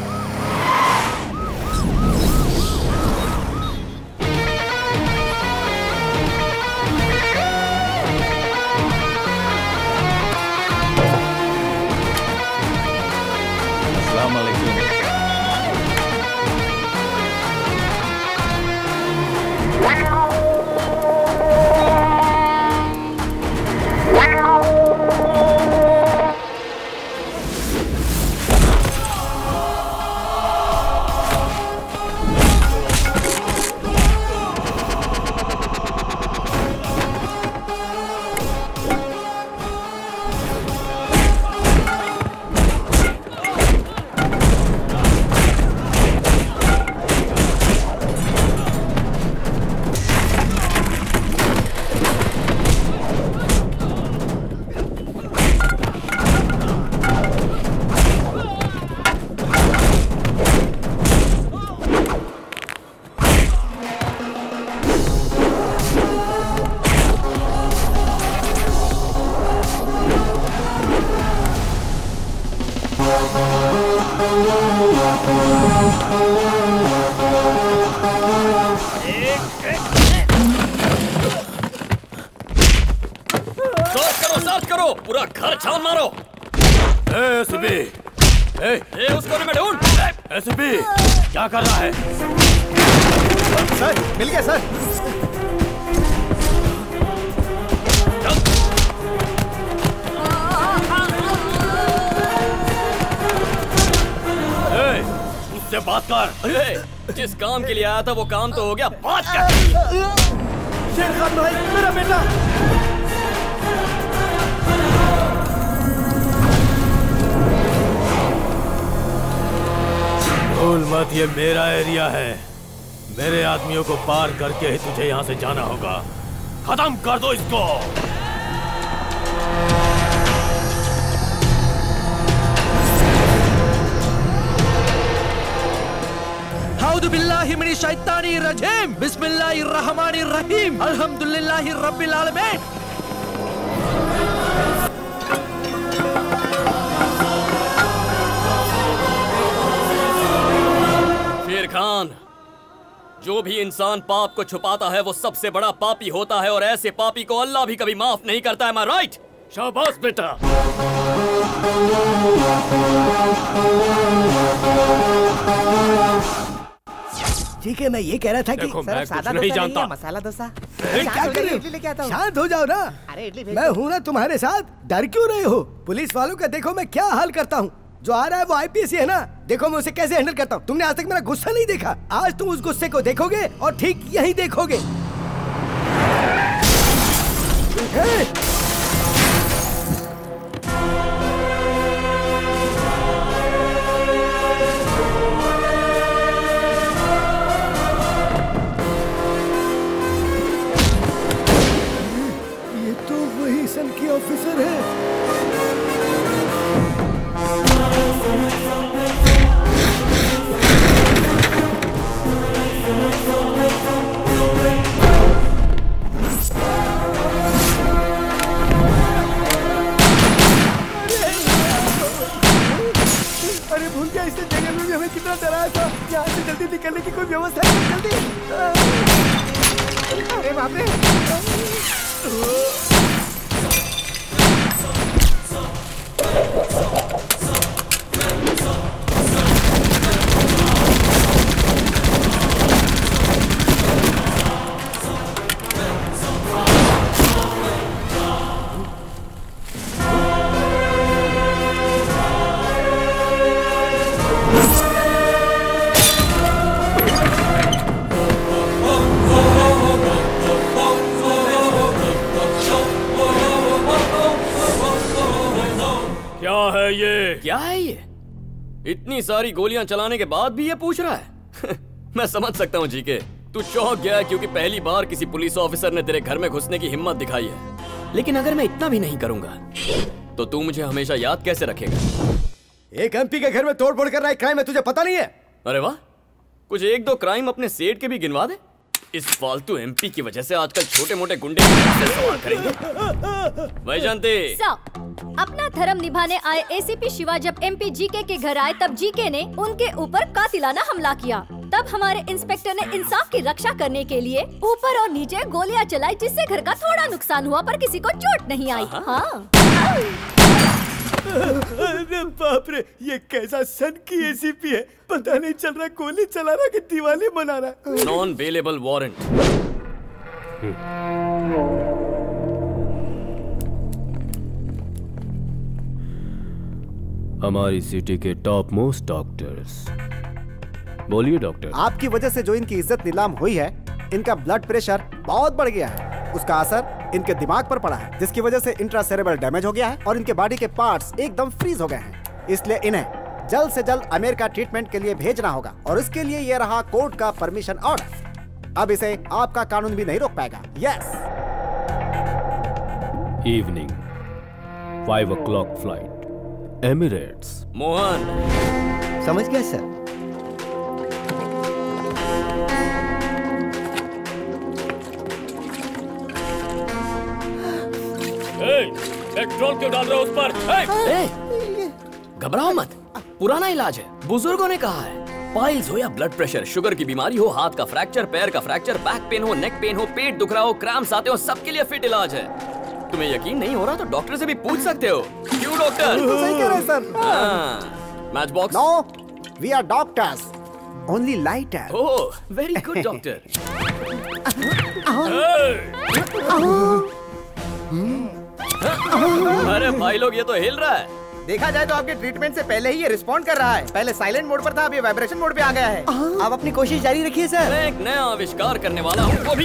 Speaker 12: सर्च करो, पूरा घर छान मारो।
Speaker 4: एसीपी,
Speaker 12: उसको में ढूंढ।
Speaker 4: एसीपी, क्या कर रहा है?
Speaker 11: सर, मिल गया सर।
Speaker 4: उससे बात कर।
Speaker 12: जिस काम के लिए आया था वो काम तो हो गया, बात कर।
Speaker 9: शेर खान भाई, मेरा बेटा।
Speaker 4: भूल मत, ये मेरा एरिया है। मेरे आदमियों को पार करके ही तुझे यहाँ से जाना होगा। खत्म कर दो इसको।
Speaker 19: औज़ु बिल्लाहि मिनश शैतानिर रजीम, बिस्मिल्लाहिर रहमानिर रहीम, अल्हम्दुलिल्लाहि रब्बिल आलमीन।
Speaker 12: शेर खान, जो भी इंसान पाप को छुपाता है वो सबसे बड़ा पापी होता है और ऐसे पापी को अल्लाह भी कभी माफ नहीं करता है। मैं राइट?
Speaker 4: शाबाश बेटा।
Speaker 9: ठीक है, मैं ये कह रहा था कि
Speaker 11: सर सादा नहीं जानता, मसाला डोसा।
Speaker 9: क्या कर रहे हो? शांत हो जाओ ना।
Speaker 11: अरे इडली
Speaker 9: मैं हूँ ना तुम्हारे साथ, डर क्यों रहे हो? पुलिस वालों का देखो मैं क्या हाल करता हूँ। जो आ रहा है वो आईपीएस है ना, देखो मैं उसे कैसे हैंडल करता हूँ। तुमने आज तक मेरा गुस्सा नहीं देखा, आज तुम उस गुस्से को देखोगे और ठीक यही देखोगे। ये तो वही सन की ऑफिसर है।
Speaker 8: जल्दी। अरे बाप रे।
Speaker 12: क्या है ये? इतनी सारी गोलियां चलाने के बाद भी ये पूछ रहा है? मैं समझ सकता हूँ जीके, तू चौंक गया क्योंकि पहली बार किसी पुलिस ऑफिसर ने तेरे घर में घुसने की हिम्मत दिखाई है। लेकिन अगर मैं इतना भी नहीं करूंगा तो तू मुझे हमेशा याद कैसे रखेगा?
Speaker 8: एक एमपी के घर में तोड़फोड़ कर रहा है क्राइम है, तुझे पता नहीं है?
Speaker 12: अरे वाह, कुछ एक दो क्राइम अपने सेठ के भी गिनवा दे। इस फालतू एमपी की वजह से आजकल छोटे मोटे गुंडे सवाल करेंगे। वैजयंती,
Speaker 10: अपना धर्म निभाने आए एसीपी शिवा जब एमपी जीके के घर आए तब जीके ने उनके ऊपर कातिलाना हमला किया। तब हमारे इंस्पेक्टर ने इंसाफ की रक्षा करने के लिए ऊपर और नीचे गोलियां चलाई, जिससे घर का थोड़ा नुकसान हुआ पर किसी को चोट नहीं आई। हाँ।
Speaker 9: अरे बाप रे, ये कैसा सन की एसीपी है, पता नहीं चल रहा गोली चला रहा कि दिवाली मना रहा।
Speaker 12: Non bailable warrant.
Speaker 6: हमारी सिटी के टॉप मोस्ट डॉक्टर्स। बोलिए डॉक्टर।
Speaker 8: आपकी वजह से जो इनकी इज्जत नीलाम हुई है, इनका ब्लड प्रेशर बहुत बढ़ गया है। उसका असर इनके दिमाग पर पड़ा है, जिसकी वजह से इंट्रासेरेब्रल डैमेज हो गया है और इनके बॉडी के पार्ट्स एकदम फ्रीज हो गए हैं। इसलिए इन्हें जल्द से जल्द अमेरिका ट्रीटमेंट के लिए भेजना होगा और इसके लिए ये रहा कोर्ट का परमिशन ऑर्डर। अब इसे आपका कानून भी नहीं रोक पाएगा। Yes.
Speaker 6: Evening 5 o'clock flight, Emirates.
Speaker 12: Mohan.
Speaker 9: समझ गया सर।
Speaker 12: पेट्रोल क्यों डाल रहे हो उस पर? घबराओ मत, पुराना इलाज है। बुजुर्गों ने कहा है, पाइल्स हो या ब्लड प्रेशर, शुगर की बीमारी हो, हाथ का फ्रैक्चर, पैर का फ्रैक्चर, बैक पेन हो, नेक पेन हो, पेट दुख रहा हो, क्रैम्प्स आते हो, सबके लिए फिट इलाज है। तुम्हें यकीन नहीं हो रहा तो डॉक्टर से भी पूछ सकते हो। क्यों डॉक्टर?
Speaker 8: सही कह रहे हैं sir.
Speaker 12: Match box.
Speaker 8: No, we are doctors, only lighter.
Speaker 12: Oh, very good doctor. अरे भाई लोग, ये तो हिल रहा है।
Speaker 11: देखा जाए तो आपके ट्रीटमेंट से पहले ही ये रिस्पॉन्ड कर रहा है। पहले साइलेंट मोड पर था, अब ये वाइब्रेशन मोड पे आ गया है।
Speaker 8: आप अपनी कोशिश जारी रखिए सर।
Speaker 12: मैं एक नया आविष्कार करने वाला हूँ, वो भी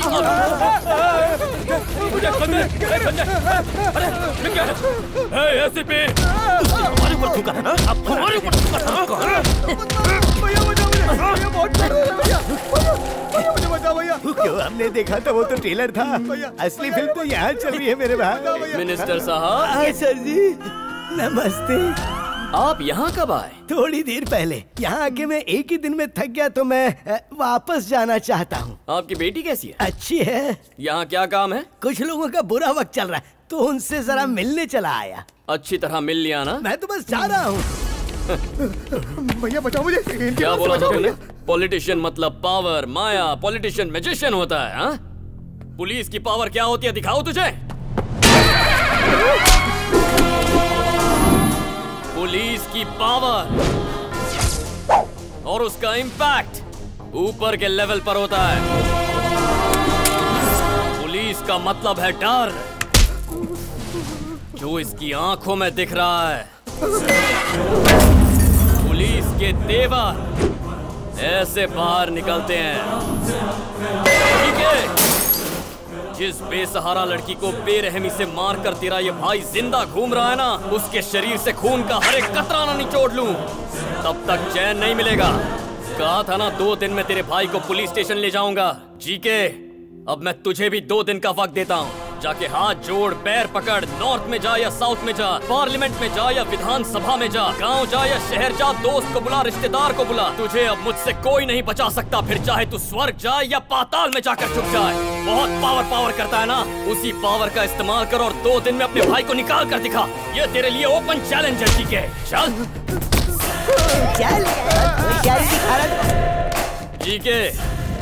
Speaker 9: क्यों? हमने देखा था, वो तो ट्रेलर था, असली फिल्म तो यहाँ चल रही है मेरे भाई।
Speaker 12: मिनिस्टर साहब।
Speaker 9: सर जी नमस्ते।
Speaker 12: आप यहाँ कब आए?
Speaker 9: थोड़ी देर पहले। यहाँ आके मैं एक ही दिन में थक गया तो मैं वापस जाना चाहता हूँ।
Speaker 12: आपकी बेटी कैसी है?
Speaker 9: अच्छी है।
Speaker 12: यहाँ क्या काम है?
Speaker 9: कुछ लोगों का बुरा वक्त चल रहा है तो उनसे जरा मिलने चला आया।
Speaker 12: अच्छी तरह मिल लिया ना?
Speaker 9: मैं तो बस जा रहा हूँ।
Speaker 8: भैया बचाओ मुझे।
Speaker 12: क्या बोला तुमने? पॉलिटिशियन मतलब पावर, माया। पॉलिटिशियन मैजिशियन होता है। हाँ? पुलिस की पावर क्या होती है दिखाओ तुझे। पुलिस की पावर और उसका इम्पैक्ट ऊपर के लेवल पर होता है। पुलिस का मतलब है डर, जो इसकी आंखों में दिख रहा है। पुलिस के तेवर ऐसे बाहर निकलते हैं। ठीक है, जिस बेसहारा लड़की को बेरहमी से मारकर तेरा ये भाई जिंदा घूम रहा है ना, उसके शरीर से खून का हर एक कतरा ना निचोड़ लूं, तब तक चैन नहीं मिलेगा। कहा था ना 2 दिन में तेरे भाई को पुलिस स्टेशन ले जाऊंगा। जीके, अब मैं तुझे भी 2 दिन का वक्त देता हूँ। जाके हाथ जोड़, पैर पकड़, नॉर्थ में जा या साउथ में जा, पार्लियामेंट में जा या विधानसभा में जा, गांव जा या शहर जा, दोस्त को बुला, रिश्तेदार को बुला। तुझे अब मुझसे कोई नहीं बचा सकता, फिर चाहे तू स्वर्ग जाए या पाताल में जाकर छुप जाए। बहुत पावर करता है ना, उसी पावर का इस्तेमाल कर और 2 दिन में अपने भाई को निकाल कर दिखा। ये तेरे लिए ओपन चैलेंज है। ठीक है, चल। ठीक है,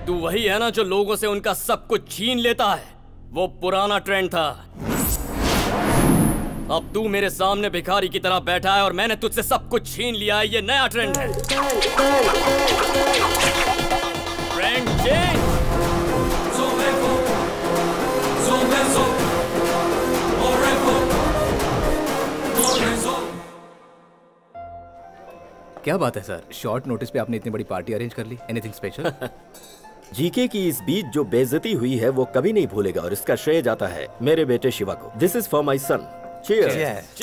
Speaker 12: तू वही है ना जो लोगों से उनका सब कुछ छीन लेता है। वो पुराना ट्रेंड था। अब तू मेरे सामने भिखारी की तरह बैठा है और मैंने तुझसे सब कुछ छीन लिया है। ये नया ट्रेंड है। Trend change.
Speaker 17: क्या बात है सर, शॉर्ट नोटिस पे आपने इतनी बड़ी पार्टी अरेंज कर ली? Anything special?
Speaker 2: जीके की इस बीच जो बेइज्जती हुई है वो कभी नहीं भूलेगा और इसका श्रेय जाता है मेरे बेटे शिवा को। This is for my son. Cheers.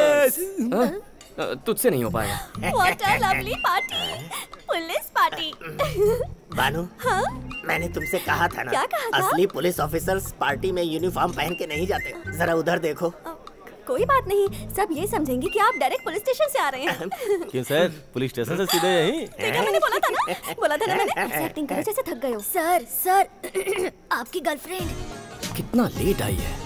Speaker 12: तुझसे नहीं हो पाएगा।
Speaker 3: What a lovely party! Police party.
Speaker 11: Banu,
Speaker 3: हाँ?
Speaker 11: मैंने तुमसे कहा था ना,
Speaker 3: क्या कहा था?
Speaker 11: असली पुलिस ऑफिसर्स पार्टी में यूनिफॉर्म पहन के नहीं जाते। जरा उधर देखो।
Speaker 3: कोई बात नहीं, सब ये समझेंगे कि आप डायरेक्ट पुलिस स्टेशन से आ रहे हैं।
Speaker 4: क्यों सर, पुलिस स्टेशन से सीधे यहीं?
Speaker 3: देखा मैंने बोला था ना मैंने। एक्टिंग करे जैसे थक गए हो। सर आपकी गर्लफ्रेंड
Speaker 12: कितना लेट आई है।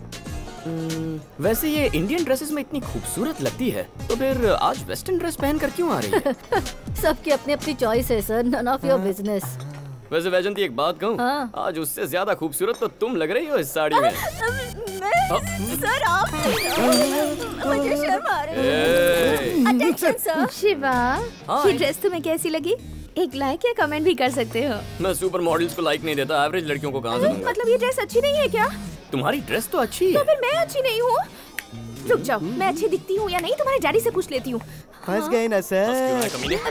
Speaker 12: वैसे ये इंडियन ड्रेसेस में इतनी खूबसूरत लगती है, तो फिर आज वेस्टर्न ड्रेस पहनकर क्यों आ रही है?
Speaker 10: सबकी अपनी अपनी चॉइस है sir, none of your business.
Speaker 12: वैसे वैजंती एक बात कहूँ,
Speaker 10: हाँ?
Speaker 12: आज उससे ज्यादा खूबसूरत तो तुम लग रही हो इस साड़ी में।
Speaker 3: सर आप मुझे शर्म आ रही है। Attention sir.
Speaker 13: शिवा,
Speaker 12: हाँ।
Speaker 13: ये ड्रेस तुम्हें कैसी लगी? एक लाइक या कमेंट भी कर सकते हो।
Speaker 12: मैं सुपर मॉडल्स को लाइक नहीं देता, एवरेज लड़कियों को कहाँ से दूंगा?
Speaker 13: मतलब ये ड्रेस अच्छी नहीं है क्या?
Speaker 12: तुम्हारी ड्रेस तो अच्छी है।
Speaker 13: तो फिर मैं अच्छी नहीं हूँ? रुक जाओ, मैं अच्छी दिखती हूँ या नहीं तुम्हारे डैडी से पूछ लेती हूँ।
Speaker 9: फंस गए ना sir.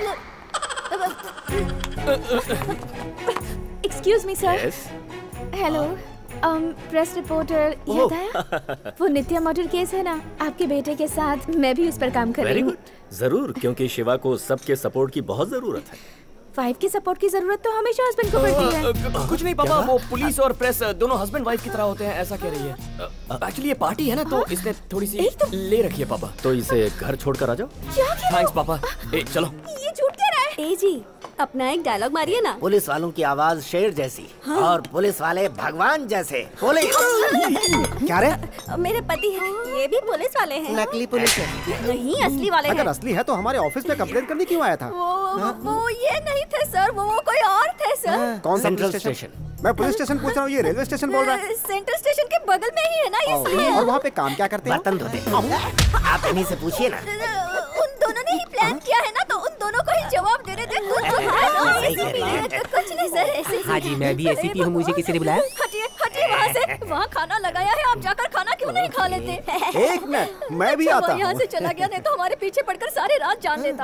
Speaker 13: Excuse me sir. Hello, press reporter याद आया? वो नित्या मर्डर केस है ना, आपके बेटे के साथ मैं भी उस पर काम कर रही हूँ।
Speaker 2: जरूर, क्योंकि शिवा को सबके सपोर्ट की बहुत जरूरत है।
Speaker 13: वाइफ की सपोर्ट की जरूरत तो हमेशा हस्बैंड को पड़ती है।
Speaker 12: कुछ नहीं पापा, वो पुलिस और प्रेस दोनों हस्बैंड वाइफ की तरह होते हैं, ऐसा कह रही है। एक्चुअली ये पार्टी है ना, तो इसने थोड़ी सी ले रखी है पापा।
Speaker 2: तो इसे घर छोड़कर आ जाओ।
Speaker 12: थैंक्स पापा। चलो।
Speaker 3: ये झूठ कह रहा है। ए जी, अपना एक डायलॉग मारिए ना।
Speaker 11: पुलिस वालों की आवाज शेर जैसी और पुलिस वाले भगवान जैसे। पुलिस
Speaker 8: क्या रे?
Speaker 3: मेरे पति ये भी पुलिस वाले हैं।
Speaker 11: नकली पुलिस है।
Speaker 3: नहीं, असली वाले हैं।
Speaker 8: अगर असली है तो हमारे ऑफिस में कंप्लेंट करने क्यों आया था?
Speaker 3: वो ये नहीं थे सर, वो कोई और थे सर।
Speaker 8: कौन सा
Speaker 2: सेंट्रल
Speaker 8: पुलिस
Speaker 2: स्टेशन?
Speaker 8: मैं पुलिस स्टेशन पूछ रहा हूँ, ये रेलवे स्टेशन बोल रहा है।
Speaker 3: सेंट्रल स्टेशन के बगल में ही है ना, इसलिए।
Speaker 8: और वहाँ पे काम क्या करते हैं?
Speaker 11: बर्तन धोते। आप इन्हीं से पूछिए ना।
Speaker 3: उन दोनों ने ही प्लान किया है ना, तो उन दोनों को ही जवाब दे रहे थे। कुछ नहीं सर, ऐसे।
Speaker 16: हाँ जी, मैं भी एसीपी हूँ, मुझे किसी ने बुलाया?
Speaker 3: हटिए हटिए वहाँ से, वहाँ खाना लगाया है, आप जाकर खाना क्यों नहीं खा लेते?
Speaker 8: एक मिनट, मैं भी आता हूँ।
Speaker 3: यहाँ से चला गया, नहीं तो हमारे पीछे पड़कर सारी रात जान लेता।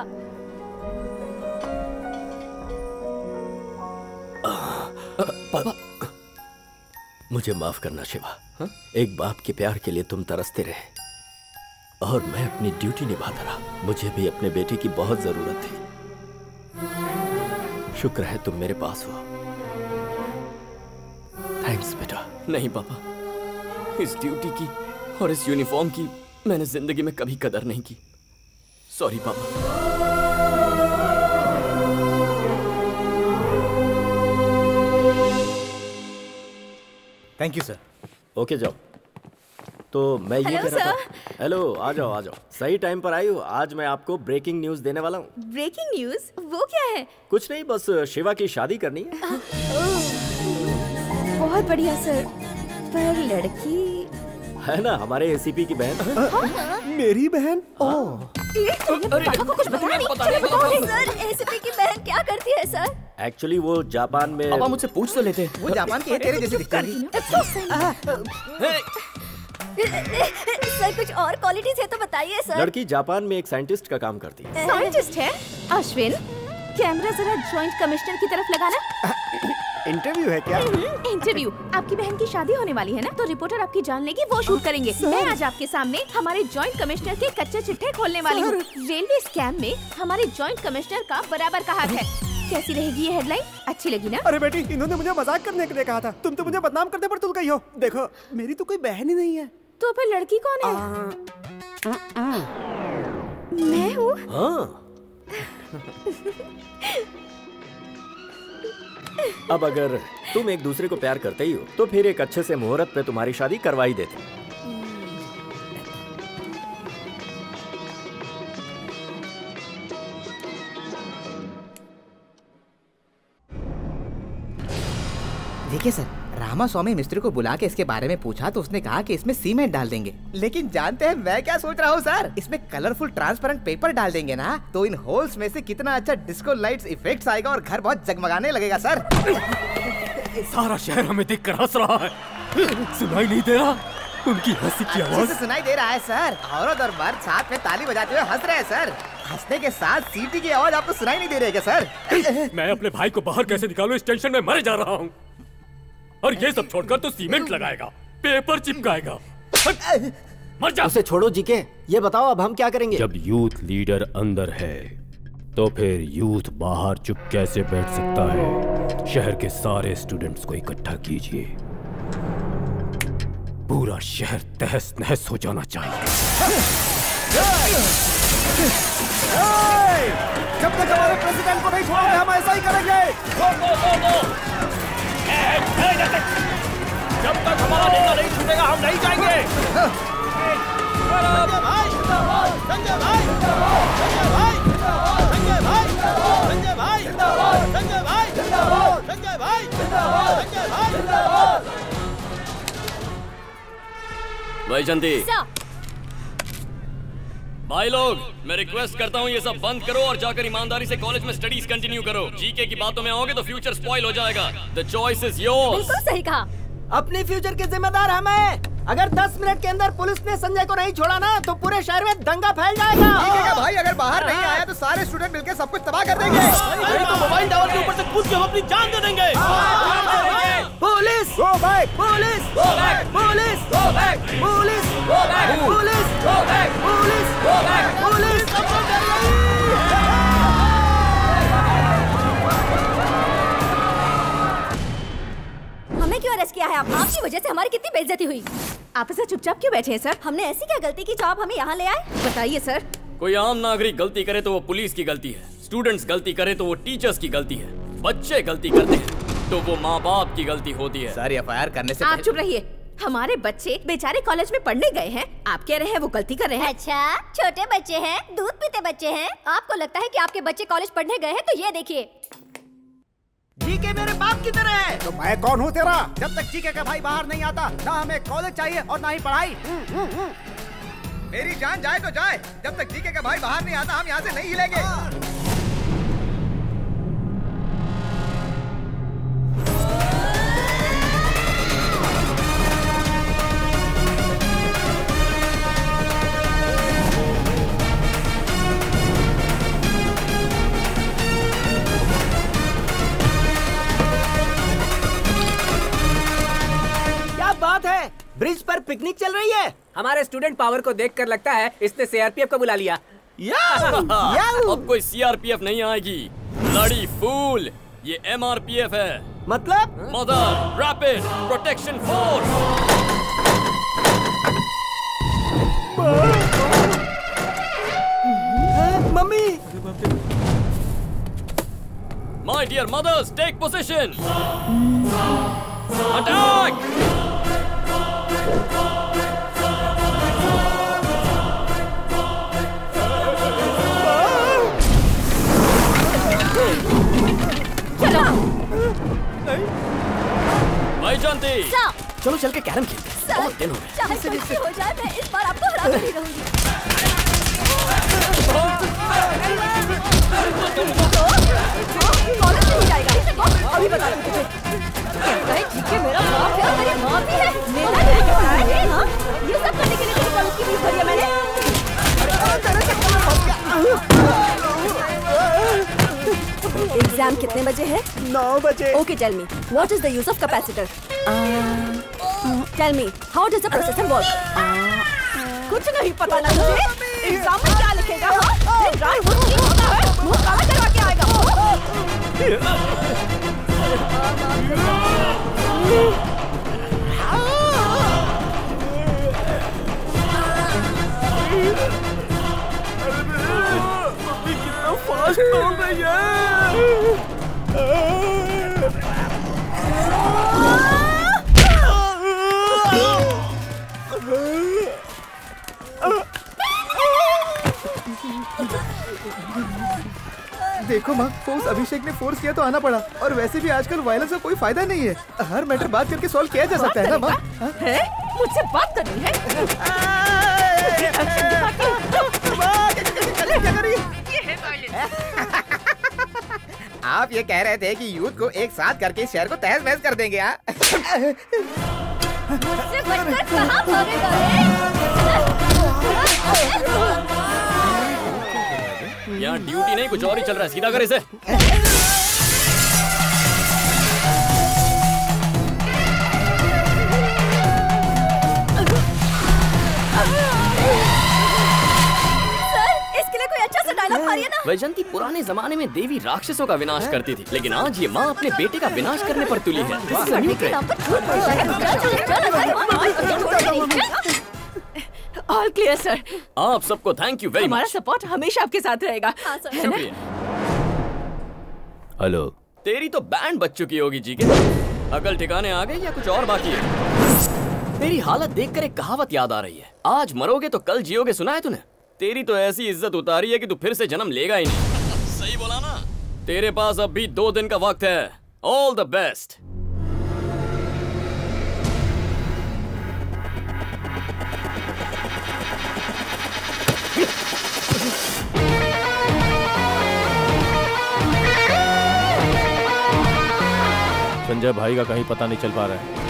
Speaker 2: पापा, मुझे माफ करना शिवा। एक बाप के प्यार के लिए तुम तरसते रहे और मैं अपनी ड्यूटी निभाता रहा। मुझे भी अपने बेटे की बहुत जरूरत थी। शुक्र है तुम मेरे पास हो। थैंक्स बेटा।
Speaker 12: नहीं पापा, इस ड्यूटी की और इस यूनिफॉर्म की मैंने जिंदगी में कभी कदर नहीं की। सॉरी पापा।
Speaker 17: Thank you sir.
Speaker 2: ओके जाओ। तो मैं ये कह रहा था। हेलो, आ जाओ आ जाओ, सही टाइम पर आई हो। आज मैं आपको ब्रेकिंग न्यूज देने वाला हूँ।
Speaker 13: Breaking news? वो क्या है?
Speaker 2: कुछ नहीं, बस शिवा की शादी करनी है।
Speaker 13: बहुत बढ़िया सर, पर लड़की
Speaker 2: है ना हमारे एसीपी की बहन।
Speaker 8: मेरी बहन?
Speaker 3: पापा को कुछ बताया नहीं। सर, एसीपी की बहन क्या करती है सर?
Speaker 2: एक्चुअली वो जापान में।
Speaker 12: पापा मुझसे पूछ तो लेते।
Speaker 11: वो जापान की है, तेरे जैसी दिखती है।
Speaker 3: सर कुछ और क्वालिटीज है तो बताइए सर।
Speaker 2: लड़की जापान में एक साइंटिस्ट का काम करती है।
Speaker 13: साइंटिस्ट है? अश्विन, कैमरा जरा जॉइंट कमिश्नर की तरफ लगाना।
Speaker 8: इंटरव्यू है क्या?
Speaker 13: इंटरव्यू। आपकी बहन की शादी होने वाली है ना, तो रिपोर्टर आपकी जान लेगी, वो शूट करेंगे। मैं आज आपके सामने हमारे जॉइंट कमिश्नर के कच्चे चिट्ठे खोलने वाली हूँ। रेलवे स्कैम में हमारे जॉइंट कमिश्नर का बराबर का हाथ है। कैसी रहेगी ये हेडलाइन? अच्छी लगी ना?
Speaker 8: अरे बेटी, इन्होंने मुझे मजाक करने के लिए कहा था। तुम तो मुझे बदनाम करने पर तुल गई हो। देखो, मेरी तो कोई बहन ही नहीं है।
Speaker 13: तो फिर लड़की कौन है? मैं हूँ।
Speaker 2: हाँ। अब अगर तुम एक दूसरे को प्यार करते ही हो तो फिर एक अच्छे से मुहूर्त पे तुम्हारी शादी करवा ही देते।
Speaker 11: देखिए सर, रामास्वामी मिस्त्री को बुला के इसके बारे में पूछा तो उसने कहा कि इसमें सीमेंट डाल देंगे। लेकिन जानते हैं मैं क्या सोच रहा हूँ सर, इसमें कलरफुल ट्रांसपेरेंट पेपर डाल देंगे ना, तो इन होल्स में से कितना अच्छा डिस्को लाइट्स इफेक्ट्स आएगा और घर बहुत जगमगाने लगेगा सर।
Speaker 15: सारा शहर हमें देखकर हंस रहा है। सुनाई नहीं दे रहा उनकी हंसी की आवाज?
Speaker 11: सुनाई दे रहा है सर, औरत और मर्द साथ में ताली बजाते हुए हंस रहे हैं सर। हंसने के साथ सीटी की आवाज आपको सुनाई नहीं दे रही है सर?
Speaker 15: मैं अपने भाई को बाहर कैसे निकालूं, इस टेंशन में मर जा रहा हूँ। और ये सब छोड़कर तो सीमेंट लगाएगा, पेपर चिपकाएगा। मर जा।
Speaker 2: उसे छोड़ो जीके, ये बताओ अब हम क्या करेंगे?
Speaker 6: जब यूथ लीडर अंदर है तो फिर यूथ बाहर चुप कैसे बैठ सकता है? शहर के सारे स्टूडेंट्स को इकट्ठा कीजिए, पूरा शहर तहस नहस हो जाना चाहिए।
Speaker 14: जब तक हमारे प्रेसिडेंट को नहीं छोड़ोगे हम ऐसा ही करेंगे।
Speaker 15: जब तक हमारा नेता नहीं छूटेगा हम नहीं जाएंगे।
Speaker 12: वैजंती, भाई लोग, मैं रिक्वेस्ट करता हूँ ये सब बंद करो और जाकर ईमानदारी से कॉलेज में स्टडीज कंटिन्यू करो। जीके की बातों में आओगे तो फ्यूचर स्पॉइल हो जाएगा। The choice is yours.
Speaker 3: बिल्कुल सही कहा।
Speaker 2: अपनी फ्यूचर के जिम्मेदार हम हैं। अगर 10 मिनट के अंदर पुलिस ने संजय को नहीं छोड़ा ना तो पूरे शहर में दंगा फैल जाएगा।
Speaker 11: ठीक है भाई, अगर बाहर नहीं आया तो सारे स्टूडेंट मिलकर सब कुछ तबाह कर देंगे।
Speaker 18: तो मोबाइल टावर के ऊपर से कूद के हम अपनी जान दे देंगे।
Speaker 2: Police go back, police go back, police go back, police go back, police go back, police go back, police
Speaker 3: हमें क्यों अरेस्ट किया है आप? आपकी वजह से हमारी कितनी बेइज्जती हुई।
Speaker 1: आप ऐसा चुपचाप क्यों बैठे हैं सर?
Speaker 3: हमने ऐसी क्या गलती की जो आप हमें यहाँ ले आए?
Speaker 1: बताइए सर।
Speaker 12: कोई आम नागरिक गलती करे तो वो पुलिस की गलती है, स्टूडेंट्स गलती करे तो वो टीचर्स की गलती है, बच्चे गलती करते हैं तो वो माँ बाप की गलती होती है।
Speaker 11: सारी एफआईआर करने से
Speaker 1: आप चुप रहिए। हमारे बच्चे बेचारे कॉलेज में पढ़ने गए हैं, आप कह रहे हैं वो गलती कर रहे हैं?
Speaker 3: अच्छा, छोटे बच्चे हैं, दूध पीते बच्चे हैं। आपको लगता है कि आपके बच्चे कॉलेज पढ़ने गए हैं? तो ये देखिए,
Speaker 2: जीके मेरे बाप की तरह है।
Speaker 14: तो मैं कौन हूँ तेरा? जब तक जीके का भाई बाहर नहीं आता ना हमें कॉलेज चाहिए और ना ही पढ़ाई।
Speaker 11: मेरी जान जाए तो जाए, जब तक जीके का भाई बाहर नहीं आता हम यहाँ से नहीं हिलेंगे।
Speaker 2: बात है, ब्रिज पर पिकनिक चल रही है।
Speaker 16: हमारे स्टूडेंट पावर को देखकर लगता है इसने सीआरपीएफ को बुला लिया।
Speaker 12: अब कोई सीआरपीएफ नहीं आएगी, ब्लडी फूल। ये एमआरपीएफ है।
Speaker 2: मतलब?
Speaker 12: Mother rapid protection force.
Speaker 2: Mummy.
Speaker 12: My dear mothers, take position. Attack. Vaijanti,
Speaker 16: चलो चल के कैरम खेलते हैं। बहुत दिन हो गए।
Speaker 3: चाहे कुछ भी हो जाए, मैं इस बार आपको हरा कर ही रहूंगी। कॉलेज नहीं जाएगा। अभी बता दूं तुझे। जीके मेरा बाप है और मेरी माँ भी है। मेरा नहीं पता है। हाँ, ये सब करने के लिए तेरी कॉलेज की फीस भरी है मैंने। एग्जाम कितने बजे है?
Speaker 2: 9 बजे।
Speaker 3: Okay, tell me what is the use of capacitor? Tell me how does the processor work? कुछ नहीं पता ना तुझे? एग्जाम में क्या लिखेगा? हाँ, रात भर नहीं होता है, मुंह काला करवा के आएगा।
Speaker 2: कितना फास्ट दौड़ रही है।
Speaker 11: देखो
Speaker 8: मामा, वो उस अभिषेक ने फोर्स किया तो आना पड़ा। और वैसे भी आजकल वायलेंस का कोई फायदा नहीं है, हर मैटर बात करके सॉल्व किया जा सकता है ना माँ।
Speaker 1: मुझसे बात करनी है?
Speaker 11: आप ये कह रहे थे कि यूथ को एक साथ करके इस शहर को तहस नहस कर देंगे।
Speaker 10: मुझसे बचकर कहाँ भागेगा रे?
Speaker 12: यहाँ ड्यूटी नहीं कुछ और ही चल रहा है, सीधा कर इसे। वैजंती पुराने जमाने में देवी राक्षसों का विनाश करती थी, लेकिन आज ये माँ अपने बेटे का विनाश करने पर तुली है।
Speaker 1: All clear sir.
Speaker 12: आप सबको थैंक यू वेरी मच।
Speaker 1: हमारा सपोर्ट हमेशा आपके साथ रहेगा।
Speaker 12: शुक्रिया। हेलो। तेरी तो बैंड बज चुकी होगी जी के। अकल ठिकाने आ गई या कुछ और बाकी है? तेरी हालत देखकर एक कहावत याद आ रही है, आज मरोगे तो कल जियोगे। सुना है तूने? तेरी तो ऐसी इज्जत उतारी है कि तू फिर से जन्म लेगा ही नहीं। सही बोला ना? तेरे पास अब भी 2 दिन का वक्त है। All the best.
Speaker 4: संजय भाई का कहीं पता नहीं चल पा रहा है।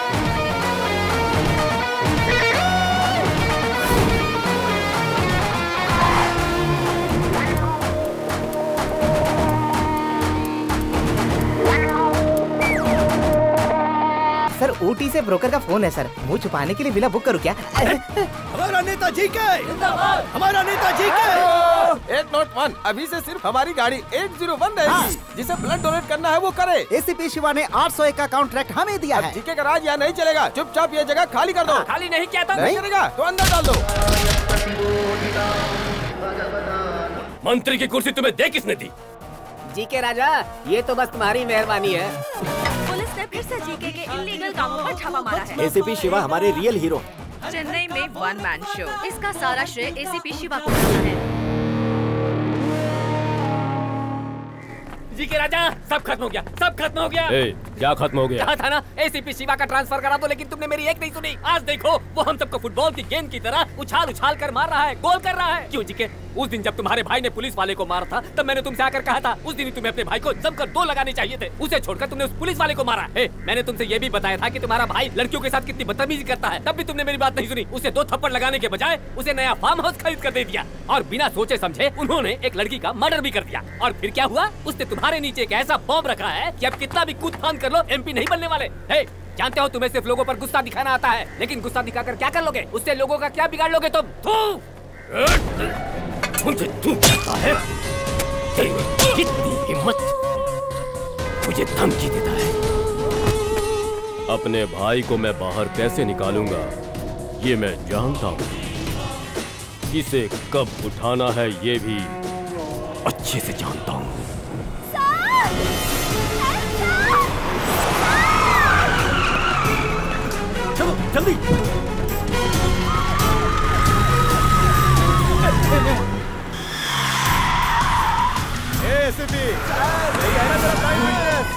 Speaker 11: सर ऊटी से ब्रोकर का फोन है सर, मुंह छुपाने के लिए विला बुक करूं क्या?
Speaker 9: हमारा नेता जी के, हमारा नेता जी के।
Speaker 14: 801 अभी से सिर्फ हमारी गाड़ी 801 रहेगी। जिसे ब्लड डोनेट करना है वो करे।
Speaker 11: एसीपी शिवा ने 801 का कॉन्ट्रैक्ट हमें दिया है।
Speaker 14: जीके का राज यहाँ नहीं चलेगा, चुपचाप ये जगह खाली कर दो।
Speaker 16: खाली नहीं किया तो
Speaker 14: नहीं करेगा तो अंदर डाल दो।
Speaker 6: मंत्री की कुर्सी तुम्हें दे किसने दी?
Speaker 16: जीके राजा, ये तो बस तुम्हारी मेहरबानी है।
Speaker 10: पुलिस ने फिर से जीके के इल्लीगल कामों पर छापा मारा है।
Speaker 2: एसीपी शिवा हमारे रियल हीरो।
Speaker 7: चेन्नई में 1 मैन शो, इसका सारा श्रेय एसीपी शिवा को मिलता है।
Speaker 16: जीके राजा, सब खत्म हो गया, सब खत्म हो गया।
Speaker 6: क्या खत्म हो गया?
Speaker 16: कहा था ना एसीपी शिवा का ट्रांसफर करा दो, लेकिन तुमने मेरी एक नहीं सुनी। आज देखो वो हम सबको फुटबॉल की गेंद की तरह उछाल उछाल कर मार रहा है, गोल कर रहा है। क्यों जीके? उस दिन जब तुम्हारे भाई ने पुलिस वाले को मारा था, तब मैंने तुमसे आकर कहा था उस दिन ही तुम्हें अपने भाई को जमकर 2 लगाने चाहिए थे। उसे छोड़कर तुमने उस पुलिस वाले को मारा है। मैंने तुमसे ये भी बताया था कि तुम्हारा भाई लड़कियों के साथ कितनी बदतमीजी करता है, तब भी तुमने मेरी बात नहीं सुनी। उसे 2 थप्पड़ लगाने के बजाय उसे नया फार्म हाउस खरीद कर दे दिया, और बिना सोचे समझे उन्होंने एक लड़की का मर्डर भी कर दिया। और फिर क्या हुआ? उसने तुम्हारे नीचे एक ऐसा बॉम्ब रखा है कि अब कितना भी कूद फांद कर लो एमपी नहीं बनने वाले। जानते हो तुम्हें सिर्फ लोगों पर गुस्सा दिखाना आता है, लेकिन गुस्सा दिखाकर क्या कर लोगे? उससे लोगों का क्या बिगाड़ लोगे तुम?
Speaker 6: मुझे तू कहता है? कितनी हिम्मत! मुझे धमकी देता है। अपने भाई को मैं बाहर कैसे निकालूंगा ये मैं जानता हूँ। किसे कब उठाना है ये भी अच्छे से जानता हूँ।
Speaker 2: चलो जल्दी।
Speaker 14: एसीपी यही है ना तेरा प्राइम विटनेस?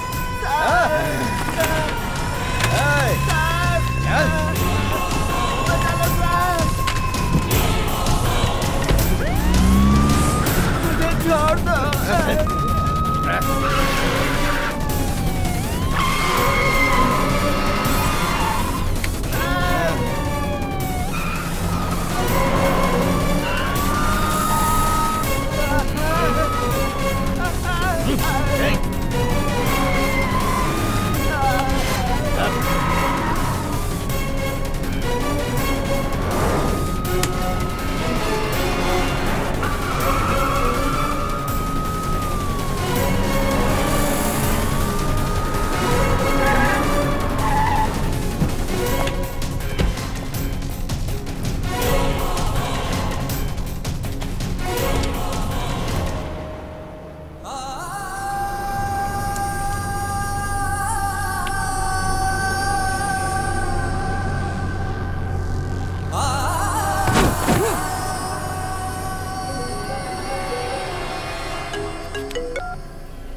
Speaker 9: मुझे छोड़ दो।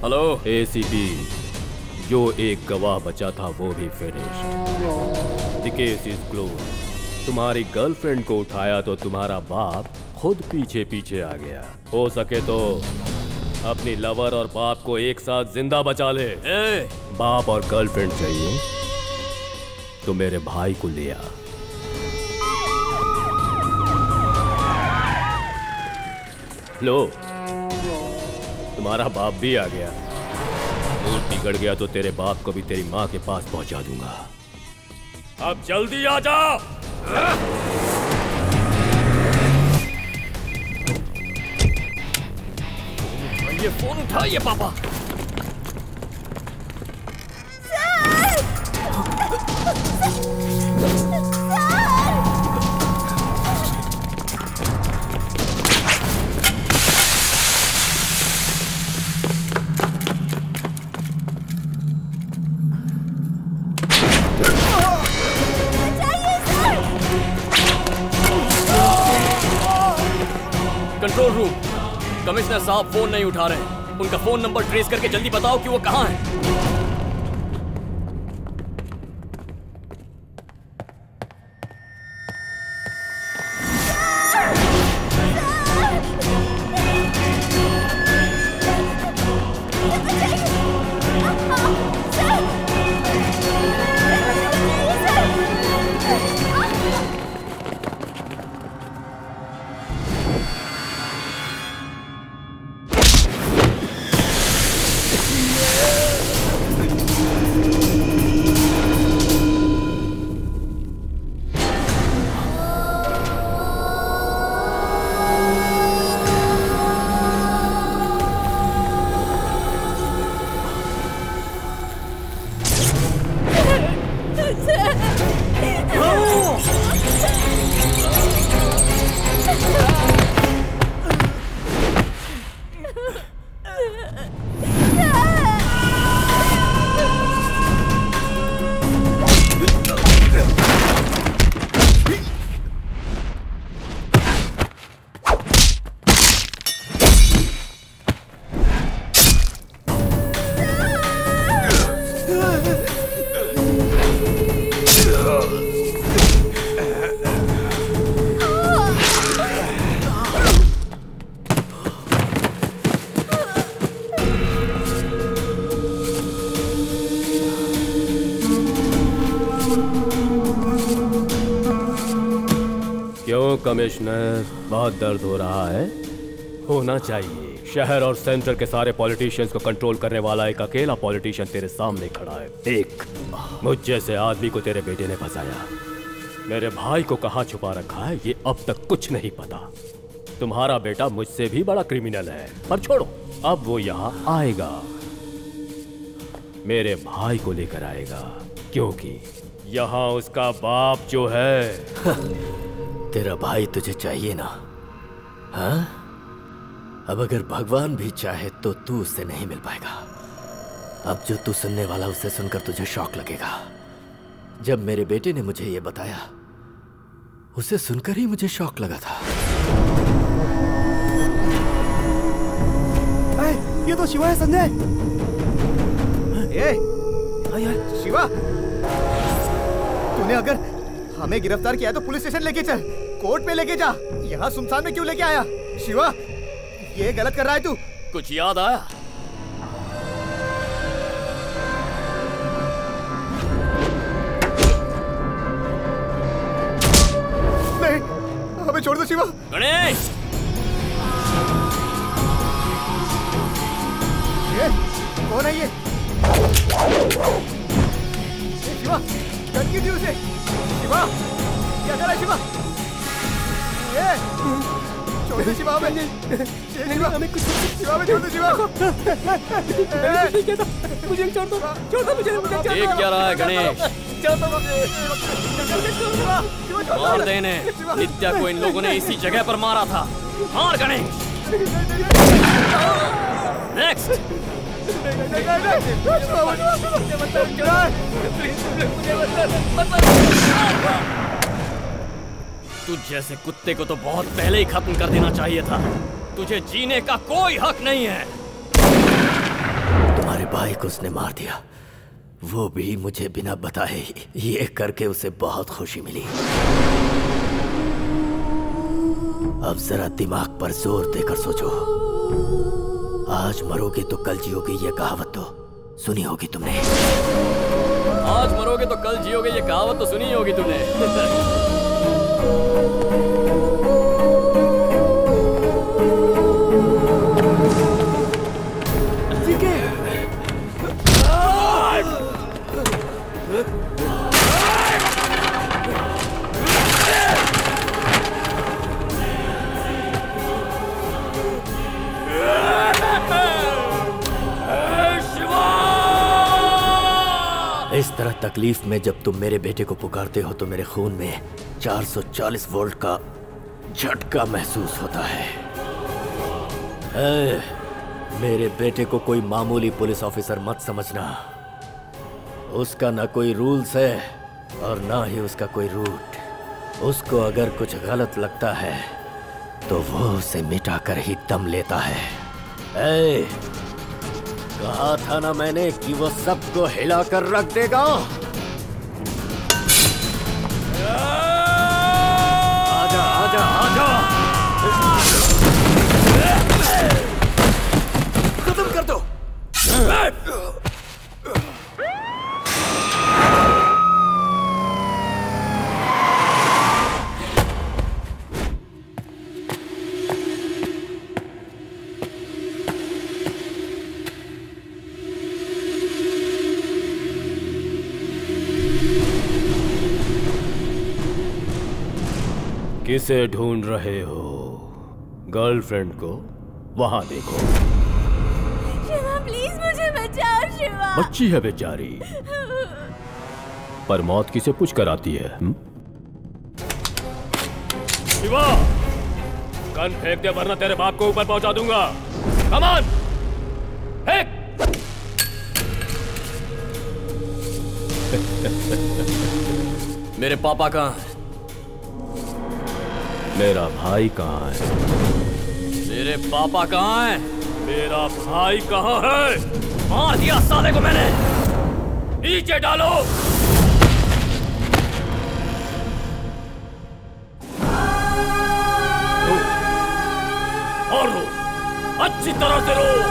Speaker 6: हेलो एसीपी, जो एक गवाह बचा था वो भी finished. The case is close. तुम्हारी गर्लफ्रेंड को उठाया तो तुम्हारा बाप खुद पीछे पीछे आ गया। हो सके तो अपनी लवर और बाप को एक साथ जिंदा बचा ले। बाप और गर्लफ्रेंड चाहिए तो मेरे भाई को ले आ। लो, तुम्हारा बाप भी आ गया। मूड बिगड़ गया तो तेरे बाप को भी तेरी माँ के पास पहुंचा दूंगा। अब जल्दी आ जा।
Speaker 12: ये फोन उठाइए पापा। कंट्रोल रूम, कमिश्नर साहब फोन नहीं उठा रहे। उनका फोन नंबर ट्रेस करके जल्दी बताओ कि वो कहाँ है।
Speaker 6: कमिश्नर, बहुत दर्द हो रहा है? होना चाहिए। शहर और सेंटर के सारे पॉलिटिशियंस को कंट्रोल करने वाला एक अकेला पॉलिटिशियन तेरे सामने खड़ा है। एक मुझ जैसे आदमी को तेरे बेटे ने फंसाया। मेरे भाई को कहाँ छुपा रखा है ये अब तक कुछ नहीं पता। तुम्हारा बेटा मुझसे भी बड़ा क्रिमिनल है, पर छोड़ो, अब वो यहाँ आएगा, मेरे भाई को लेकर आएगा, क्योंकि यहाँ उसका बाप जो है।
Speaker 2: तेरा भाई तुझे चाहिए ना? हाँ? अब अगर भगवान भी चाहे तो तू उससे नहीं मिल पाएगा। अब जो तू सुनने वाला उससे सुनकर तुझे शॉक लगेगा। जब मेरे बेटे ने मुझे ये बताया, उसे सुनकर ही मुझे शॉक लगा था।
Speaker 8: ये तो शिवा है संजय।
Speaker 11: यार शिवा, तूने अगर हमें गिरफ्तार किया तो पुलिस स्टेशन लेके चल, कोर्ट पे लेके जा। यहाँ सुनसान में क्यों लेके आया? शिवा, ये गलत कर रहा है तू।
Speaker 12: कुछ याद आया?
Speaker 11: नहीं, हमें छोड़ दो शिवा।
Speaker 12: गणेश,
Speaker 11: ये कौन है ये? शिवा, गन की थी उसे। शिवा, क्या कर रहा है शिवा? ये छोड़ दो शिवा हमें। शिवा, हमें कुछ शिवा में छोड़ दो शिवा। मुझे छोड़ दो मुझे।
Speaker 12: देख क्या रहा है गणेश? मार दे इन्हें। नित्या को इन लोगों ने इसी जगह पर मारा था। मार गणेश। नेक्स्ट। तुझ जैसे कुत्ते को तो बहुत पहले ही खत्म कर देना चाहिए था। तुझे जीने का कोई हक नहीं है।
Speaker 2: तुम्हारे भाई को उसने मार दिया, वो भी मुझे बिना बताए ही। ये करके उसे बहुत खुशी मिली। अब जरा दिमाग पर जोर देकर सोचो। आज मरोगे तो कल जियोगे, ये कहावत तो सुनी होगी तुमने।
Speaker 12: आज मरोगे तो कल जियोगे, ये कहावत तो सुनी होगी तुमने।
Speaker 9: ठीक है।
Speaker 2: इस तरह तकलीफ में जब तुम मेरे बेटे को पुकारते हो तो मेरे खून में 440 वोल्ट का झटका महसूस होता है। मेरे बेटे को कोई मामूली पुलिस ऑफिसर मत समझना। उसका ना कोई रूल्स है और ना ही उसका कोई रूट। उसको अगर कुछ गलत लगता है तो वो उसे मिटाकर ही दम लेता है। कहा था ना मैंने कि वो सबको हिलाकर रख देगा। आजा आजा आजा, खत्म कर दो।
Speaker 6: किसे ढूंढ रहे हो? गर्लफ्रेंड को? वहां देखो।
Speaker 10: शिवा प्लीज मुझे बचाओ शिवा।
Speaker 6: बच्ची है बेचारी, पर मौत किसे पूछ कर आती है? शिवा, गन फेंक दे वरना तेरे बाप को ऊपर पहुंचा दूंगा। कम ऑन, फेंक।
Speaker 12: मेरे पापा कहाँ हैं?
Speaker 6: मेरा भाई कहाँ है?
Speaker 12: मेरे पापा कहाँ हैं?
Speaker 6: मेरा भाई कहाँ है?
Speaker 12: मार दिया साले को मैंने।
Speaker 6: नीचे डालो। और रो, अच्छी तरह से रो।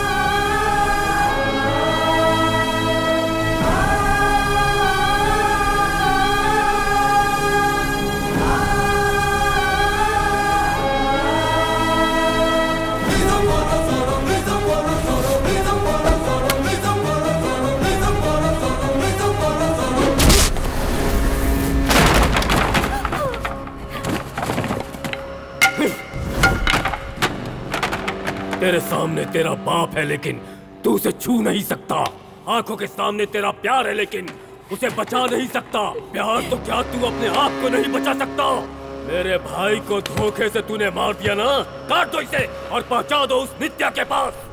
Speaker 6: तेरे सामने तेरा बाप है लेकिन तू उसे छू नहीं सकता। आंखों के सामने तेरा प्यार है लेकिन उसे बचा नहीं सकता। प्यार तो क्या तू अपने आप को नहीं बचा सकता? मेरे भाई को धोखे से तूने मार दिया ना, काट दो इसे और पहुंचा दो उस नित्या के पास।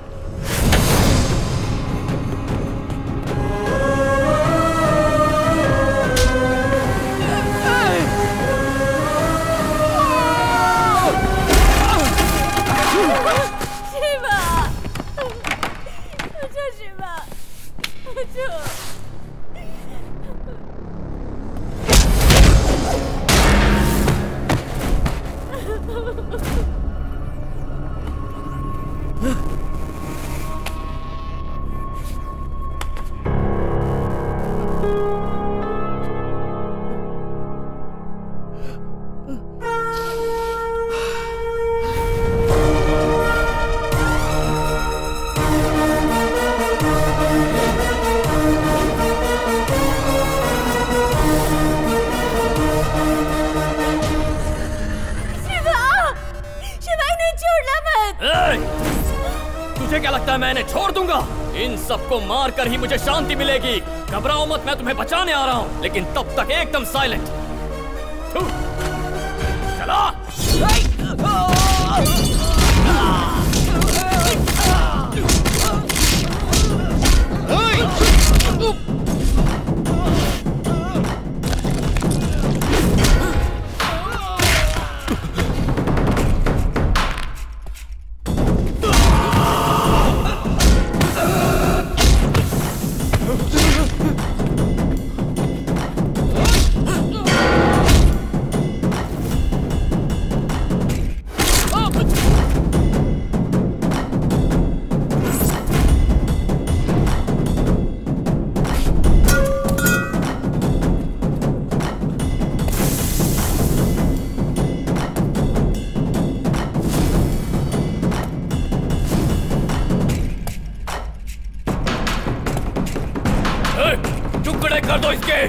Speaker 12: तुझे क्या लगता है मैं इन्हें छोड़ दूंगा? इन सबको मार कर ही मुझे शांति मिलेगी। घबराओ मत, मैं तुम्हें बचाने आ रहा हूँ, लेकिन तब तक एकदम साइलेंट। चला।
Speaker 6: टुकड़े कर दो इसके।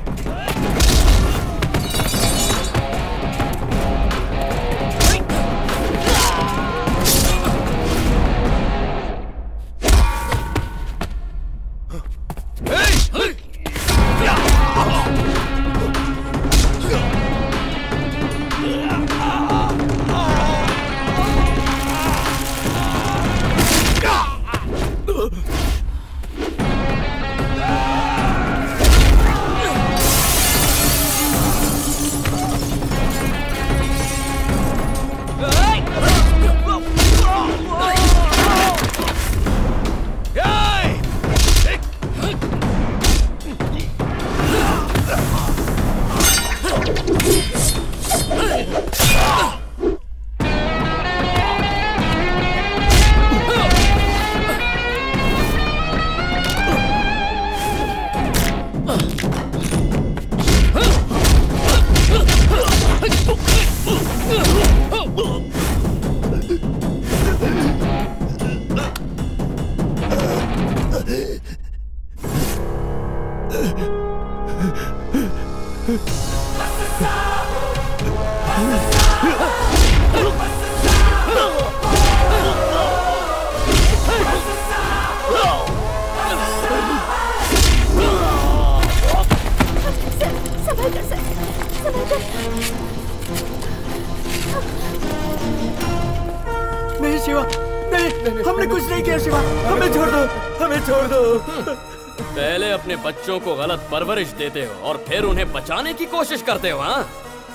Speaker 9: नहीं शिवा, नहीं, हमने कुछ नहीं किया शिवा, हमें छोड़ दो, हमें छोड़ दो।
Speaker 12: पहले अपने बच्चों को गलत परवरिश देते हो और फिर उन्हें बचाने की कोशिश करते हो, हाँ?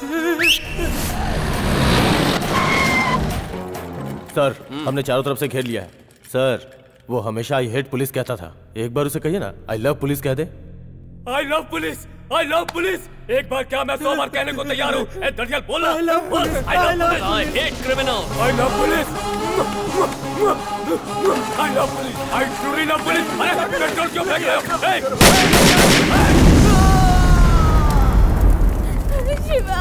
Speaker 4: सर, हमने चारों तरफ से घेर लिया है। सर, वो हमेशा आई हेट पुलिस कहता था। एक बार उसे कहिए ना, आई लव पुलिस कह दे।
Speaker 6: I love police, I love police. एक बार क्या मैं 100 बार कहने को तैयार हूँ। ए दरियल बोला।
Speaker 9: I love police, I love police.
Speaker 12: I hate criminals.
Speaker 6: I love police. I love police. I truly love police. अरे पेट्रोल क्यों फेंक रहे हो?
Speaker 10: शिवा।